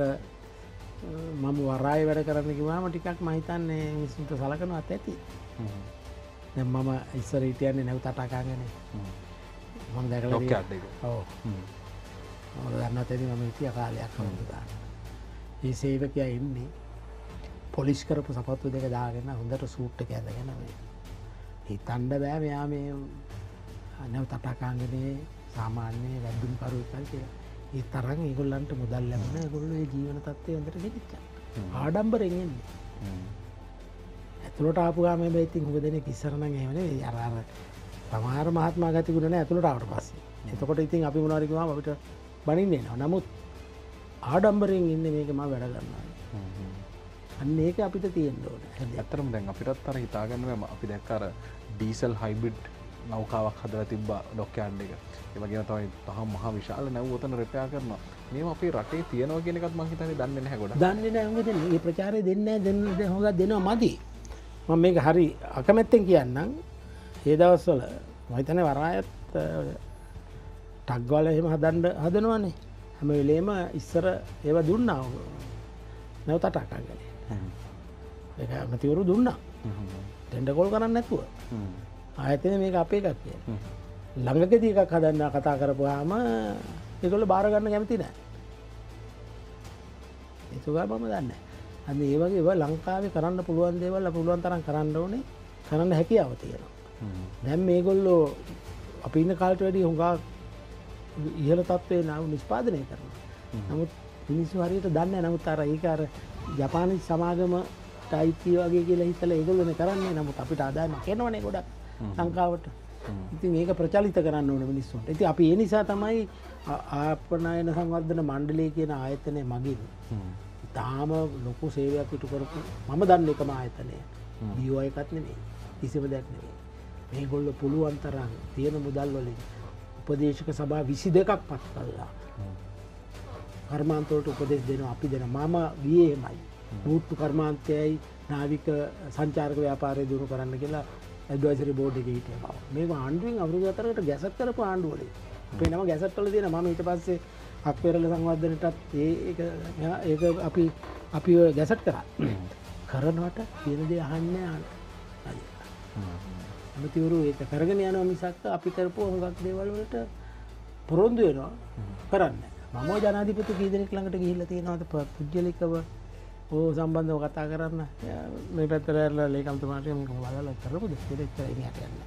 මම වරාය වැඩ කරන්න කිව්වම ටිකක් මම හිතන්නේ මිනිස්සුන්ට සලකනවත් ඇති. දැන් මම ඉස්සර හිටියන්නේ නැව් තටාකාගනේ. මම දැකලා තියෙනවා. ඔව්. දන්නත් ඇති මම හිටිය කාලයක් කවුරු දාන්න. ඒ සේවකයා ඉන්නේ පොලිස් කරපු සපත්තු දෙක දාගෙන හොඳට සූට් එක ඇඳගෙන මේ. හිතන්න බෑ මෙයා මේ නැව තටාකාංගනේ සාමාන්‍ය වැද්දුම් කරුවෙක් කියලා. ඒ තරම් ඒගොල්ලන්ට මුදල් ලැබුණා. ඒගොල්ලෝ ඒ ජීවන තත්ත්වය හොඳට ගෙනිච්චා. ආඩම්බරෙන් එන්නේ. ඇතුළට ආපු ගාම හැබැයි ඉතින් හුඟ දෙනෙක් ඉස්සර නම් එහෙම නෙවෙයි. අර අර සමහර මහත්මා ගති ගුණ නැහැ ඇතුළට ආවට පස්සේ. එතකොට ඉතින් අපි මොනවා හරි කිව්වම අපිට බනින්න එනවා. නමුත් ආඩම්බරෙන් ඉන්නේ මේක මම වැඩ කරනවා. අන්න ඒක අපිට තියෙන්න ඕනේ. ඇත්තටම දැන් අපිටත් අර හිතා ගන්න බෑ අපි දැක්ක අර ඩීසල් හයිබ්‍රිඩ් නෞකාවක් හදලා තිබ්බා ඩොක්යාඩ් එක. ඒ වගේම තමයි තහම මහා විශාල නැව් උතන රිපෙයාර් කරනවා. මේව අපේ රටේ තියනවා කියන එකත් මම හිතන්නේ දන්නේ නැහැ ගොඩක්. දන්නේ නැහැ මොකද මේ ප්‍රචාරය දෙන්නේ නැහැ දෙන්න හොඟක් දෙනවා මදි. මම මේක හරි අකමැත්තෙන් කියන්නම්. ඒ දවස්වල මම හිතන්නේ වරායත් ටග්ගවල එහෙම හදන්න හදනවනේ. හැම වෙලේම ඉස්සර ඒව දුන්නා. නැවත ටග්ගලේ. ඒක මතිවරු දුන්නා. ටෙන්ඩර් කරන්නේ නැතුව. ආයතන මේක අපේ එකක් කියලා. ළඟකදී එකක් හදන්න කතා කරපුවාම ඒගොල්ලෝ බාර ගන්න කැමති නැහැ. ඒක ගා මම දන්නේ නැහැ. අන්න ඒ වගේ ඒවා ලංකාවේ කරන්න පුළුවන් දේවල් පුළුවන් තරම් කරන්න ඕනේ. කරන්න හැකියාව තියෙනවා. දැන් මේගොල්ලෝ අපි ඉන්න කාලට වැඩිය හුඟා ඉහළ තත්ත්වේ නම් නිෂ්පාදනය කරනවා. නමුත් මිනිස්සු හරියට දන්නේ නැහැ. නමුත් අර ඒක අර ජපානි සමාගමට අයිති වගේ කියලා හිතලා ඒගොල්ලෝනේ කරන්නේ. නමුත් අපිට ආදායමක් එනවනේ ගොඩක් ලංකාවට. ඉතින් මේක ප්‍රචලිත කරන්න ඕන මිනිස්සුන්ට. ඉතින් අපි ඒ නිසා තමයි ආපනයන සංවර්ධන මණ්ඩලය කියන ආයතනය මගින් තාම ලොකු සේවයක් ඉටු කරපු මම දන්න එකම ආයතනය. බීෝ එකත් නෙමෙයි. කිසිම දෙයක් නෙමෙයි. මේගොල්ලෝ පුළුවන් තරම් තියෙන මුදල් වලින් උපදේශක සභා විසි දෙකක් පත් කළා. කර්මාන්ත වලට උපදෙස් දෙනවා අපි දෙනවා. මම වියේ එමයි. බූට්ටු කර්මාන්තයයි නාවික සංචාරක ව්‍යාපාරය දිනු කරන්න කියලා ඇඩ්වයිසරි බෝඩ් එකේ හිටියා. මේක ආණ්ඩුවෙන් අවුරුදු හතරකට ගැසට් කරපු ආණ්ඩුවලේ. අපේ නම ගැසට් වල තියෙන මම ඊට පස්සේ අක්වේරළ සංවර්ධනයටත් ඒක ඒක අපි අපි ගැසට් කරා. කරනවට කියන දේ අහන්නේ නැහැ. අමතිවරු ඒක කරගෙන යනවා මිසක් අපි කරපුව හුඟක් දේවල් වලට පොරොන්දු වෙනවා කරන්නේ. මම ජනාධිපති කී දෙනෙක් ළඟට ගිහිල්ලා තියෙනවද පුජ්‍යලිකව ඕ සම්බන්ධව කතා කරන්න. මේ පැත්තට ඇරලා ලේකම්තුමාට මේක බලලා කරපු දෙයක් දෙච්චර එනියට යන්න.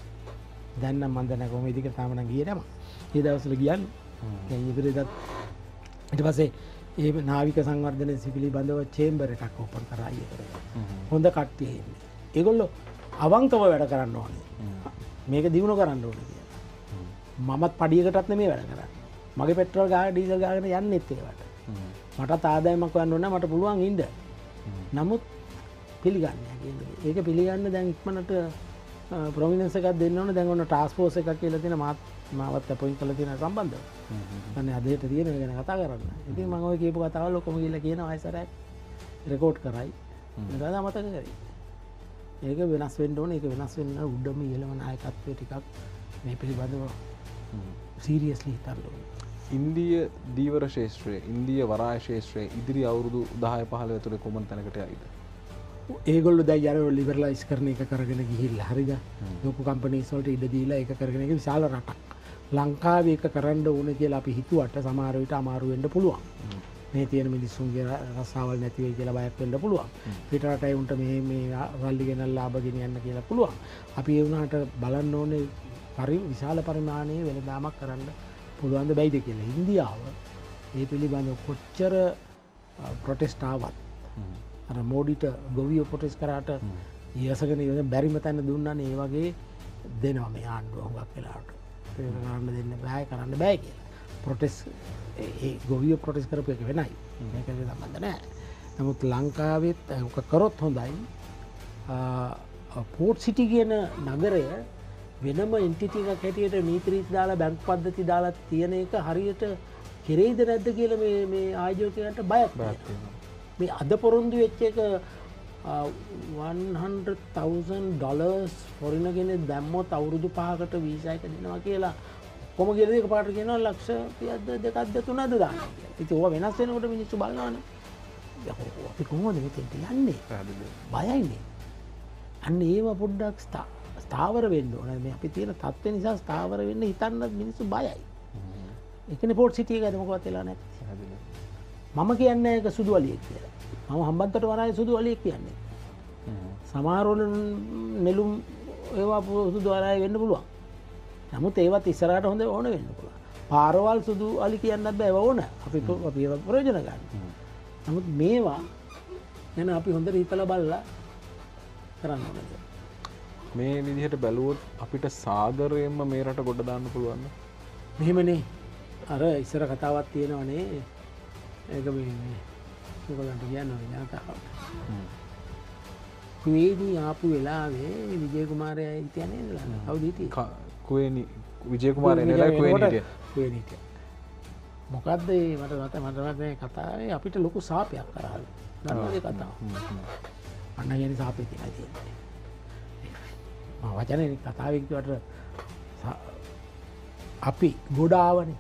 දැන් නම් මම දැන් කොහොම ඉදිරියට තාම නම් ගියේ නම. ඒ දවස්වල කියන්නේ. දැන් ඉදිරියටත් ඊට පස්සේ ඒ නාවික සංවර්ධන පිළිබඳව චේම්බර් එකක් ඕපන් කරා ඊයේ. හොඳ කට්ටිය ඉන්නේ. ඒගොල්ලෝ අවංකව වැඩ කරන්න ඕනේ. මේක දිනු කරන්න ඕනේ කියලා. මමත් පඩියකටත් නෙමෙයි වැඩ කරන්නේ. මගේ පෙට්‍රල් ගාන ඩීසල් ගාගෙන යන්නෙත් ඒවට. මටත් ආදායමක් හොයන්න ඕන මට පුළුවන් ඉන්න. නමුත් පිළිගන්නේ නැහැ. ඒක පිළිගන්න දැන් ඉක්මනට ප්‍රොමිනන්ස් එකක් දෙන්න ඕන. දැන් ඔන්න ටාස්ක් ෆෝස් එකක් කියලා තියෙන මාත් මාවත් අපොයින්ට් කරලා තියෙන සම්බන්ධව. අනේ අදට තියෙන එක ගැන කතා කරන්න. ඉතින් මම ඔය කියපු කතාවල් ඔක්කොම ගිහලා කියනවා ආයෙසරයක් රෙකෝඩ් කරයි. නේද මතක කරයි. ඒක වෙනස් වෙන්න ඕනේ. ඒක වෙනස් වෙන්න උඩම ඉහළම නායකත්වයේ ටිකක් මේ පිළිබඳව සීරියස්ලි හිතන්න ඕනේ. ඉන්දිය දීවර ශේෂත්‍රයේ ඉන්දිය වරාය ශේෂත්‍රයේ ඉදිරි අවුරුදු දහය පහළ ඇතුළේ කොමන් තැනකට යයිද? ඒගොල්ලෝ දැන් යන ලිබරලයිස් කරන එක කරගෙන ගිහිල්ලා හරිද? ලොකු කම්පනීස් වලට ඉඩ දීලා ඒක කරගෙන ඒක විශාල රටක්. ලංකාවේ ඒක කරන්න ඕනේ කියලා අපි හිතුවට සමහර විට අමාරු වෙන්න පුළුවන්. මේ තියෙන මිනිස්සුන්ගේ රසාවල් නැති වෙයි කියලා බයක් වෙන්න පුළුවන්. පිට රටේ උන්ට මේ මේ රල්ලි ගෙනල්ලා ලාභ ගෙනියන්න කියලා පුළුවන්. අපි ඒ වුණාට බලන්න ඕනේ පරි විශාල පරිමාණයේ වෙළඳාමක් කරන්න පුළුවන් ද බැයිද කියලා. ඉන්දියාව මේ පිළිබඳව කොච්චර ප්‍රොටෙස්ට් ආවත් අර මෝඩිට ගොවියෝ ප්‍රොටෙස්ට් කරාට ඊයසගෙන ඉවර බැරිම තැන දුන්නානේ. ඒ වගේ දෙනවා මේ ආණ්ඩුව හුඟක් වෙලාවට. ඒක කරන්න දෙන්න බෑ කරන්න බෑ කියලා. ප්‍රොටෙස්ට් ඒ ගොවියෝ ප්‍රොටෙස්ට් කරපු එක වෙනයි. මේකට සම්බන්ධ නැහැ. නමුත් ලංකාවෙත් ඔක කරොත් හොඳයි. පෝට් සිටි කියන නගරය වෙනම එන්ටිටි එකක් හැටියට නීති රීති දාලා බැංකු පද්ධති දාලා තියෙන එක හරියට කෙරෙයිද නැද්ද කියලා මේ මේ ආයෝජකයන්ට බයක් තියෙනවා. මේ අද පොරොන්දු වෙච්ච එක one hundred thousand dollars foreign කෙනෙක් දැම්මොත් අවුරුදු පහකට වීසා එක දෙනවා කියලා කොහොම කියලා දෙක පාට කියනවා ලක්ෂ දෙකක්ද තුනක්ද දාන්න කියලා. ඉතින් ඕවා වෙනස් වෙනකොට මිනිස්සු බලනවානේ. අපි කොහොමද මෙතෙන්ට යන්නේ? බයයිනේ. අන්න ඒව පොඩ්ඩක් ස්ථාවර වෙන්න ඕනේ. මේ අපි තියෙන තත්ත්ව නිසා ස්ථාවර වෙන්න හිතන්නත් මිනිස්සු බයයි. එකනේ පෝට් සිටි එකද මොකවත් වෙලා නැති. මම කියන්නේ ඒක සුදු අලියෙක් කියලා. මම හම්බන්තොට වරායේ සුදු අලියෙක් කියන්නේ. සමහරවල නෙළුම් ඒවා සුදු වරායේ වෙන්න පුළුවන්. නමුත් ඒවත් ඉස්සරහට හොඳ ඕන වෙන්න පුළුවන්. පාරවල් සුදු අලි කියන්නත් බෑ ඒවා ඕන. අපි අපි ඒවා ප්‍රයෝජන ගන්න. නමුත් මේවා ගැන අපි හොඳට හිතලා බලලා කරන්න ඕනේ. මේ විදිහට බැලුවොත් අපිට සාගරයෙන්ම මේ රට ගොඩ දාන්න පුළුවන්. මෙහෙමනේ අර ඉස්සර කතාවක් තියෙනවනේ ඒක මේ මොකලන්ට කියන්නේ නාටකයක්. කුවේණී ආපු වෙලාවේ විජය කුමාරයා හිටියනේ නේද? කවුද හිටියේ? කුවේණී විජය කුමාරයා නේද කුවේණී හිටියේ. කුවේණී හිටියා. මොකද්ද මේ මට මට මට මේ කතාවේ අපිට ලොකු සාපයක් කරාලු. දන්නවද ඒ කතාව? අන්න යන්නේ සාපේ තියෙනවා තියෙන්නේ. මම වචනේ කතාවේ කිව්වට අපි ගොඩ ආවනේ.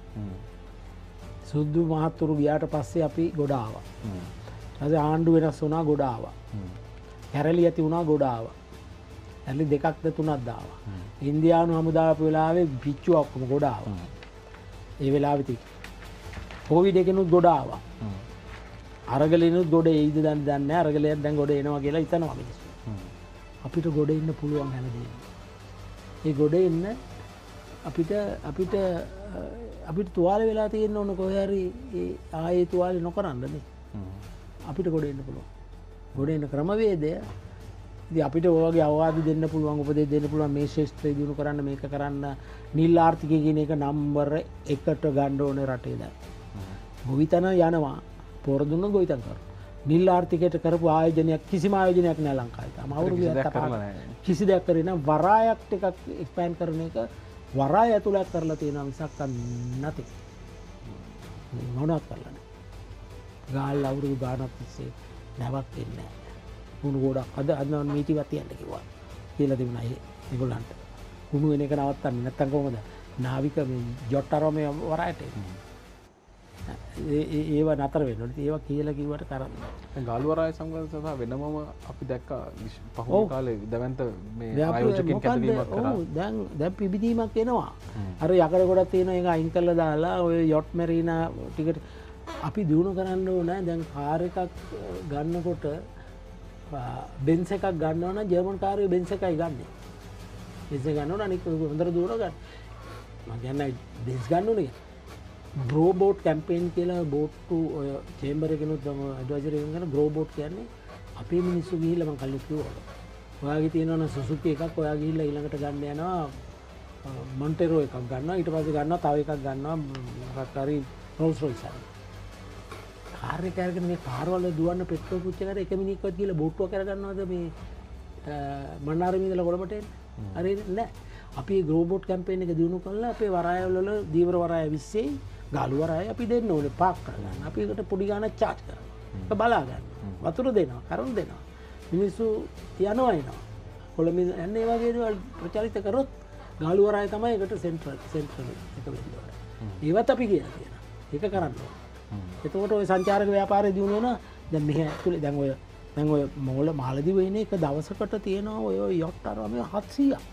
සුදු මහතුරු ගියාට පස්සේ අපි ගොඩ ආවා. ඊට ආණ්ඩු වෙනස් වුණා ගොඩ ආවා. කැරලි ඇති වුණා ගොඩ ආවා. කැරලි දෙකක්ද තුනක් දාවා. ඉන්දියානු හමුදාව ආපු වෙලාවේ පිච්චු ඔක්කොම ගොඩ ආවා. ඒ වෙලාවෙ ති කොවිඩ් එකෙනුත් ගොඩ ආවා. අරගලිනුත් ගොඩ එයිද දන්නේ දන්නේ නැහැ. අරගලයක් දැන් ගොඩ එනවා කියලා හිතනවා මිනිස්සු. අපිට ගොඩ එන්න පුළුවන් හැමදේම. ඒ ගොඩ එන්න අපිට අපිට අපිට තුවාල වෙලා තියෙන්න ඕන කොහේ හරි ආයේ තුවාලේ නොකරන්නනේ. අපිට ගොඩ එන්න පුළුවන්. ගොඩ එන්න ක්‍රමවේදය ඉතින් අපිට ඔය වගේ අවවාද දෙන්න පුළුවන් උපදෙස් දෙන්න පුළුවන් මේ ශේෂ්ත්‍රය දිනු කරන්න මේක කරන්න නිල් ආර්ථිකය කියන එක නම්බර එකට ගන්න ඕනේ රටේ දැන්. ගොවිතැන යනවා පොර දුන්න ගොවිතැන් කරනවා. නිල් ආර්ථිකයට කරපු ආයෝජනයක් කිසිම ආයෝජනයක් නෑ ලංකාවේ. තාම අවුරුදු කිසි දෙයක් කරේ නෑ. වරායක් ටිකක් එක්ස්පෑන්ඩ් කරන එක වරාය ඇතුළත් කරලා තියෙනවා මිසක් නැති. මොනවත් කරලා නෑ. ගාල් අවුරුදු ගානක් තිස්සේ නැවක් දෙන්නේ නෑ. කුණු ගොඩක් අද අද නීතිවත් තියන්න කිව්වා. කියලා තිබුණා ඒ ඒගොල්ලන්ට. කුණු වෙන එක නවත්තන්න නැත්තම් කොහොමද? නාවික මේ ජොට්ටරෝ මේ වරායට ඒව නතර වෙන්න ඕනේ. ඒවා කියලා කිව්වට කරන්නේ. දැන් ගාල්වරාය සංගම සභාව වෙනමම අපි දැක්කා පහුගිය කාලේ දැවැන්ත මේ ආයෝජකයන් කැඳවීමක් කරා. ඔව් දැන් දැන් පිබිදීමක් එනවා. අර යකඩ ගොඩක් තියෙනවා ඒක අයින් කරලා දාලා ඔය යොට් මැරීනා ටිකට අපි දිනු කරන්න ඕනේ. දැන් කාර් එකක් ගන්නකොට බෙන්ස් එකක් ගන්නවා නම් ජර්මන් කාර්යය බෙන්ස් එකයි ගන්නෙ. බෙන්ස් එක ගන්නවනම් අනික හොඳට දුර ගන්න. මම කියන්නේ බෙන්ස් ගන්න ඕනේ. ග්‍රෝ බෝට් කැම්පේන් කියලා බෝට්ටු ඔය චේම්බර් එකනොත් ඇඩ්වයිසර් එකෙන් කරන ග්‍රෝ බෝට් කියන්නේ අපේ මිනිස්සු ගිහිල්ලා මම කලින් කිව්වා. ඔයාගේ තියෙනවනම් සුසුකි එකක් ඔයා ගිහිල්ලා ඊළඟට ගන්න යනවා මොන්ටෙරෝ එකක් ගන්නවා ඊට පස්සේ ගන්නවා තව එකක් ගන්නවා මොකක් හරි රෝල්ස් රොයිස් එකක්. කාර් එක අරගෙන මේ කාර්වල දුවන්න පෙට්‍රෝල් පුච්ච කරලා එක මිනිහෙක්වත් ගිහලා බෝට්ටුවක් කරගන්නවද මේ මන්නාරේ ඉඳලා කොළඹට එන්න? හරිද නෑ. අපි මේ ග්‍රෝ බෝට් කැම්පේන් එක දිනු කරලා අපේ වරායවල වල දීවර වරාය විශ්සේ ගාලු වරාය අපි දෙන්න ඕනේ පාක් කරගන්න. අපි ඒකට පොඩි ගාණක් චාර්ජ් කරනවා. ඒක බලා ගන්න. වතුර දෙනවා, කරුණු දෙනවා. මිනිස්සු යනවා එනවා. කොළඹ යන්නේ ඒ වගේ දේවල් ප්‍රචලිත කරොත් ගාලු වරාය තමයි ඒකට සෙන්ට්‍රල් සෙන්ට්‍රල් එක වෙන්න ඕනේ. ඒවත් අපි කියලා තියෙනවා. ඒක කරන්න ඕනේ. එතකොට ඔය සංචාරක ව්‍යාපාරය දිනු වෙනවා. දැන් මෙහෙ ඇතුලේ දැන් ඔය දැන් ඔය මොළ මාලදිව වෙන්නේ එක දවසකට තියෙනවා ඔය යොට් අරවා මේ හත්සීයක්.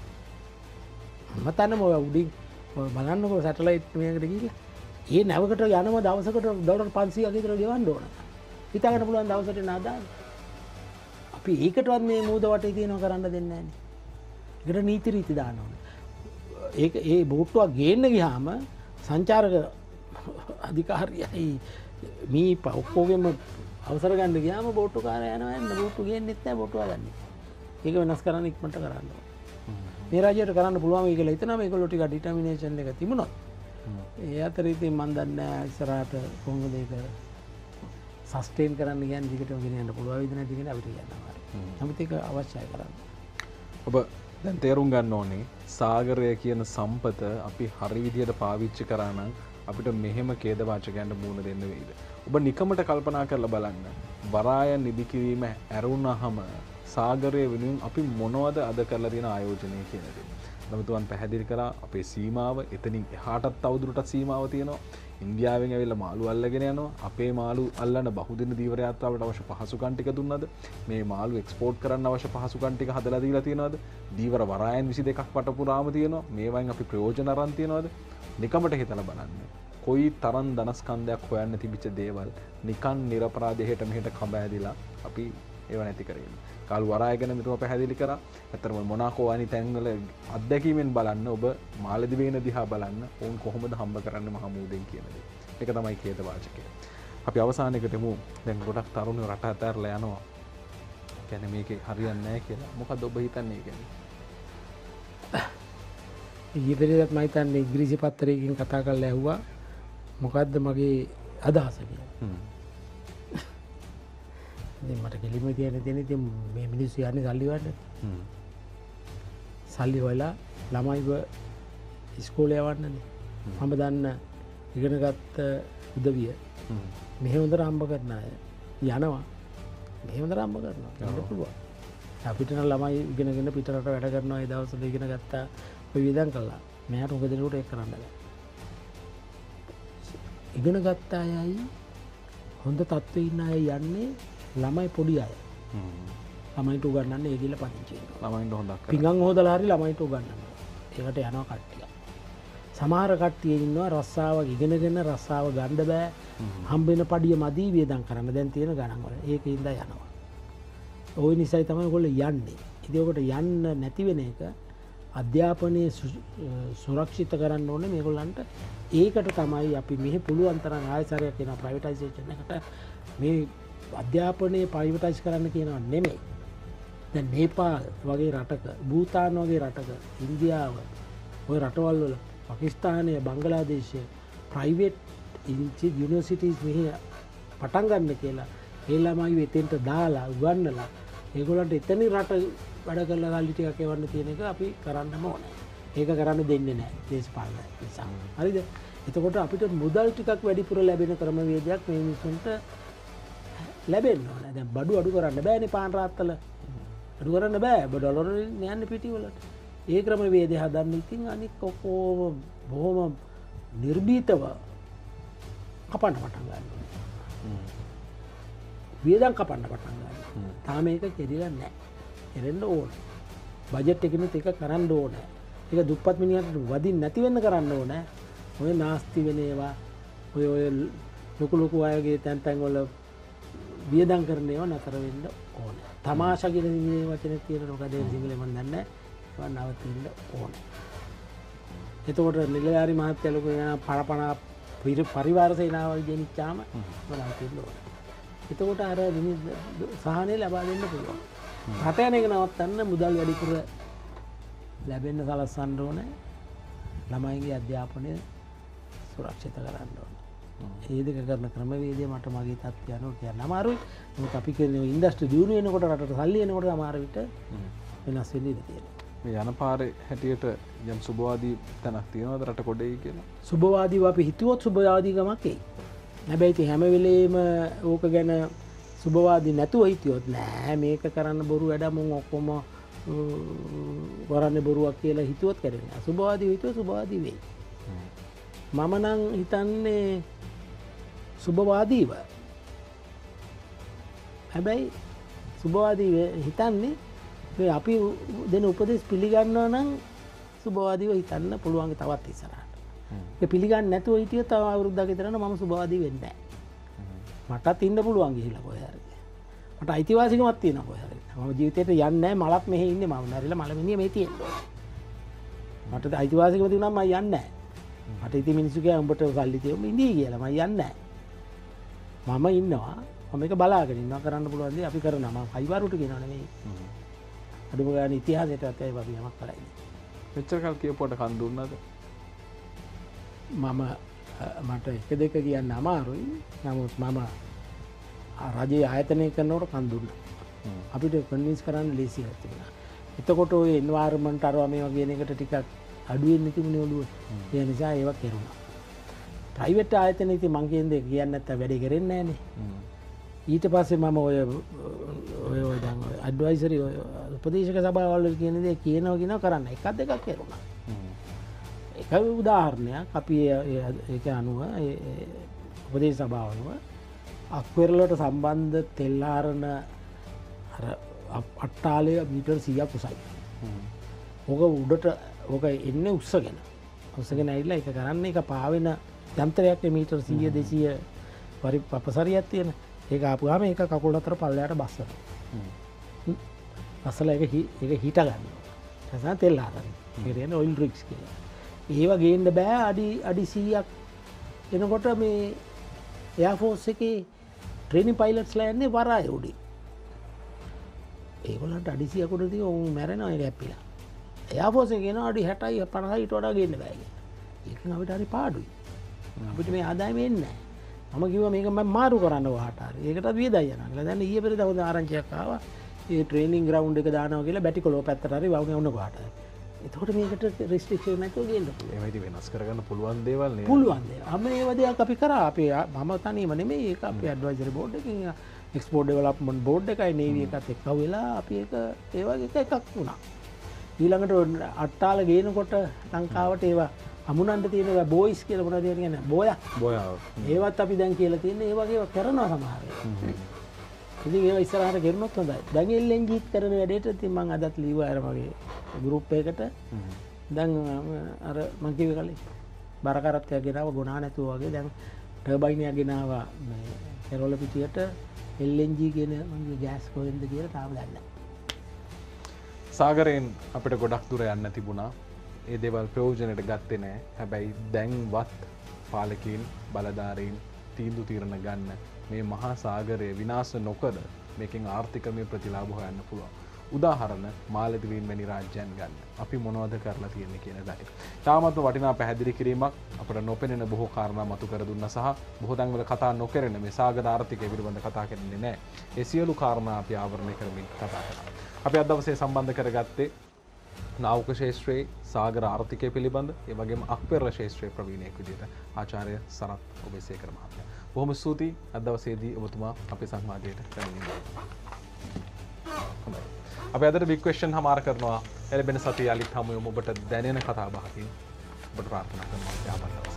මතන්නම ඔය උඩින් ඔය බලන්නකො සැටලයිට් මේකට ගිහිල්ලා ඒ නැවකට යනම දවසකට ඩොලර් පන්සීයක් විතර ගෙවන්න ඕන. හිතාගන්න පුළුවන් දවසට නාදාන. අපි ඒකටවත් මේ මූද වටේ තියෙනවා කරන්න දෙන්නේ නැහැනේ. ඒකට නීති රීති දාන්න ඕනේ. ඒක ඒ බෝට්ටුවක් ගේන්න ගියාම සංචාරක අධිකාරියයි මේ ඔක්කොගෙම අවසර ගන්න ගියාම බෝට්ටුකාරයා යනවා එන්න බෝට්ටු ගේන්නෙත් නැහැ බෝට්ටුව ගන්න. ඒක වෙනස් කරන්න ඉක්මනට කරන්න ඕනේ. මේ රජයට කරන්න පුළුවන් වෙයි කියලා හිතනවා මේගොල්ලෝ ටික ඩිටර්මිනේෂන් එක තිබුණොත්. ඒ අතර ඉතින් මම දන්නේ නැහැ ඉස්සරහට කොහොමද ඒක සස්ටේන් කරන්න කියන්නේ දිගටම ගෙනියන්න පුළුවන් වේද නැති කියන අපිට කියන්න අමාරුයි. නමුත් ඒක අවශ්‍යයි කරන්න. ඔබ දැන් තේරුම් ගන්න ඕනේ සාගරය කියන සම්පත අපි හරි විදියට පාවිච්චි කරා නම් අපිට මෙහෙම ඛේදවාචකයන්ට මුහුණ දෙන්න වෙයිද? ඔබ නිකමට කල්පනා කරලා බලන්න. වරාය නිදි කිරීම ඇරුණාම සාගරය වෙනුවෙන් අපි මොනවද අද කරලා තියෙන ආයෝජනය කියන දේ. නමුතුන් පැහැදිලි කරා අපේ සීමාව එතනින් එහාටත් තවදුරටත් සීමාව තියෙනවා. ඉන්දියාවෙන් ඇවිල්ලා මාළු අල්ලගෙන යනවා. අපේ මාළු අල්ලන බහුදින දීවර යාත්‍රාවට අවශ්‍ය පහසුකම් ටික දුන්නද? මේ මාළු එක්ස්පෝර්ට් කරන්න අවශ්‍ය පහසුකම් ටික හදලා දීලා තියෙනවද? දීවර වරායන් විසි දෙකක් වටපුරාම තියෙනවා. මේවෙන් අපි ප්‍රයෝජන අරන් තියෙනවද? නිකමට හිතලා බලන්න. කොයි තරම් ධනස්කන්ධයක් හොයන්න තිබිච්ච දේවල් නිකන් නිරපරාධ එහෙට මෙහෙට කඹ ඇදිලා අපි ඒව නැති කරගෙන. කාල් වරාය ගැන මෙතුමා පැහැදිලි කරා. ඇත්තටම මොනාකෝ වැනි තැන්වල අත්දැකීමෙන් බලන්න ඔබ මාලදිවයින දිහා බලන්න වුන් කොහොමද හම්බ කරන්නේ මහමූදෙන් කියන දේ. ඒක තමයි ඛේද වාචකය. අපි අවසානයකට මු දැන් ගොඩක් තරුණයෝ රට අතහැරලා යනවා. කියන්නේ මේකේ හරියන්නේ නැහැ කියලා. මොකද ඔබ හිතන්නේ කියන්නේ? ඊයේ පෙරේදත් මම හිතන්නේ ඉංග්‍රීසි පත්තරයකින් කතා කරලා ඇහුවා මොකද්ද මගේ අදහස කියලා. හ්ම්. ඉතින් මට කෙලිම කියන දේ ඉතින් මේ මිනිස්සු යන්නේ සල්ලි වලට. හ්ම්. සල්ලි හොයලා ළමයිව ඉස්කෝලේ යවන්නනේ. මම දන්න ඉගෙනගත්ත උදවිය හ්ම්. මෙහෙ හොඳට හම්බ කරන අය යනවා. මෙහෙ හොඳට හම්බ කරනවා. යන්න පුළුවන්. අපිට නම් ළමයි ඉගෙනගෙන පිටරට වැඩ කරනවා ඒ දවස්වල ඉගෙන ගත්තා ඔය වියදම් කළා. මෙයාට උග දෙනකොට ඒක කරන්න බෑ. ඉගෙන ගත්ත අයයි හොඳ තත්ත්වයේ ඉන්න අය යන්නේ ළමයි පොඩි අය. හ්ම්. ළමයිට උගන්වන්නේ ඒ ගිල පදිංචි වෙනවා. ළමයින්ට හොඳක් කරා. පිඟන් හොදලා හරි ළමයිට උගන්වනවා. ඒකට යනවා කට්ටිය. සමහර කට්ටිය ඉන්නවා රස්සාව ඉගෙනගෙන රස්සාව ගන්න බෑ. හම්බෙන පඩිය මදි වියදම් කරන්න දැන් තියෙන ගණන් වල. ඒකින්ද යනවා. ওই නිසයි තමයි ඔයගොල්ලෝ යන්නේ. ඉතින් ඔකට යන්න නැති වෙන එක අධ්‍යාපනයේ සුරක්ෂිත කරන්න ඕනේ මේගොල්ලන්ට. ඒකට තමයි අපි මෙහි පුළුවන් තරම් ආයසරයක් කියන ප්‍රයිවටයිසේෂන් එකට මේ අධ්‍යාපනයේ ප්‍රයිවටයිස් කරන්න කියනවා නෙමෙයි. දැන් නේපාල් වගේ රටක, භූතාන් වගේ රටක, ඉන්දියාව ඔය රටවල් වල පාකිස්තානය, බංගලාදේශය ප්‍රයිවට් යුනිවර්සිටිස් මෙහි පටන් ගන්න කියලා ඒ ළමයි වෙතෙන්ට දාලා උගන්නලා ඒගොල්ලන්ට එතනින් රට වැඩ කරලා සල්ලි ටිකක් එවන්න තියෙන එක අපි කරන්නම ඕනේ. ඒක කරන්න දෙන්නේ නැහැ දේශපාලන නිසා. හරිද? එතකොට අපිට මුදල් ටිකක් වැඩිපුර ලැබෙන ක්‍රමවේදයක් මේ මිනිස්සුන්ට ලැබෙන්න ඕනේ. දැන් බඩු අඩු කරන්න බෑනේ පාන් රාත්තල. අඩු කරන්න බෑ. ඩොලර් වලින් යන්නේ පිටිවලට. ඒ ක්‍රමවේදය හදන්න ඉතින් අනික ඔක්කොම බොහොම නිර්භීතව කපන්න පටන් ගන්නවා. වියදම් කපන්න පටන් ගන්නවා. තාම මේක කෙරිලා නැහැ. කෙරෙන්න ඕනේ. බජට් එකකිනුත් ඒක කරන්න ඕනේ. ඒක දුප්පත් මිනිහට වදින් නැති වෙන්න කරන්න ඕනේ. ඔය නාස්ති වෙන ඒවා ඔය ඔය ලොකු ලොකු අයගේ තැන් තැන් වල වියදම් කරන ඒවා නතර වෙන්න ඕනේ. තමාෂා කියන මේ වචනේ තියෙන මොකද ඒ සිංහලෙන් මම දන්නේ නැහැ. ඒක නවතින්න ඕනේ. එතකොට නිලධාරි මහත්තයා ලොකු යන පරපණ පරිවාර සේනාවල් ගෙනිච්චාම නවතින්න ඕනේ. එතකොට අර සහනය ලබා දෙන්න පුළුවන්. රට යන එක නවත්තන්න මුදල් වැඩිපුර ලැබෙන්න සලස්වන්න ඕනේ. ළමයිගේ අධ්‍යාපනය සුරක්ෂිත කරන්න ඕනේ. ඒ දෙක කරන ක්‍රමවේදය මට මගේ තත්ත්වය අනුව කියන්න අමාරුයි. මොකද අපි කියන්නේ ඉන්ඩස්ට්‍රි දියුණු වෙනකොට රටට සල්ලි එනකොට අමාරු විට වෙනස් වෙන්න ඉඩ තියෙනවා. මේ යන පාරේ හැටියට යම් සුබවාදී තැනක් තියෙනවද රට කොටේ කියලා? සුබවාදීව අපි හිතුවොත් සුබවාදීකමක් එයි. හැබැයි ඉතින් හැම වෙලේම ඕක ගැන සුබවාදී නැතුව හිටියොත් නෑ මේක කරන්න බොරු වැඩ මුන් ඔක්කොම කරන්නේ බොරුවක් කියලා හිතුවොත් කරන්නේ නෑ. සුබවාදී හිතුවොත් සුබවාදී වෙයි. මම නම් හිතන්නේ සුබවාදීව. හැබැයි සුබවාදී හිතන්නේ මේ අපි දෙන උපදෙස් පිළිගන්නවා නම් සුබවාදීව හිතන්න පුළුවන් තවත් ඉස්සරහට. ඒක පිළිගන්නේ නැතුව හිටියොත් තව අවුරුද්දක් විතර නම් මම සුබවාදී වෙන්නේ නැහැ. මටත් ඉන්න පුළුවන් ගිහිල්ලා කොහේ හරි. මට අයිතිවාසිකමක් තියෙනවා කොහේ හරි. මම ජීවිතේට යන්නේ නැහැ මලක් මෙහෙ ඉන්නේ මම නැරිලා මලමිනිය මේ තියෙනවා. මට අයිතිවාසිකම තිබුණා මම යන්නේ නැහැ. මට ඉතින් මිනිස්සු කියනවා උඹට සල්ලි තියෙනවා ඉඳී කියලා මම යන්නේ නැහැ. මම ඉන්නවා මම මේක බලාගෙන ඉන්නවා කරන්න පුළුවන් දේ අපි කරනවා. මම කයිවාරුට කියනවා නෙමෙයි. අඩුම ගානේ ඉතිහාසයට ඇතයි අපි යමක් කළා ඉන්නේ. මෙච්චර කල් කියපුවට කන් දුන්නද? මම මට එක දෙක කියන්න අමාරුයි. නමුත් මම රජයේ ආයතනය කරනකොට කන් දුන්නා. අපිට කන්වින්ස් කරන්න ලේසියක් තිබුණා. එතකොට ওই එන්වයරන්මන්ට් අරවා මේවා කියන එකට ටිකක් අඩු වෙන්න තිබුණේ ඔළුව. ඒ නිසා ඒවා කෙරුණා. ප්‍රයිවට් ආයතන ඉතින් මං කියන්නේ කියන්නේ නැත්තම් වැඩේ කරෙන්නේ නැහනේ. ඊට පස්සේ මම ඔය ඔය ඔය දැන් ඇඩ්වයිසරි උපදේශක සභාවල් වල කියන දේ කියනවා කියනවා කරන්න එකක් දෙකක් කෙරුණා. එකක් හැබැයි උදාහරණයක් අපි ඒක අනුව උපදේශ සභාව අනුව අක්වෙරළට සම්බන්ධ තෙල්ආරණ අර අට්ටාලය මීටර් සීයක් උසයි. ඕක උඩට ඕක එන්නේ උස්සගෙන. උස්සගෙන ඇවිල්ලා ඒක කරන්නේ ඒක පාවෙන යන්ත්‍රයක් මීටර් සීය දෙසීය පරි අපසරියක් තියෙන. ඒක ආපුවාම ඒක කකුල් අතර පල්ලයට බස්සනවා. බස්සලා ඒක ඒක හිට ගන්නවා. එතන තෙල්ආරණ. ඒ කියන්නේ ඔයිල් රිග්ස් කියලා. ඒව ගේන්න බෑ අඩි අඩි සීයක් එනකොට මේ එයා ෆෝස් එකේ ට්‍රේනින් පයිලට්ස්ලා යන්නේ වරාය උඩින්. ඒගොල්ලන්ට අඩි සීයක් උඩ තියලා උන් මැරෙනවා ඒක ඇප්පිලා. එයා ෆෝස් එකේ කියනවා අඩි හැටයි පනහයිට වඩා ගේන්න බෑ කියලා. ඒකෙන් අපිට හරි පාඩුයි. අපිට මේ ආදායම එන්නේ නැහැ. මම කිව්වා මේක මම මාරු කරන්න ඔයාට හරි. ඒකටත් වියදයි යනවා කියලා. දැන් ඊයේ පෙරේද හොඳ ආරංචියක් ආවා. ඒ ට්‍රේනින් ග්‍රවුන්ඩ් එක දානවා කියලා බැටිකොලෝ පැත්තට හරි වවුනේ වුණ කොහාට. එතකොට මේකට රෙස්ට්‍රික්ෂන් නැතුව ගේන්න පුළුවන්. ඒවයිදි වෙනස් කරගන්න පුළුවන් දේවල් නේ. පුළුවන් දේවල්. අම ඒව දෙයක් අපි කරා. අපි මම තනියම නෙමෙයි ඒක අපි ඇඩ්වයිසරි බෝඩ් එකකින් එක්ස්පෝර්ට් ඩෙවලොප්මන්ට් බෝඩ් එකයි නේවි එකත් එක්ක වෙලා අපි ඒක ඒ වගේ එකක් වුණා. ඊළඟට අට්ටාල ගේනකොට ලංකාවට ඒවා අමුණන්න තියෙන ඒවා බෝයිස් කියලා මොනවද කියන්නේ බෝයා. බෝයා. ඒවත් අපි දැන් කියලා තියෙන්නේ ඒ වගේ ඒවා කරනවා සමහර වෙලාවට. ඉතින් ඒවා ඉස්සරහට ගෙරුණොත් හොඳයි. දැන් එල්එන්ජීත් කරන වැඩේට ඉතින් මම අදත් ලියුවා අර මගේ ගෲප් එකකට. දැන් අර මම කිව්වේ කලින් බර කරත්තයක් ගෙනාව ගුණා නැතුව වගේ දැන් ටර්බයින් එකක් ගෙනාවා මේ කෙරොල පිටියට එල්එන්ජී කියන මගේ ගෑස් කොහෙන්ද කියලා තාම දන්නේ නැහැ. සාගරයෙන් අපිට ගොඩක් දුර යන්න තිබුණා. ඒ දේවල් ප්‍රයෝජනෙට ගත්තේ නැහැ. හැබැයි දැන්වත් පාලකීන් බලධාරීන් තීන්දුව తీරන ගන්න මේ මහා සාගරය විනාශ නොකර මේකෙන් ආර්ථිකමය ප්‍රතිලාභ හොයන්න පුළුවන්. උදාහරණ මාලදිවයින් වැනි රාජ්‍යයන් ගන්න. අපි මොනවද කරලා තියෙන්නේ කියන දේ. තාමත් වටිනා පැහැදිලි කිරීමක් අපට නොපෙනෙන බොහෝ කාරණා මතු කර දුන්නා සහ බොහෝ තැන්වල කතා නොකරන මේ සාගර ආර්ථිකය පිළිබඳ කතා කරන්නේ නැහැ. ඒ සියලු කාරණා අපි ආවරණය කරමින් කතා කරා. අපි අද දවසේ සම්බන්ධ කරගත්තේ නාවක ශාස්ත්‍රයේ සාගර ආර්ථිකය පිළිබඳ ඒ වගේම අක්පෙරළ ශාස්ත්‍රයේ ප්‍රවීණයෙක් විදිහට ආචාර්ය සරත් ඔබේසේකර මහත්මයා. බොහොම ස්තුතියි අද දවසේදී ඔබතුමා අපේ සංවාදයට පැමිණෙනවා. හොඳයි. අපි අදට බිග් ක්වෙස්චන් හමාර කරනවා. එළඹෙන සතිය යලිත් හමු වෙමු. ඔබට දැනෙන කතා බහකින් ඔබට ප්‍රාර්ථනා කරනවා.